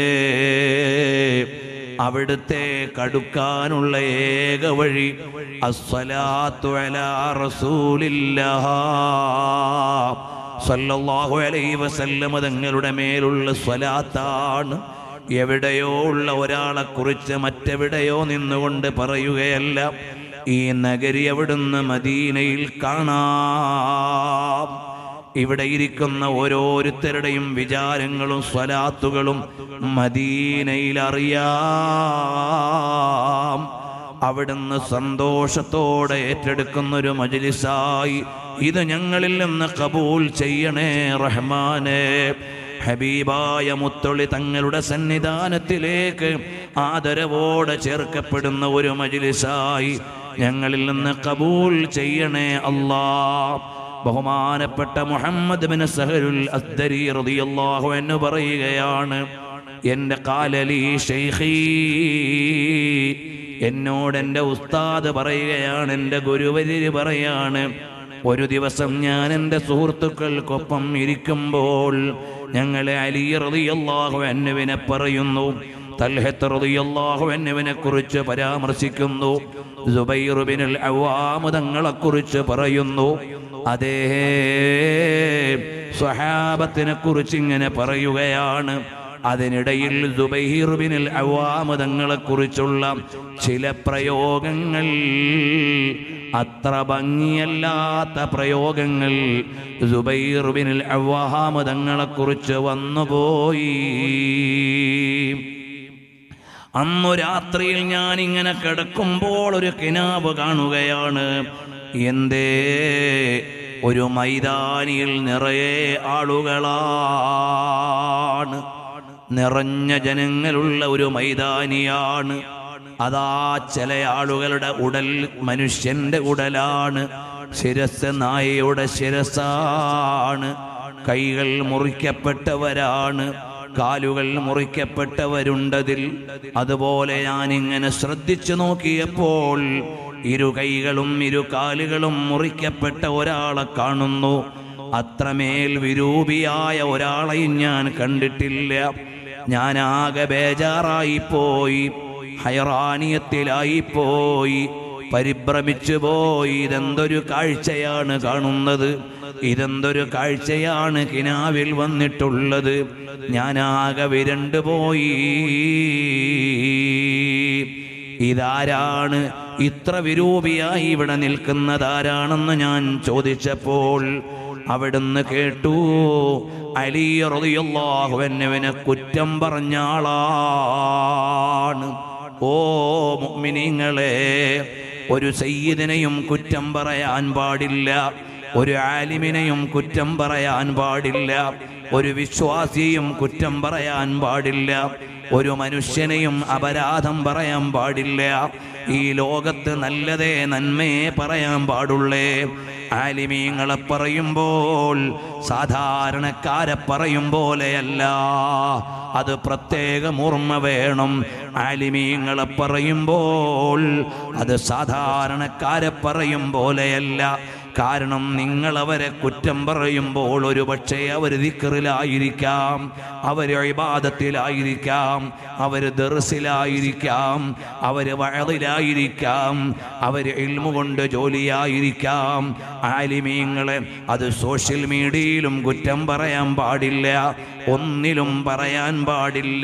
അവിടുത്തെ കടുക്കാനുള്ള ഏക വഴി അസ്സലാത്തു അലാ റസൂലില്ലാഹ് സല്ലല്ലാഹു അലൈഹി വസല്ലം തങ്ങളുടെ മേലുള്ള സ്വലാത്താണ്. എവിടെയോ ഉള്ള ഒരാളെ കുറിച്ച് മറ്റെവിടെയോ നിന്നുകൊണ്ട് പറയുകയല്ല. ഈ നഗരി അവിടുന്ന് മദീനയിൽ കാണാം. ഇവിടെ ഇരിക്കുന്ന ഓരോരുത്തരുടെയും വിചാരങ്ങളും സ്വലാത്തുകളും മദീനയിൽ അറിയാം. അവിടുന്ന് സന്തോഷത്തോടെ ഏറ്റെടുക്കുന്നൊരു മജ്ലിസായി ഇത് ഞങ്ങളിൽ നിന്ന് കബൂൽ ചെയ്യണേ റഹ്മാനേ. ഹബീബായ മുത്തൊളി തങ്ങളുടെ സന്നിധാനത്തിലേക്ക് ആദരവോടെ ചേർക്കപ്പെടുന്ന ഒരു മജ്ലിസായി ഞങ്ങളിൽ നിന്ന് കബൂൽ ചെയ്യണേ അല്ലാഹ്. ബഹുമാനപ്പെട്ട മുഹമ്മദ് ബിൻ സഹലുൽ അസ്ദരി റളിയല്ലാഹു അൻഹു പറയുകയാണ്, എൻ്റെ ഖാലലി ശൈഖി, എന്നോട് എൻ്റെ ഉസ്താദ് പറയുകയാണ്, എൻ്റെ ഗുരുവര്യര് പറയാണ്, ഒരു ദിവസം ഞാൻ എൻ്റെ സുഹൃത്തുക്കൾക്കൊപ്പം ഇരിക്കുമ്പോൾ ഞങ്ങളെ അലി റളിയല്ലാഹു അൻഹുവിനെ പറയുന്നു, തൽഹത്ത് റളിയല്ലാഹു അൻഹുവിനെ കുറിച്ച് പരാമർശിക്കുന്നു, സുബൈർ ബിനുൽ അവ്വാം തങ്ങളെ കുറിച്ച് പറയുന്നു, അതേ സ്വഹാബത്തിനെ കുറിച്ച് ഇങ്ങനെ പറയുകയാണ്. അതിനിടയിൽ സുബൈർ ബിനുൽ അവ്വാം തങ്ങളെ കുറിച്ചുള്ള ചില പ്രയോഗങ്ങൾ, അത്ര ഭംഗിയല്ലാത്ത പ്രയോഗങ്ങൾ സുബൈർ ബിനുൽ അവ്വാം തങ്ങളെ കുറിച്ച് വന്നുപോയി. അന്നു രാത്രിയിൽ ഞാൻ ഇങ്ങനെ കിടക്കുമ്പോൾ ഒരു കിനാവ് കാണുകയാണ്. എന്തേ, ഒരു മൈതാനിയിൽ നിറയെ ആളുകളാണ്, നിറഞ്ഞ ജനങ്ങളുള്ള ഒരു മൈതാനിയാണ്. അതാ ചില ആളുകളുടെ ഉടൽ മനുഷ്യന്റെ ഉടലാണ്, ശിരസ് നായയുടെ ശിരസാണ്, കൈകൾ മുറിക്കപ്പെട്ടവരാണ്, കാലുകൾ മുറിക്കപ്പെട്ടവരുണ്ടതിൽ. അതുപോലെ ഞാനിങ്ങനെ ശ്രദ്ധിച്ചു നോക്കിയപ്പോൾ ഇരു കൈകളും ഇരു കാലുകളും മുറിക്കപ്പെട്ട ഒരാളെ കാണുന്നു. അത്രമേൽ വിരൂപിയായ ഒരാളെയും ഞാൻ കണ്ടിട്ടില്ല. ഞാനാകെ ബേജാറായിപ്പോയി, ഹൈറാനിയത്തിലായിപ്പോയി, പരിഭ്രമിച്ചു പോയി. ഇതെന്തൊരു കാഴ്ചയാണ് കാണുന്നത്, ഇതെന്തൊരു കാഴ്ചയാണ് കിനാവിൽ വന്നിട്ടുള്ളത്. ഞാനാകെ വിരണ്ടുപോയി. ഇതാരാണ്, ഇത്ര വിരൂപിയായി ഇവിടെ നിൽക്കുന്നതാരാണെന്ന് ഞാൻ ചോദിച്ചപ്പോൾ അവിടുന്ന് കേട്ടു, അലി റളിയല്ലാഹു അൻഹുവിനെ കുറ്റം പറഞ്ഞ ആളാണ്. ഓ മുഅ്മിനീങ്ങളെ, ഒരു സയ്യിദിനെയും കുറ്റം പറയാൻ പാടില്ല, ഒരു ആലിമിനെയും കുറ്റം പറയാൻ പാടില്ല, ഒരു വിശ്വാസിയെയും കുറ്റം പറയാൻ പാടില്ല, ഒരു മനുഷ്യനെയും അപരാധം പറയാൻ പാടില്ല. ഈ ലോകത്ത് നല്ലതേ നന്മയെ പറയാൻ പാടുള്ളേ. ആലിമീങ്ങളെ പറയുമ്പോൾ സാധാരണക്കാരെ പറയും പോലെയല്ല, അത് പ്രത്യേകം ഓർമ്മ വേണം. ആലിമീങ്ങളെ പറയുമ്പോൾ അത് സാധാരണക്കാരെ പറയും പോലെയല്ല. കാരണം നിങ്ങൾ അവരെ കുറ്റം പറയുമ്പോൾ ഒരു പക്ഷേ അവർ ദിക്റിലായിരിക്കാം, അവർ ഇബാദത്തിലായിരിക്കാം, അവർ ദർസിലായിരിക്കാം, അവർ വഅദിലായിരിക്കാം, അവർ ഇൽമു കൊണ്ട് ജോലിയായിരിക്കാം. ആലിമീങ്ങളെ അത് സോഷ്യൽ മീഡിയയിലും കുറ്റം പറയാൻ പാടില്ല, ഒന്നിലും പറയാൻ പാടില്ല.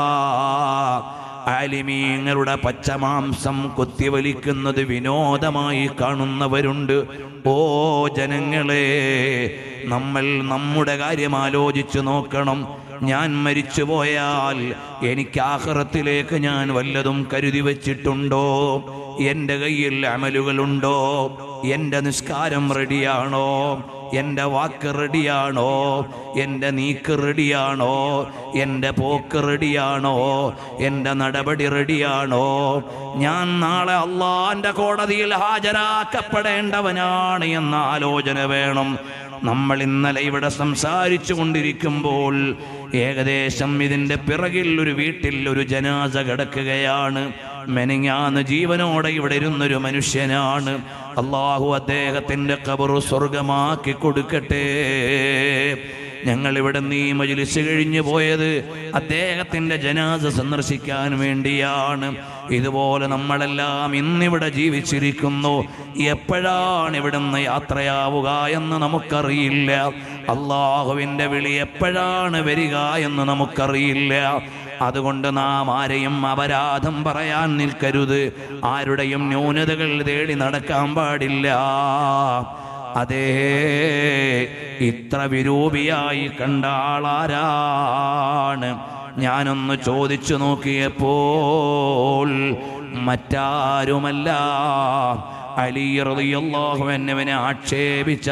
ആലിമീങ്ങളുടെ പച്ചമാംസം കുത്തിവലിക്കുന്നത് വിനോദമായി കാണുന്നവരുണ്ട്. ഓ ജനങ്ങളെ, നമ്മൾ നമ്മുടെ കാര്യം ആലോചിച്ചു നോക്കണം. ഞാൻ മരിച്ചു പോയാൽ എനിക്ക് ആഖിറത്തിലേക്ക് ഞാൻ വല്ലതും കരുതി വച്ചിട്ടുണ്ടോ? എൻ്റെ കയ്യിൽ അമലുകളുണ്ടോ? എൻ്റെ നിസ്കാരം റെഡിയാണോ? എൻ്റെ വാക്ക് റെഡിയാണോ? എൻ്റെ നീക്ക് റെഡിയാണോ? എൻ്റെ പോക്ക് റെഡിയാണോ? എൻ്റെ നടപടി റെഡിയാണോ? ഞാൻ നാളെ അള്ളാന്റെ കോടതിയിൽ ഹാജരാക്കപ്പെടേണ്ടവനാണ് എന്ന ആലോചന വേണം. നമ്മൾ ഇന്നലെ ഇവിടെ സംസാരിച്ചു കൊണ്ടിരിക്കുമ്പോൾ ഏകദേശം ഇതിൻ്റെ പിറകിൽ ഒരു വീട്ടിൽ ഒരു ജനാസ കിടക്കുകയാണ്. മെനങ്ങാന്ന് ജീവനോടെ ഇവിടെ ഇരുന്നൊരു മനുഷ്യനാണ്. അള്ളാഹു അദ്ദേഹത്തിൻ്റെ ഖബർ സ്വർഗമാക്കി കൊടുക്കട്ടെ. ഞങ്ങൾ ഇവിടെ നിന്ന് ഈ മജ്‌ലിസ് കഴിഞ്ഞു പോയത് അദ്ദേഹത്തിൻ്റെ ജനാസ സന്ദർശിക്കാൻ വേണ്ടിയാണ്. ഇതുപോലെ നമ്മളെല്ലാം ഇന്നിവിടെ ജീവിച്ചിരിക്കുന്നു. എപ്പോഴാണ് ഇവിടുന്ന് യാത്രയാവുക എന്ന് നമുക്കറിയില്ല. അള്ളാഹുവിൻ്റെ വിളി എപ്പോഴാണ് വരിക എന്ന് നമുക്കറിയില്ല. അതുകൊണ്ട് നാം ആരെയും അപരാധം പറയാൻ നിൽക്കരുത്, ആരുടെയും ന്യൂനതകൾ തേടി നടക്കാൻ പാടില്ല. അതേ, ഇത്ര വിരൂപിയായി കണ്ട ആളാരാണ്? ഞാനൊന്ന് ചോദിച്ചു നോക്കിയപ്പോൾ മറ്റാരുമല്ല, അലി റളിയല്ലാഹു അൻഹുവിനെ ആക്ഷേപിച്ച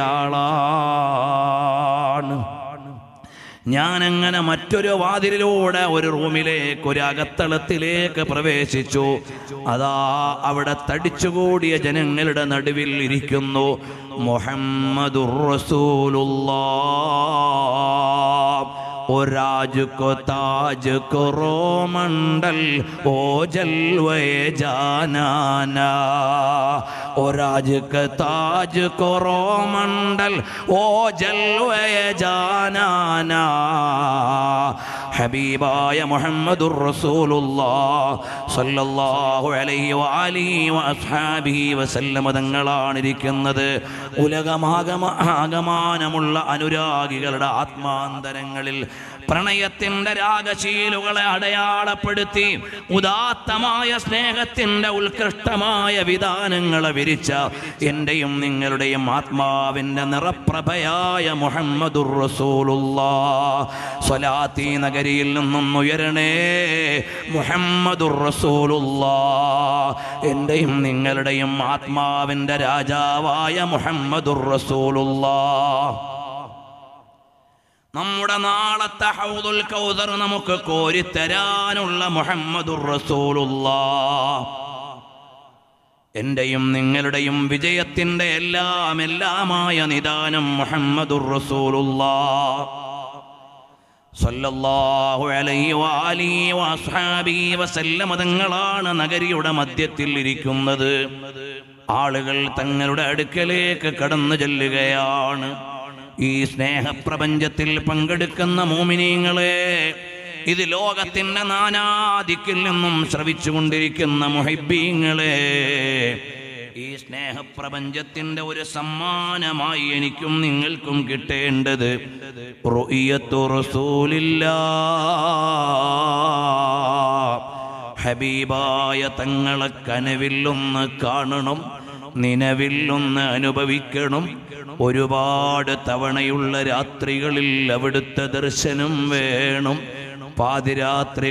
ആളാണ്. ഞാനങ്ങനെ മറ്റൊരു വാതിലിലൂടെ ഒരു റൂമിലേക്ക്, ഒരു അകത്തളത്തിലേക്ക് പ്രവേശിച്ചു. അതാ അവിടെ തടിച്ചുകൂടിയ ജനങ്ങളുടെ നടുവിൽ ഇരിക്കുന്നു മുഹമ്മദുർ റസൂലുള്ളാഹ്. ओ राज को ताज करो मंडल ओ जलवे जानाना ओ राज का ताज करो मंडल ओ जलवे जानाना ഹബീബായ മുഹമ്മദുർ റസൂലുള്ളാഹ് സ്വല്ലല്ലാഹു അലൈഹി വഅലിഹി വഅസ്ഹാബിഹി വസല്ലമ തങ്ങളാണ് ഇരിക്കുന്നത്. ഉലകമാകമാനമുള്ള അനുരാഗികളുടെ ആത്മാന്തരങ്ങളിൽ പ്രണയത്തിന്റെ രാഗശീലുകളെ അടയാളപ്പെടുത്തി ഉദാത്തമായ സ്നേഹത്തിന്റെ ഉത്കൃഷ്ടമായ വിധാനങ്ങളെ വിരിച്ച എന്റെയും നിങ്ങളുടെയും ആത്മാവിന്റെ നിറപ്രഭയായ മുഹമ്മദുർ റസൂലുള്ളാഹ് സ്വലാത്തി നഗരിയിൽ നിന്നും ഉയരണേ മുഹമ്മദുർ റസൂലുള്ളാഹ്. എന്റെയും നിങ്ങളുടെയും ആത്മാവിന്റെ രാജാവായ മുഹമ്മദുർ റസൂലുള്ളാഹ്. നമ്മുടെ നാളത്തെ ഹൗദുൽ കൗസർ നമുക്ക് കോരിത്തരാനുള്ള മുഹമ്മദുർ റസൂലുള്ളാഹ്. എന്റെയും നിങ്ങളുടെയും വിജയത്തിന്റെ എല്ലാമായ നിദാനം മുഹമ്മദുർ റസൂലുള്ളാഹ് സ്വല്ലല്ലാഹു അലൈഹി വഅലിഹി വഅസ്ഹാബിഹി വസല്ലമ തങ്ങളാണ് നഗരിയുടെ മധ്യത്തിൽ ഇരിക്കുന്നത്. ആളുകൾ തങ്ങളുടെ അടുക്കലേക്ക് കടന്നു ചെല്ലുകയാണ്. ഈ സ്നേഹപ്രപഞ്ചത്തിൽ പങ്കെടുക്കുന്ന മോമിനീങ്ങളെ, ഇത് ലോകത്തിന്റെ നാനാദിക്കിൽ നിന്നും ശ്രവിച്ചുകൊണ്ടിരിക്കുന്ന മുഹിബ്ബീങ്ങളെ, ഈ സ്നേഹപ്രപഞ്ചത്തിന്റെ ഒരു സമ്മാനമായി എനിക്കും നിങ്ങൾക്കും കിട്ടേണ്ടത് റുഇയത്തു റസൂലില്ലാഹ്. ഹബീബായ തങ്ങളെ കനവില്ലൊന്ന് കാണണം, നിലവില്ലൊന്ന് അനുഭവിക്കണം. ഒരുപാട് തവണയുള്ള രാത്രികളിൽ അവിടുത്തെ ദർശനം വേണം. പാതിരാത്രി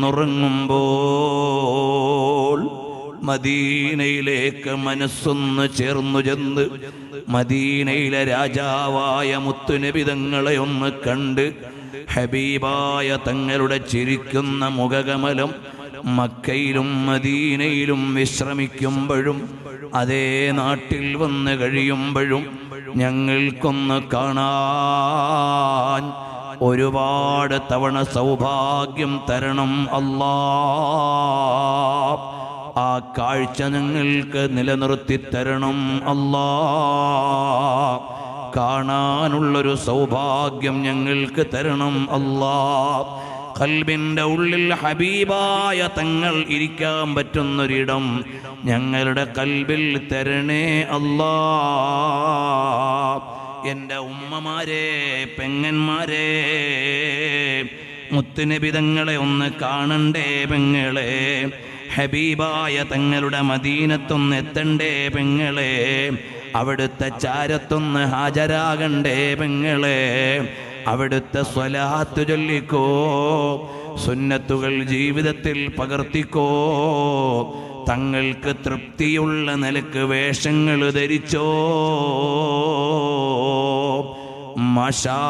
കിടന്നുറങ്ങുമ്പോൾ മദീനയിലേക്ക് മനസ്സൊന്ന് ചേർന്നു ചെന്ന് മദീനയിലെ രാജാവായ മുത്തുനബി തങ്ങളെ ഒന്ന് കണ്ട് ഹബീബായ തങ്ങളുടെ ചിരിക്കുന്ന മുഖകമലം മക്കയിലും മദീനയിലും വിശ്രമിക്കുമ്പോഴും അതേ നാട്ടിൽ വന്ന് കഴിയുമ്പോഴും ഞങ്ങൾക്കൊന്ന് കാണാൻ ഒരുപാട് തവണ സൗഭാഗ്യം തരണം അല്ലാഹ്. ആ കാഴ്ച ഞങ്ങൾക്ക് നിലനിർത്തി തരണം അല്ലാഹ്. കാണാനുള്ളൊരു സൗഭാഗ്യം ഞങ്ങൾക്ക് തരണം അല്ലാഹ്. ഖൽബിന്റെ ഉള്ളിൽ ഹബീബായ തങ്ങൾ ഇരിക്കാൻ പറ്റുന്നൊരിടം ഞങ്ങളുടെ ഖൽബിൽ തരണേ അല്ലാഹ്. എൻ്റെ ഉമ്മമാരെ, പെങ്ങന്മാരെ, മുത്തുനബി തങ്ങളെ ഒന്ന് കാണണ്ടേ പെങ്ങളെ, ഹബീബായ തങ്ങളുടെ മദീനത്തൊന്ന് എത്തണ്ടേ പെങ്ങളെ, അവിടുത്തെ ചാരത്തൊന്ന് ഹാജരാകണ്ടേ പെങ്ങളെ, അവിടുത്തെ സ്വലാത്ത് ചൊല്ലിക്കോ, സുന്നത്തുകൾ ജീവിതത്തിൽ പകർത്തിക്കോ, തങ്ങൾക്ക് തൃപ്തിയുള്ള നിലക്ക് വേഷങ്ങൾ ധരിച്ചോ. മാഷാ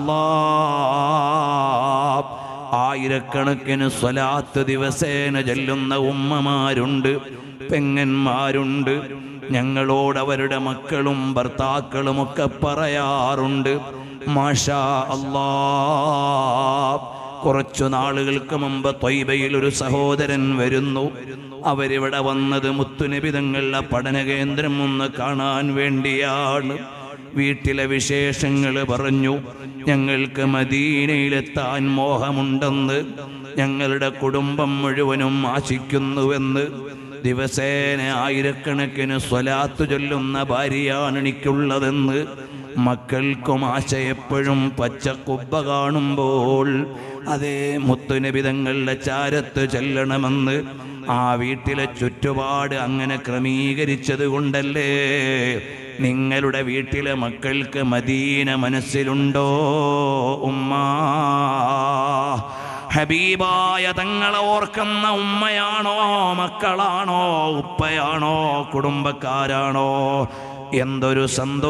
അല്ലാഹ്. ആയിരക്കണക്കിന് സ്വലാത്ത് ദിവസേന ചൊല്ലുന്ന ഉമ്മമാരുണ്ട്, പെങ്ങന്മാരുണ്ട്. ഞങ്ങളോട് അവരുടെ മക്കളും ഭർത്താക്കളുമൊക്കെ പറയാറുണ്ട്, മാഷാ അല്ലാഹ്. കുറച്ചു നാളുകൾക്ക് മുമ്പ് ത്വയ്ബയിൽ ഒരു സഹോദരൻ വരുന്നു. അവരിവിടെ വന്നത് മുത്തുനബി തങ്ങളുടെ പഠന കേന്ദ്രം ഒന്ന് കാണാൻ വേണ്ടിയാണ്. വീട്ടിലെ വിശേഷങ്ങൾ പറഞ്ഞു. ഞങ്ങൾക്ക് മദീനയിലെത്താൻ മോഹമുണ്ടെന്ന്, ഞങ്ങളുടെ കുടുംബം മുഴുവനും ആശിക്കുന്നുവെന്ന്. ദിവസേന ആയിരക്കണക്കിന് സ്വലാത്ത് ചൊല്ലുന്ന ഭാര്യയാണ് എനിക്കുള്ളതെന്ന്. മക്കൾക്കും ആശ എപ്പോഴും പച്ചക്കുബ്ബ കാണുമ്പോൾ അതേ മുത്തുനബി തങ്ങളുടെ ചാരത്ത് ചെല്ലണമെന്ന്. ആ വീട്ടിലെ ചുറ്റുപാട് അങ്ങനെ ക്രമീകരിച്ചത് കൊണ്ടല്ലേ നിങ്ങളുടെ വീട്ടിലെ മക്കൾക്ക് മദീന മനസ്സിലുണ്ടോ ഉമ്മ? ഹബീബായ തങ്ങളെ ഓർക്കുന്ന ഉമ്മയാണോ, മക്കളാണോ, ഉപ്പയാണോ, കുടുംബക്കാരാണോ? എന്തൊരു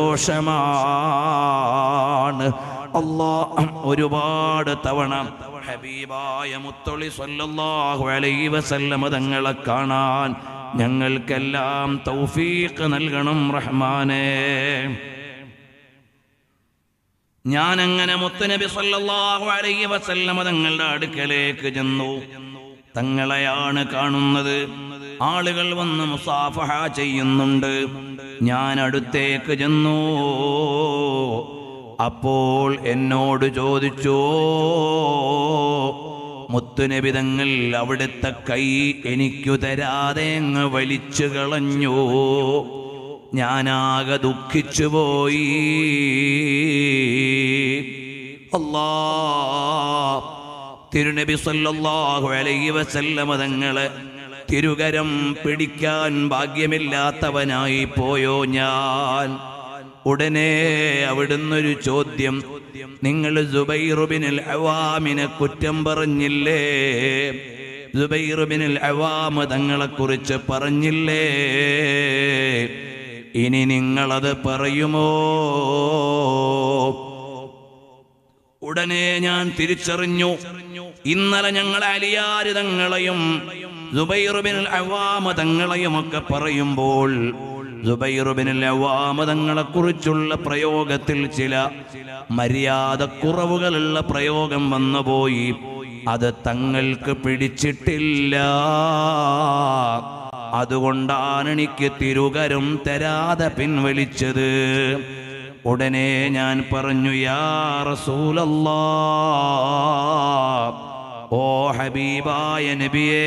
സന്തോഷമാണ്. അല്ലാഹ് ഒരുപാട് തവണ ഹബീബായ മുത്തൊളി സ്വല്ലല്ലാഹു അലൈഹി വസല്ലമ തങ്ങളെ കാണാൻ ഞങ്ങൾക്കെല്ലാം തൗഫീഖ് നൽകണം റഹ്മാനേ. ഞാനങ്ങനെ മുത്തുനബി സല്ലല്ലാഹു അലൈഹി വസല്ലമ തങ്ങളുടെ അടുക്കലേക്ക് ചെന്നു. തങ്ങളെയാണ് കാണുന്നത്. ആളുകൾ വന്ന് മുസാഫഹ ചെയ്യുന്നുണ്ട്. ഞാൻ അടുത്തേക്ക് ചെന്നു. അപ്പോൾ എന്നോട് ചോദിച്ചു, മുത്തുനബി തങ്ങൾ അവിടുത്തെ കൈ എനിക്കു തരാതെ അങ്ങ് വലിച്ചു കളഞ്ഞു. ഞാനാകെ ദുഃഖിച്ചു പോയി. അല്ലാഹ്, തിരുനബി സല്ലല്ലാഹു അലൈഹി വസല്ലമ തങ്ങളെ തിരുകരം പിടിക്കാൻ ഭാഗ്യമില്ലാത്തവനായി പോയോ ഞാൻ? ഉടനെ അവിടുന്നൊരു ചോദ്യം, നിങ്ങൾ സുബൈർ ബിനുൽ അവാമിനെ കുറ്റം പറഞ്ഞില്ലേ? സുബൈർ ബിനുൽ അവാം തങ്ങളെ കുറിച്ച് പറഞ്ഞില്ലേ? ഇനി നിങ്ങളത് പറയുമോ? ഉടനെ ഞാൻ തിരിച്ചറിഞ്ഞു, ഇന്നലെ ഞങ്ങൾ അലിയാർ തങ്ങളെയും സുബൈർ ബിനുൽ അവാം തങ്ങളെയും ഒക്കെ പറയുമ്പോൾ സുബൈർ ബിനുൽ അവാം തങ്ങളെ കുറിച്ചുള്ള പ്രയോഗത്തിൽ ചില മര്യാദക്കുറവുകളുള്ള പ്രയോഗം വന്നുപോയി. അത് തങ്ങൾക്ക് പിടിച്ചിട്ടില്ല. അതുകൊണ്ടാണ് എനിക്ക് തിരുകരം തരാതെ പിൻവലിച്ചത്. ഉടനെ ഞാൻ പറഞ്ഞു, യാ റസൂലല്ലാഹ്, ഓ ഹബീബായ നബിയേ,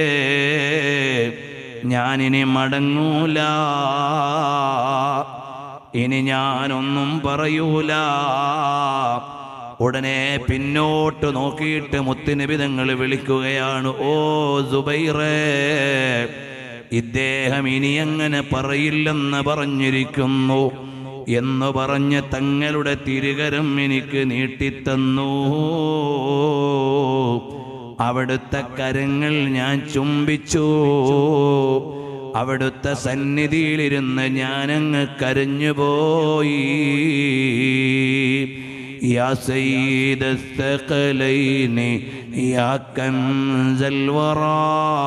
ഞാനിനി മടങ്ങൂല, ഇനി ഞാനൊന്നും പറയൂല. ഉടനെ പിന്നോട്ട് നോക്കിയിട്ട് മുത്തുനബി തങ്ങൾ വിളിക്കുകയാണ്, ഓ സുബൈറേ, ഇദ്ദേഹം ഇനി അങ്ങനെ പറയില്ലെന്ന് പറഞ്ഞിരിക്കുന്നു എന്ന് പറഞ്ഞ് തങ്ങളുടെ തിരുകരം എനിക്ക് നീട്ടിത്തന്നു. അവിടുത്തെ കരങ്ങൾ ഞാൻ ചുംബിച്ചു. അവിടുത്തെ സന്നിധിയിലിരുന്ന് ഞാനങ്ങ് കരഞ്ഞുപോയി. യാ സയ്യിദസ് സഖലൈനി യാ കൻസൽ വറാ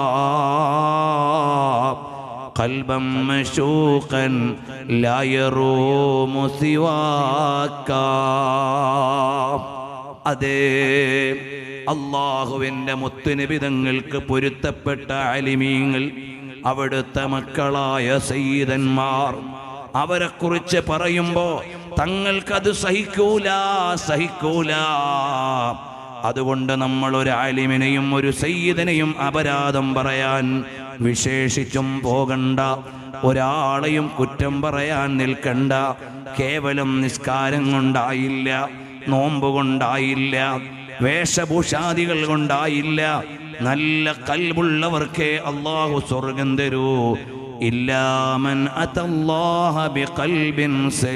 ഖൽബൻ മശൂഖൻ ലാ യറൂമു സിവാക. അതേ, അല്ലാഹുവിൻ്റെ മുത്തുനബി തങ്ങൾക്ക് പൊരുത്തപ്പെട്ട അലിമീങ്ങൾ, അവിടുത്തെ മക്കളായ സയ്യിദന്മാർ, അവരെക്കുറിച്ച് പറയുമ്പോൾ തങ്ങൾക്കത് സഹിക്കൂല. അതുകൊണ്ട് നമ്മൾ ഒരു ആലിമിനെയും ഒരു സയ്യിദിനെയും അപരാധം പറയാൻ വിശേഷിച്ചും പോകണ്ട. ഒരാളെയും കുറ്റം പറയാൻ നിൽക്കണ്ട. കേവലം നിസ്കാരം കൊണ്ടായില്ല, നോമ്പ് കൊണ്ടായില്ല, വേഷഭൂഷാദികൾ കൊണ്ടായില്ല. നല്ല ഖൽബുള്ളവർക്കേ അല്ലാഹു സ്വർഗ്ഗം തരൂ. ഇല്ലാ മൻ അതല്ലാഹ ബിഖൽബിൻ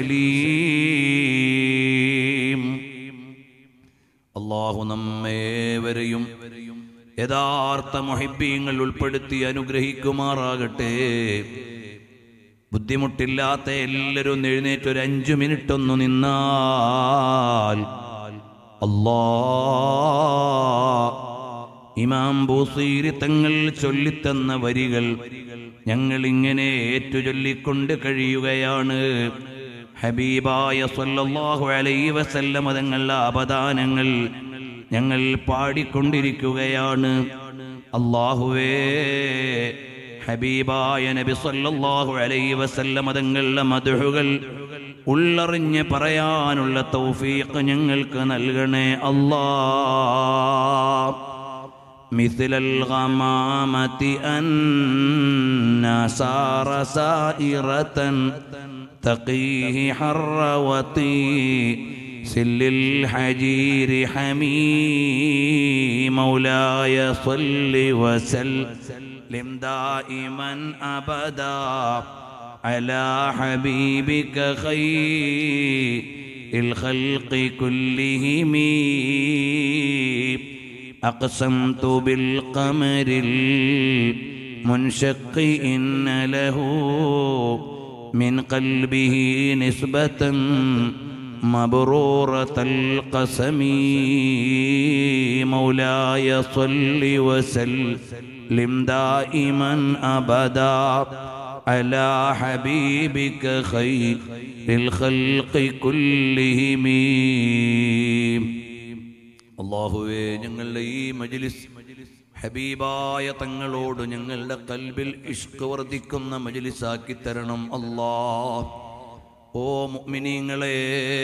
സലീം. അല്ലാഹു നമ്മേവരെയും യഥാർത്ഥ മുഹിബ്ബീങ്ങൾ ഉൾപ്പെടുത്തി അനുഗ്രഹിക്കുമാറാകട്ടെ. ബുദ്ധിമുട്ടില്ലാത്ത എല്ലാവരും എഴുന്നേറ്റ് ഒരു 5 മിനിറ്റ് ഒന്ന് നിന്നാൽ അല്ലാഹ് ഇമാം ബൂസീരി തങ്ങൾ ചൊല്ലിത്തന്ന വരികൾ ഞങ്ങൾ ഇങ്ങനെ ഏറ്റുചൊല്ലിക്കൊണ്ട് കഴിയുകയാണ്. ഹബീബായ സല്ലല്ലാഹു അലൈഹി വസല്ലം തങ്ങളുടെ അവദാനങ്ങൾ ഞങ്ങൾ പാടിക്കൊണ്ടിരിക്കുകയാണ്. അല്ലാഹുവേ, ഹബീബായ നബി സല്ലല്ലാഹു അലൈഹി വസല്ലം തങ്ങളുടെ മദ്ഹുകൾ ഉള്ളറിഞ്ഞ് പറയാനുള്ള തൗഫീഖ് ഞങ്ങൾക്ക് നൽകണേ അല്ലാഹ്. മിസ്ലൽ ഗമാമതി അന്നാ സാറ സായിറതൻ തഖീഹി ഹർവതി സില്ലിൽ ഹജീരി ഹമീ മൗലായ സ്വല്ലി വസല്ലിം ദായിമൻ അബദാ അലാ ഹബീബിക ഖൈറിൽ ഖൽഖി കുല്ലിഹിം. അഖ്സംതു ബിൽ ഖമരിൽ മുൻശഖി ഇന്ന ലഹു മിൻ ഖൽബിഹി നിസ്ബതൻ മബ്റൂറത്തൽ ഖസമി മൗലായ സ്വല്ലി വസല്ലിം ദായിമൻ അബദാ على حبيبك خير الخلق كلهم അല്ലാഹുവേ ഞങ്ങളുടെ ഈ മജ്ലിസ് ഹബീബായ തങ്ങളോട് ഞങ്ങളുടെ ഖൽബിൽ ഇഷ്ഖ് വർദ്ധിക്കുന്ന മജ്ലിസാക്കി തരണം അല്ലാഹ്. ഓ മുഅ്മിനീങ്ങളെ,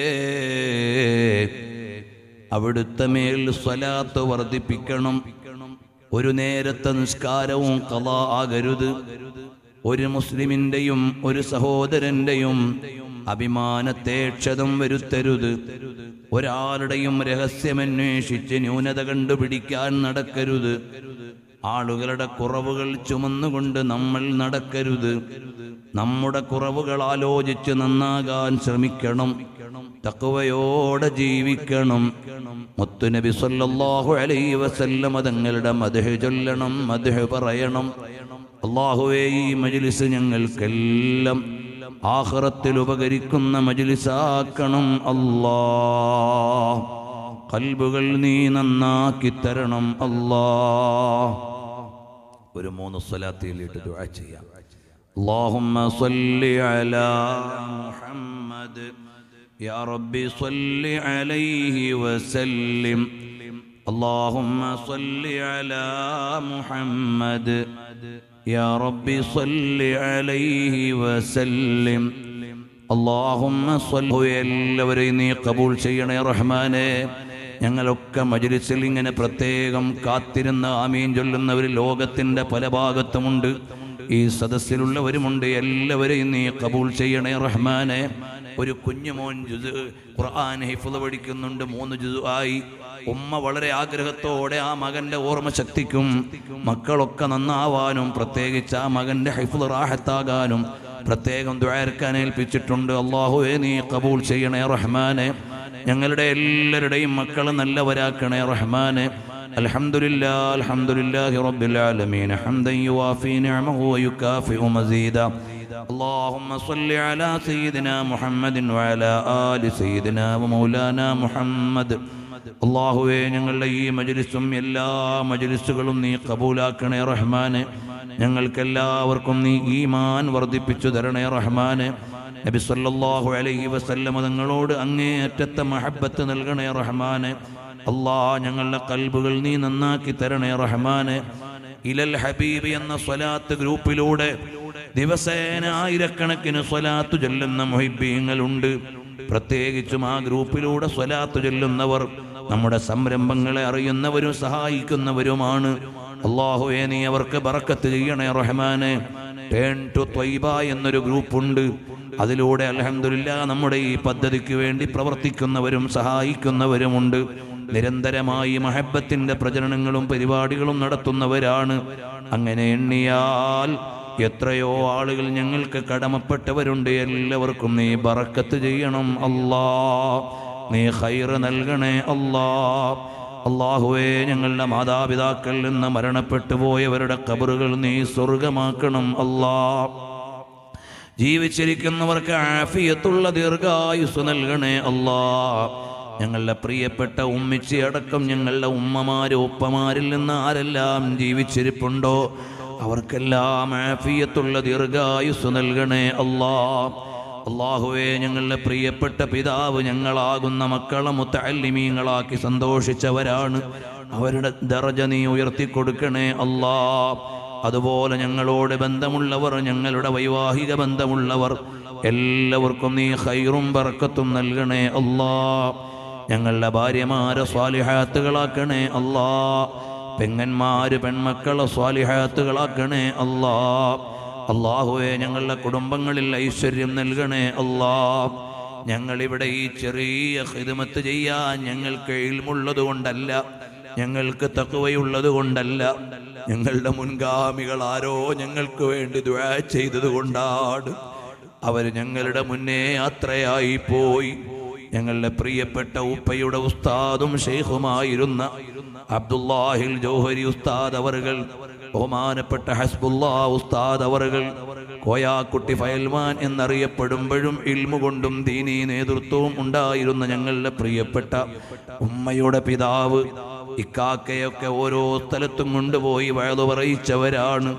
അവിടുത്തെ മേൽ സ്വലാത്ത് വർദ്ധിപ്പിക്കണം. ഒരു നേരത്തെ നിസ്കാരവും ഖളാ ആകരുത്. ഒരു മുസ്ലിമിന്റെയും ഒരു സഹോദരന്റെയും അഭിമാനത്തെ ക്ഷതം വരുത്തരുത്. ഒരാളുടെയും രഹസ്യമന്വേഷിച്ച് ന്യൂനത കണ്ടുപിടിക്കാൻ നടക്കരുത്. ആളുകളുടെ കുറവുകൾ ചുമന്നുകൊണ്ട് നമ്മൾ നടക്കരുത്. നമ്മുടെ കുറവുകൾ ആലോചിച്ച് നന്നാകാൻ ശ്രമിക്കണം. തഖ്വയോടെ ജീവിക്കണം. മുത്തുനബി സല്ലല്ലാഹു അലൈഹി വസല്ലം തങ്ങളുടെ മദ്ഹ് ചൊല്ലണം, മദ്ഹ് പറയണം. അല്ലാഹുവേ, ഈ മജ്ലിസ് ഞങ്ങൾക്കെല്ലാം ആഖിറത്തിൽ ഉപകരിക്കുന്ന മജ്ലിസാക്കണം അല്ലാഹ്. ഖൽബുകൾ നീ നന്നാക്കി തരണം അല്ലാഹ്. ഒരു 3 സ്വലാത്തിലിട്ട് ദുആ ചെയ്യാം. اللهم صل على محمد يا ربي صل عليه وسلم. اللهم صل على محمد يا ربي صل عليه وسلم. اللهم صل. എല്ലാവരെയും നീ കബൂൽ ചെയ്യണേ റഹ്മാനേ. ഞങ്ങളൊക്കെ മജ്ലിസിൽ ഇങ്ങനെ പ്രത്യേകം കാത്തിരുന്ന് ആമീൻ ചൊല്ലുന്നവർ ലോകത്തിന്റെ പല ഭാഗത്തുമുണ്ട്. ഈ സദസ്സിലുള്ളവരുമുണ്ട്. എല്ലാവരെയും നീ കബൂൽ ചെയ്യണേ റഹ്മാനെ. ഒരു കുഞ്ഞുമോൻ ഖുർആൻ ഹിഫ്ള് പഠിക്കുന്നുണ്ട്, 3 ജുസ് ആയി. ഉമ്മ വളരെ ആഗ്രഹത്തോടെ ആ മകന്റെ ഓർമ്മ ശക്തിക്കും മക്കളൊക്കെ നന്നാവാനും പ്രത്യേകിച്ച് ആ മകന്റെ ഹിഫ്ള് റാഹത്താകാനും പ്രത്യേകം ദുആർക്കാൻ ഏൽപ്പിച്ചിട്ടുണ്ട്. അല്ലാഹുവേ, നീ കബൂൽ ചെയ്യണേ റഹ്മാനെ. ഞങ്ങളുടെ എല്ലാവരുടെയും മക്കളെ നല്ലവരാക്കണേ റഹ്മാനെ. അൽഹംദുലില്ലാഹ് അൽഹംദുലില്ലാഹി റബ്ബിൽ ആലമീൻ ഹംദൻ യുവാഫി നിഅമഹു വയുകാഫിഉ മസീദ. اللهم صل على سيدنا محمد وعلى آل سيدنا ومولانا محمد. അല്ലാഹുവേ, ഞങ്ങളുടെ ഈ മജ്ലിസും എല്ലാ മജ്ലിസുകളും നീ കബൂലാക്കണേ റഹ്മാനെ. ഞങ്ങൾക്കെല്ലാവർക്കും നീ ഈമാൻ വർദ്ധിപ്പിച്ചു തരണേ റഹ്മാനെ. നബി സല്ലല്ലാഹു അലൈഹി വസല്ലം തങ്ങളോട് അങ്ങേയറ്റത്തെ മഹബ്ബത്ത് നൽകണേ റഹ്മാനെ. അല്ലാഹ്, ഞങ്ങളുടെ ഖൽബുകൾ നീ നന്നാക്കി തരണേ റഹ്മാനെ. ഇലൽ ഹബീബ് എന്ന സ്വലാത്ത് ഗ്രൂപ്പിലൂടെ ദിവസേന ആയിരക്കണക്കിന് സ്വലാത്ത് ചൊല്ലുന്ന മുഹിബ്ബീങ്ങളുണ്ട്. പ്രത്യേകിച്ചും ആ ഗ്രൂപ്പിലൂടെ സ്വലാത്ത് ചൊല്ലുന്നവർ നമ്മുടെ സംരംഭങ്ങളെ അറിയുന്നവരും സഹായിക്കുന്നവരുമാണ്. അല്ലാഹുവേ, നീ അവർക്ക് ബറക്കത്ത് ചെയ്യണേ റഹ്മാനെ. ടേൺ ടു ത്വയ്ബ എന്നൊരു ഗ്രൂപ്പുണ്ട്. അതിലൂടെ അൽഹംദുലില്ലാഹ് നമ്മുടെ ഈ പദ്ധതിക്ക് വേണ്ടി പ്രവർത്തിക്കുന്നവരും സഹായിക്കുന്നവരുമുണ്ട്. നിരന്തരമായി മഹബ്ബത്തിന്റെ പ്രചരണങ്ങളും പരിപാടികളും നടത്തുന്നവരാണ്. അങ്ങനെ എണ്ണിയാൽ എത്രയോ ആളുകൾ ഞങ്ങൾക്ക് കടമപ്പെട്ടവരുണ്ട്. എല്ലാവർക്കും നീ ബറക്കത്ത് ചെയ്യണം അല്ലാഹ്. നീ ഖൈർ നൽകണേ അല്ലാഹ്. അല്ലാഹുവേ, ഞങ്ങളുടെ മാതാപിതാക്കളിൽ നിന്ന് മരണപ്പെട്ടു പോയവരുടെ ഖബറുകൾ നീ സ്വർഗമാക്കണം അല്ലാഹ്. ജീവിച്ചിരിക്കുന്നവർക്ക് ആഫിയത്തുള്ള ദീർഘായുസ് നൽകണേ അല്ലാഹ്. ഞങ്ങളുടെ പ്രിയപ്പെട്ട ഉമ്മിച്ചി അടക്കം ഞങ്ങളുടെ ഉമ്മമാര് ഉപ്പമാരിൽ നിന്ന് ആരെല്ലാം ജീവിച്ചിരിപ്പുണ്ടോ അവർക്കെല്ലാം ആഫിയത്തുള്ള ദീർഘായുസ് നൽകണേ അല്ലാഹ്. അല്ലാഹുവേ, ഞങ്ങളുടെ പ്രിയപ്പെട്ട പിതാവ് ഞങ്ങളാകുന്ന മക്കളെ മുത്തഅല്ലിമീങ്ങളാക്കി സന്തോഷിച്ചവരാണ്. അവരുടെ ദറജ നീ ഉയർത്തിക്കൊടുക്കണേ അല്ലാഹ്. അതുപോലെ ഞങ്ങളോട് ബന്ധമുള്ളവർ, ഞങ്ങളുടെ വൈവാഹിക ബന്ധമുള്ളവർ എല്ലാവർക്കും നീ ഖൈറും ബറക്കത്തും നൽകണേ അല്ലാഹ്. ഞങ്ങളുടെ ഭാര്യമാരെ സ്വാലിഹാത്തുകളാക്കണേ അല്ലാഹ്. പെങ്ങന്മാര് പെൺമക്കളെ സ്വാലിഹാത്തുകളാക്കണേ അല്ലാഹ്. അല്ലാഹുവേ, ഞങ്ങളുടെ കുടുംബങ്ങളിൽ ഐശ്വര്യം നൽകണേ അല്ലാഹ്. ഞങ്ങളിവിടെ ഈ ചെറിയ ഖിദ്മത്ത് ചെയ്യാൻ ഞങ്ങൾക്ക് ഇൽമുള്ളത് കൊണ്ടല്ല, ഞങ്ങൾക്ക് തഖ്വയുള്ളത് കൊണ്ടല്ല, ഞങ്ങളുടെ മുൻഗാമികൾ ആരോ ഞങ്ങൾക്ക് വേണ്ടി ദുആ ചെയ്തത് കൊണ്ടാണ്. അവർ ഞങ്ങളുടെ മുന്നേ യാത്രയായി പോയി. ഞങ്ങളുടെ പ്രിയപ്പെട്ട ഉപ്പയുടെ ഉസ്താദും ഷെയ്ഖുമായിരുന്ന അബ്ദുല്ലാഹിൽ ജൗഹരി ഉസ്താദ് അവറുകൾ, ബഹുമാനപ്പെട്ട ഹസ്ബുല്ലാ ഉസ്താദ് അവറുകൾ, കോയാക്കുട്ടി ഫയൽമാൻ എന്നറിയപ്പെടുമ്പോഴും ഇൽമു കൊണ്ടും ദീനീ നേതൃത്വവും ഉണ്ടായിരുന്ന ഞങ്ങളുടെ പ്രിയപ്പെട്ട ഉമ്മയുടെ പിതാവ്, ഇക്കാക്കയൊക്കെ ഓരോ സ്ഥലത്തും കൊണ്ടുപോയി വഅദ് പറയിച്ചവരാണ്.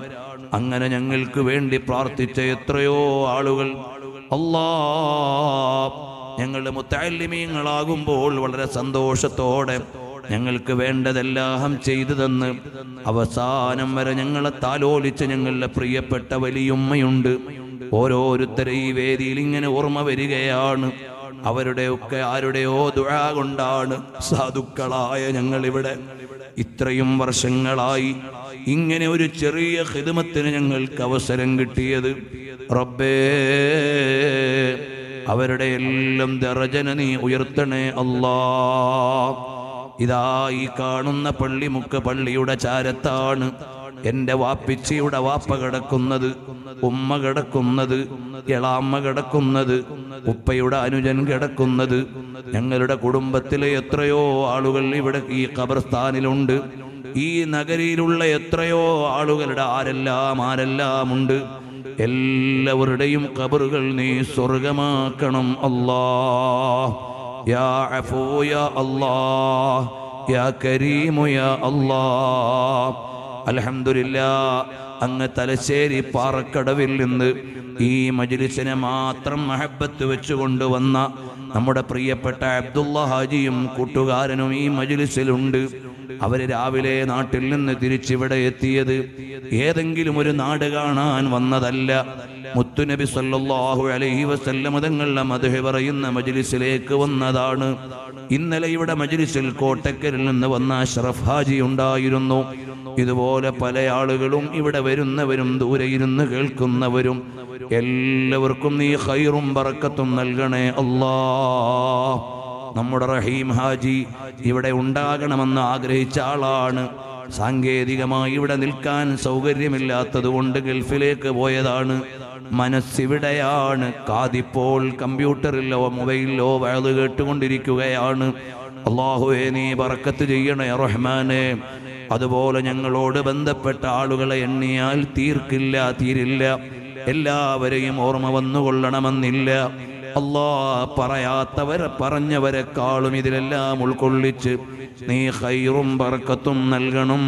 അങ്ങനെ ഞങ്ങൾക്ക് വേണ്ടി പ്രാർത്ഥിച്ച എത്രയോ ആളുകൾ അല്ലാഹ് ഞങ്ങളുടെ മുത്തഅല്ലിമീങ്ങളാകുമ്പോൾ വളരെ സന്തോഷത്തോടെ ഞങ്ങൾക്ക് വേണ്ടതെല്ലാം ചെയ്തു തന്ന് അവസാനം വരെ ഞങ്ങളെ താലോലിച്ച് ഞങ്ങളുടെ പ്രിയപ്പെട്ട വലിയുമ്മയുണ്ട്. ഓരോരുത്തരെ ഈ വേദിയിൽ ഇങ്ങനെ ഓർമ്മ വരികയാണ്. അവരുടെയൊക്കെ ആരുടെയോ ദുആ കൊണ്ടാണ് സാധുക്കളായ ഞങ്ങളിവിടെ ഇത്രയും വർഷങ്ങളായി ഇങ്ങനെ ഒരു ചെറിയ ഖിദ്മത്തിന് ഞങ്ങൾക്ക് അവസരം കിട്ടിയത്. റബ്ബേ, അവരുടെ എല്ലാം ദറജന നീ ഉയർത്തണേ അല്ലാഹ്. ഇതാ ഈ കാണുന്ന പള്ളിമുക്ക് പള്ളിയുടെ ചാരത്താണ് എന്റെ വാപ്പിച്ചിയുടെ വാപ്പ കിടക്കുന്നത്, ഉമ്മ കിടക്കുന്നത്, എളാമ്മ കിടക്കുന്നത്, ഉപ്പയുടെ അനുജൻ കിടക്കുന്നത്. ഞങ്ങളുടെ കുടുംബത്തിലെ എത്രയോ ആളുകൾ ഇവിടെ ഈ ഖബർസ്ഥാനിലുണ്ട്. ഈ നഗരിയിലുള്ള എത്രയോ ആളുകളുടെ ആരെല്ലാം ഉണ്ട്. എല്ലാവരുടെയും ഖബറുകൾ നീ സ്വർഗമാക്കണം അല്ലാഹ്. യാ അഫൂ യാ അല്ലാഹ്, യാ കരീമു യാ അല്ലാഹ്. അൽഹംദുലില്ലാഹ്, അങ്ങ് തലശ്ശേരി പാറക്കടവിൽ നിന്ന് ഈ മജ്ലിസിനെ മാത്രം മഹബത്ത് വെച്ചുകൊണ്ടുവന്ന നമ്മുടെ പ്രിയപ്പെട്ട അബ്ദുള്ള ഹാജിയും കൂട്ടുകാരനും ഈ മജ്ലിസിലുണ്ട്. അവര് രാവിലെ നാട്ടിൽ നിന്ന് തിരിച്ചിവിടെ എത്തിയത് ഏതെങ്കിലും ഒരു നാട് കാണാൻ വന്നതല്ല. മുത്തുനബി സല്ലല്ലാഹു അലൈഹി വസല്ലം തങ്ങളുടെ മദ്ഹ് പറയുന്ന മജ്ലിസിലേക്ക് വന്നതാണ്. ഇന്നലെ ഇവിടെ മജ്ലിസിൽ കോട്ടക്കലിൽ നിന്ന് വന്ന അഷ്റഫ് ഹാജി ഉണ്ടായിരുന്നു. ഇതുപോലെ പല ആളുകളും ഇവിടെ വരുന്നവരും ദൂരെ ഇരുന്ന് കേൾക്കുന്നവരും എല്ലാവർക്കും നീ ഖൈറും ബറക്കത്തും നൽകണേ അല്ലാഹ്. നമ്മുടെ റഹീം ഹാജി ഇവിടെ ഉണ്ടാകണമെന്ന് ആഗ്രഹിച്ച ആളാണ്. സാങ്കേതികമായി ഇവിടെ നിൽക്കാൻ സൗകര്യമില്ലാത്തത് കൊണ്ട് ഗൾഫിലേക്ക് പോയതാണ്. മനസ്സിവിടെയാണ്. കാതിപ്പോൾ കമ്പ്യൂട്ടറിലോ മൊബൈലിലോ വഅദ് കേട്ടുകൊണ്ടിരിക്കുകയാണ്. അല്ലാഹുവേ, നീ ബറക്കത്ത് ചെയ്യണേ റഹ്മാനെ. അതുപോലെ ഞങ്ങളോട് ബന്ധപ്പെട്ട ആളുകളെ എണ്ണിയാൽ തീരില്ല. എല്ലാവരെയും ഓർമ്മ വന്നുകൊള്ളണമെന്നില്ല. അല്ലാഹ്, പറയാത്തവരെ പറഞ്ഞവരെക്കാളും ഇതിലെല്ലാം ഉൾക്കൊള്ളിച്ച് നീ ഖൈറും ബറക്കത്തും നൽകണം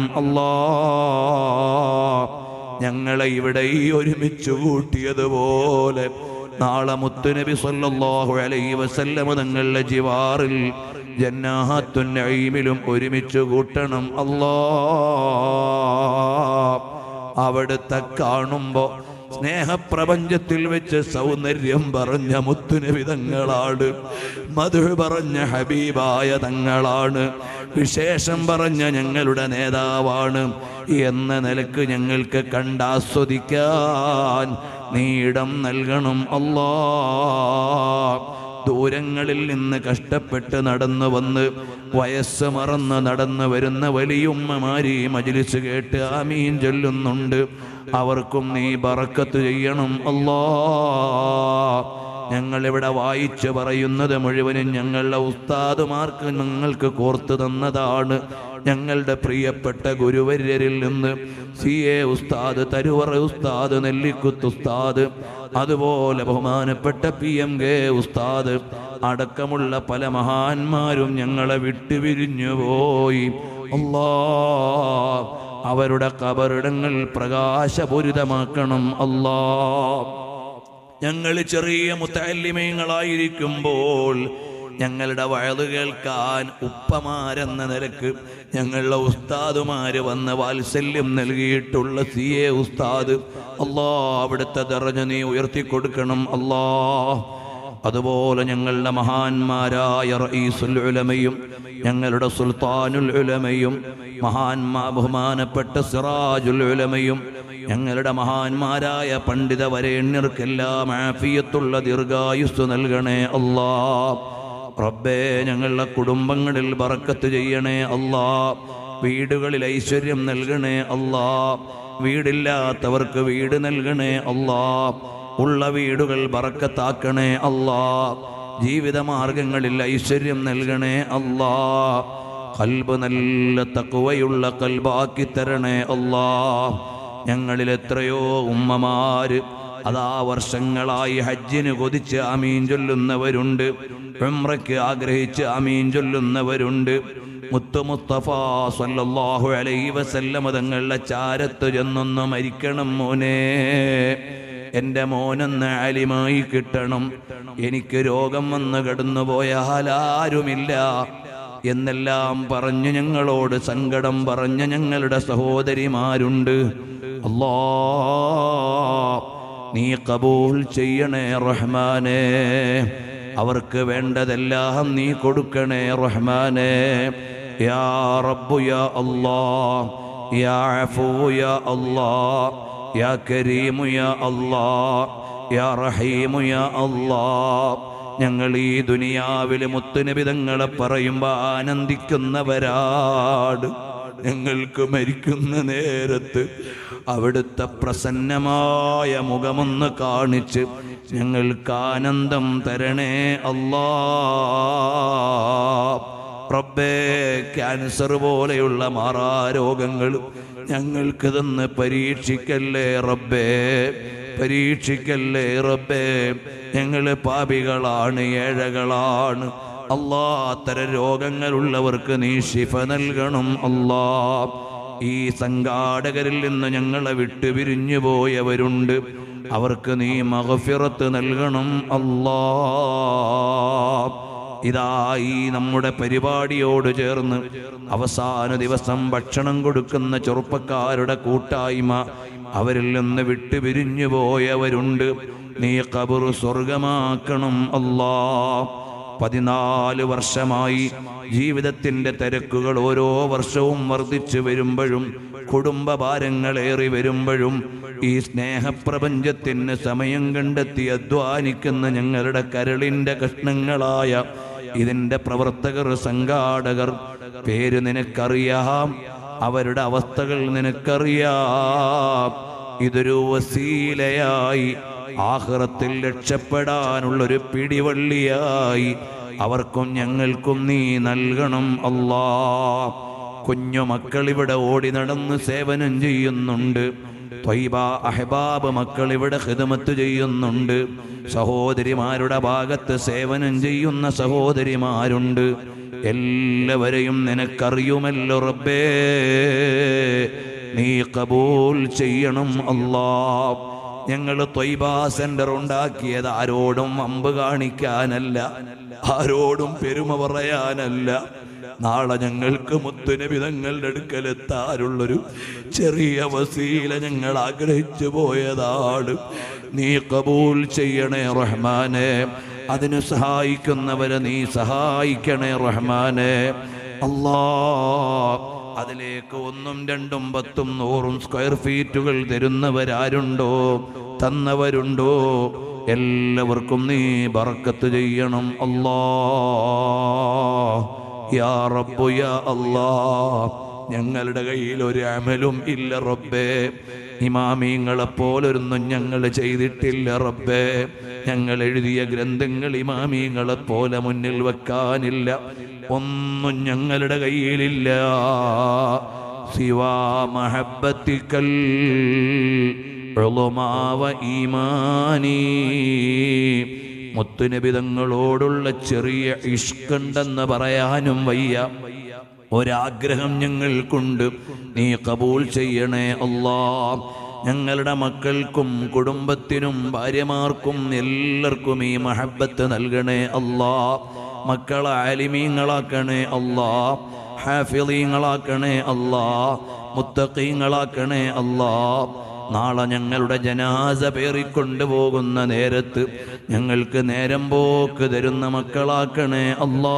അല്ലാഹ്. ഞങ്ങളെ ഇവിടെ ഈ ഒരുമിച്ച് കൂട്ടിയതുപോലെ നാളെ മുത്തുനബി സല്ലല്ലാഹു അലൈഹി വസല്ലം തങ്ങളുടെ ജിവാറിൽ ജന്നാത്തുൻ നഈമിലും ഒരുമിച്ച് കൂട്ടണം അല്ലാഹ്. അവിടുത്തെ കാണുമ്പോ സ്നേഹപ്രപഞ്ചത്തിൽ വെച്ച് സൗന്ദര്യം പറഞ്ഞ മുത്തുനബി തങ്ങളാണ്, മദ്ഹ് പറഞ്ഞ ഹബീബായ തങ്ങളാണ്, വിശേഷം പറഞ്ഞ ഞങ്ങളുടെ നേതാവാണ് എന്ന നിലക്ക് ഞങ്ങൾക്ക് കണ്ടാസ്വദിക്കാൻ നീ ഇടം നൽകണം അല്ലാഹ്. ദൂരങ്ങളിൽ നിന്ന് കഷ്ടപ്പെട്ട് നടന്നു വന്ന് വയസ്സ് മറന്ന് നടന്നു വരുന്ന വലിയുമ്മമാരി മജ്ലിസ് കേട്ട് ആമീൻ ചൊല്ലുന്നുണ്ട്. അവർക്കും നീ ബറക്കത്ത് ചെയ്യണം അല്ലാഹ്. ഞങ്ങളിവിടെ വായിച്ചു പറയുന്നത് മുഴുവനും ഞങ്ങളുടെ ഉസ്താദുമാർക്ക് ഞങ്ങൾക്ക് കോർത്തു തന്നതാണ്. ഞങ്ങളുടെ പ്രിയപ്പെട്ട ഗുരുവര്യരിൽ നിന്ന് CA ഉസ്താദ്, തരുവറ ഉസ്താദ്, നെല്ലിക്കുത്ത് ഉസ്താദ്, അതുപോലെ ബഹുമാനപ്പെട്ട PMK ഉസ്താദ് അടക്കമുള്ള പല മഹാന്മാരും ഞങ്ങളെ വിട്ടുപിരിഞ്ഞു പോയി. അല്ലാഹ്, അവരുടെ ഖബറിടങ്ങൾ പ്രകാശപൂരിതമാക്കണം അല്ലാഹ്. ഞങ്ങൾ ചെറിയ മുത്തഅല്ലിമീങ്ങളായിരിക്കുമ്പോൾ ഞങ്ങളുടെ വഅദ് കേൾക്കാൻ ഉപ്പമാരെന്ന നിലക്ക് ഞങ്ങളുടെ ഉസ്താദുമാര് വന്ന് വാത്സല്യം നൽകിയിട്ടുള്ള CA ഉസ്താദ്, അല്ലാഹ്, അവിടുത്തെ ദറജ നീ ഉയർത്തിക്കൊടുക്കണം അല്ലാഹ്. അതുപോലെ ഞങ്ങളുടെ മഹാന്മാരായ റഈസുൽ ഉലമയും ഞങ്ങളുടെ സുൽത്താനുൽ ഉലമയും ബഹുമാനപ്പെട്ട സിറാജുൽ ഉലമയും ഞങ്ങളുടെ മഹാന്മാരായ പണ്ഡിത വരേണ്യർക്കെല്ലാം ആഫിയത്തുള്ള ദീർഘായുസ് നൽകണേ അല്ലാഹ്. റബ്ബേ, ഞങ്ങളുടെ കുടുംബങ്ങളിൽ ബറക്കത്ത് ചെയ്യണേ അല്ലാഹ്. വീടുകളിൽ ഐശ്വര്യം നൽകണേ അല്ലാഹ്. വീടില്ലാത്തവർക്ക് വീട് നൽകണേ അല്ലാഹ്. ഉള്ള വീടുകൾ ബറക്കത്താക്കണേ അല്ലാഹ്. ജീവിതമാർഗങ്ങളിൽ ഐശ്വര്യം നൽകണേ അല്ലാഹ്. ഖൽബ് നല്ല തഖ്വയുള്ള ഖൽബാക്കി തരണേ അല്ലാഹ്. ഞങ്ങളിൽ എത്രയോ ഉമ്മമാര് അതാ വർഷങ്ങളായി ഹജ്ജിന് കൊതിച്ച് ആമീൻ ചൊല്ലുന്നവരുണ്ട്, ഉംറയ്ക്ക് ആഗ്രഹിച്ച് ആമീൻ ചൊല്ലുന്നവരുണ്ട്. മുത്തു മുസ്തഫ സല്ലല്ലാഹു അലൈഹി വസല്ലം തങ്ങളുടെ ചാരത്ത് ചെന്നൊന്ന് മരിക്കണം മോനെ, എൻ്റെ മോനൊന്ന് ആലിമായി കിട്ടണം, എനിക്ക് രോഗം വന്ന് കടന്നുപോയാൽ ആരുമില്ല എന്നെല്ലാം പറഞ്ഞ് ഞങ്ങളോട് സങ്കടം പറഞ്ഞ ഞങ്ങളുടെ സഹോദരിമാരുണ്ട്. അല്ലാ, നീ ഖബൂൽ ചെയ്യണേ റഹ്മാനേ, അവർക്ക് വേണ്ടതെല്ലാം നീ കൊടുക്കണേ റഹ്മാനേ. യാ റബ്ബു യാ അല്ലാഹ്, യാ അഫൂ യാ അല്ലാഹ്, യാ കരീമു യാ അല്ലാഹ്, യാ റഹീമു യാ അല്ലാഹ്. ഞങ്ങൾ ഈ ദുനിയാവിൽ മുത്തുനബി തങ്ങളെ പറയുമ്പോൾ ആനന്ദിക്കുന്നവരാട്. ഞങ്ങൾക്ക് മരിക്കുന്ന നേരത്ത് അവിടുത്തെ പ്രസന്നമായ മുഖമൊന്ന് കാണിച്ച് ഞങ്ങൾക്ക് ആനന്ദം തരണേ അല്ലാ. റബ്ബേ, ക്യാൻസർ പോലെയുള്ള മാറാരോഗങ്ങൾ ഞങ്ങൾക്ക് തന്ന് പരീക്ഷിക്കല്ലേ റബ്ബേ, പരീക്ഷിക്കല്ലേ റബ്ബേ. ഞങ്ങൾ പാപികളാണ്, ഏഴകളാണ് അല്ലാ. അത്തരം രോഗങ്ങളുള്ളവർക്ക് നീ ശിഫ നൽകണം അല്ലാ. ഈ സംഘാടകരിൽ നിന്ന് ഞങ്ങളെ വിട്ടു പിരിഞ്ഞു പോയവരുണ്ട്, അവർക്ക് നീ മഗ്ഫിറത്ത് നൽകണം അല്ലാ. ഇതാ ഈ നമ്മുടെ പരിപാടിയോട് ചേർന്ന് അവസാന ദിവസം ഭക്ഷണം കൊടുക്കുന്ന ചെറുപ്പക്കാരുടെ കൂട്ടായ്മ, അവരിൽ നിന്ന് വിട്ടുപിരിഞ്ഞു പോയവരുണ്ട്, നീ ഖബർ സ്വർഗമാക്കണം അല്ലാ. 14 വർഷമായി ജീവിതത്തിന്റെ തിരക്കുകൾ ഓരോ വർഷവും വർദ്ധിച്ചു വരുമ്പോഴും കുടുംബ ഭാരങ്ങളേറി വരുമ്പോഴും ഈ സ്നേഹപ്രപഞ്ചത്തിന് സമയം കണ്ടെത്തി അധ്വാനിക്കുന്ന ഞങ്ങളുടെ കരളിന്റെ കഷ്ണങ്ങളായ ഇതിന്റെ പ്രവർത്തകർ, സംഘാടകർ, പേര് നിനക്കറിയാം, അവരുടെ അവസ്ഥകൾ നിനക്കറിയാം. ഇതൊരു വസീലയായി ആഖിറത്തിൽ രക്ഷപ്പെടാനുള്ളൊരു പിടിവള്ളിയായി അവർക്കും ഞങ്ങൾക്കും നീ നൽകണം അല്ലാ. കുഞ്ഞു മക്കൾ ഇവിടെ ഓടി നടന്ന് സേവനം ചെയ്യുന്നുണ്ട്, ത്വയ്ബ അഹ്ബാബ് മക്കൾ ഇവിടെ ഖിദ്മത്ത് ചെയ്യുന്നുണ്ട്, സഹോദരിമാരുടെ ഭാഗത്ത് സേവനം ചെയ്യുന്ന സഹോദരിമാരുണ്ട്. എല്ലാവരെയും നിനക്കറിയുമല്ലോ റബ്ബേ, നീ ഖബൂൽ ചെയ്യണം അല്ലാ. ഞങ്ങൾ ത്വയ്ബ സെന്റർ ഉണ്ടാക്കിയത് ആരോടും അമ്പ് കാണിക്കാനല്ല, ആരോടും പെരുമ പറയാനല്ല. നാളെ ഞങ്ങൾക്ക് മുത്തുനബി തങ്ങളുടെ അടുക്കലെത്താറുള്ളൊരു ചെറിയ വസീല ഞങ്ങൾ ആഗ്രഹിച്ചു പോയതാണ്. നീ ഖബൂൽ ചെയ്യണേ റഹ്മാനെ, അതിന് സഹായിക്കുന്നവരെ നീ സഹായിക്കണേ റഹ്മാനെ അല്ലാ. അതിലേക്ക് 1ഉം 2ഉം 10ഉം 100ഉം സ്ക്വയർ ഫീറ്റുകൾ തരുന്നവരാരുണ്ടോ, തന്നവരുണ്ടോ, എല്ലാവർക്കും നീ ബറക്കത്ത് ചെയ്യണം അല്ലാ. യാ റബ്ബു യാ അല്ലാ. ഞങ്ങളുടെ കയ്യിൽ ഒരു അമലും ഇല്ല റബ്ബേ, ഇമാമീങ്ങളെപ്പോലൊന്നും ഞങ്ങൾ ചെയ്തിട്ടില്ല റബ്ബേ. ഞങ്ങൾ എഴുതിയ ഗ്രന്ഥങ്ങൾ ഇമാമീങ്ങളെപ്പോലെ മുന്നിൽ വെക്കാനില്ല, ഒന്നും ഞങ്ങളുടെ കയ്യിലില്ല. സിവാ മഹബ്ബത്തിക്കൽ ഉളുമാവ ഈമാനീ. മുത്തുനബി തങ്ങളോടുള്ള ചെറിയ ഇഷ്കുണ്ടെന്ന് പറയാനും വയ്യ, ഒരാഗ്രഹം ഞങ്ങൾക്കുണ്ട്, നീ ഖബൂൽ ചെയ്യണേ അല്ലാ. ഞങ്ങളുടെ മക്കൾക്കും കുടുംബത്തിനും ഭാര്യമാർക്കും എല്ലാവർക്കും ഈ മഹബ്ബത്ത് നൽകണേ അല്ലാ. മക്കളെ ആലിമീങ്ങളാക്കണേ അല്ലാ, ഹാഫിളീങ്ങളാക്കണേ അല്ലാ, മുത്തഖീങ്ങളാക്കണേ അല്ലാ. നാളെ ഞങ്ങളുടെ ജനാസ പേറിക്കൊണ്ടുപോകുന്ന നേരത്ത് ഞങ്ങൾക്ക് നേരം പോക്ക് തരുന്ന മക്കളാക്കണേ അല്ലാ.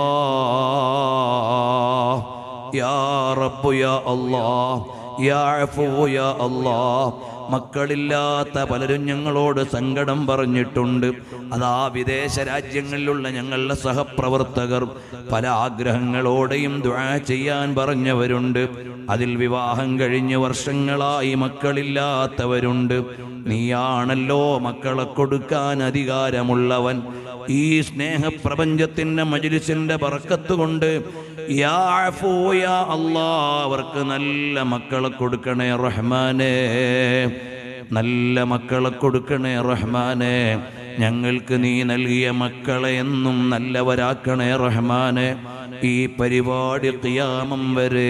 യാ റബ്ബു യാ അല്ലാ, യാ അഫൂ യാ അല്ലാ. മക്കളില്ലാത്ത പലരും ഞങ്ങളോട് സങ്കടം പറഞ്ഞിട്ടുണ്ട്. അതാ വിദേശ രാജ്യങ്ങളിലുള്ള ഞങ്ങളുടെ സഹപ്രവർത്തകർ പല ആഗ്രഹങ്ങളോടെയും ദുആ ചെയ്യാൻ പറഞ്ഞവരുണ്ട്. അതിൽ വിവാഹം കഴിഞ്ഞ് വർഷങ്ങളായി മക്കളില്ലാത്തവരുണ്ട്. നീയാണല്ലോ മക്കളെ കൊടുക്കാൻ അധികാരമുള്ളവൻ. ഈ സ്നേഹപ്രപഞ്ചത്തിന്റെ മജ്ലിസിന്റെ ബറക്കത്ത് കൊണ്ട് യാ അഫൂ യാ അല്ലാഹ് അവർക്ക് നല്ല മക്കളെ കൊടുക്കണേ റഹ്മാനേ. നല്ല മക്കളെ കൊടുക്കണേ റഹ്മാനെ. ഞങ്ങൾക്ക് നീ നൽകിയ മക്കളെ എന്നും നല്ലവരാക്കണേ റഹ്മാനെ. ഈ പരിപാടി ഖിയാമം വരെ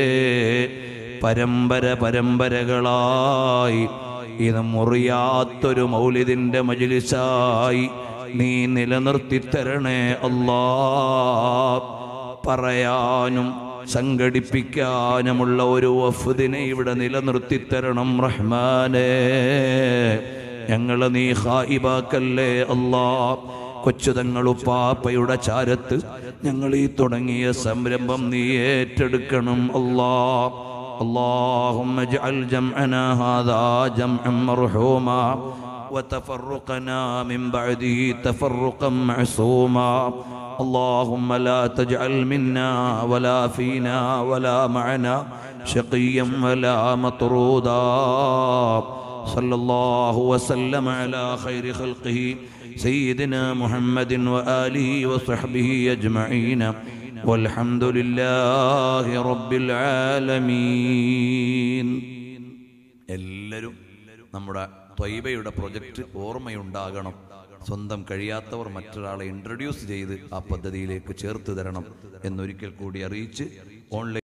പരമ്പരകളായി ഇത് മുറിയാത്തൊരു മൗലിദിന്റെ മജ്ലിസായി നീ നിലനിർത്തി തരണേ അല്ലാഹ്. പറയാനും സംഘടിപ്പിക്കാനുമുള്ള ഒരു വഫ്ദിനെ ഇവിടെ നിലനിർത്തി തരണം റഹ്മാനേ. ഞങ്ങളെ നീ ഖായിബാക്കല്ലേ അല്ലാഹ്. കൊച്ചുതങ്ങളുപ്പാപ്പയുടെ ചാരത്ത് ഞങ്ങൾ ഈ തുടങ്ങിയ സംരംഭം നീ ഏറ്റെടുക്കണം അല്ലാഹ്. اللهم اجعل جمعنا هذا جمعا مرحوما وتفرقنا من بعده تفرقا معصوما. اللهم لا تجعل منا ولا فينا ولا معنا شقيا ولا مطرودا. صلى الله وسلم على خير خلقه سيدنا محمد وآله وصحبه أجمعين والحمد لله رب العالمين. എല്ലാവരും നമ്മുടെ ത്വയ്ബയുടെ പ്രൊജക്റ്റ് ഓർമ്മയുണ്ടാകണം. സ്വന്തം കഴിയാത്തവർ മറ്റൊരാളെ ഇൻട്രൊഡ്യൂസ് ചെയ്ത് ആ പദ്ധതിയിലേക്ക് ചേർത്ത് തരണം എന്നൊരിക്കൽ കൂടി അറിയിച്ച് ഓൺലൈൻ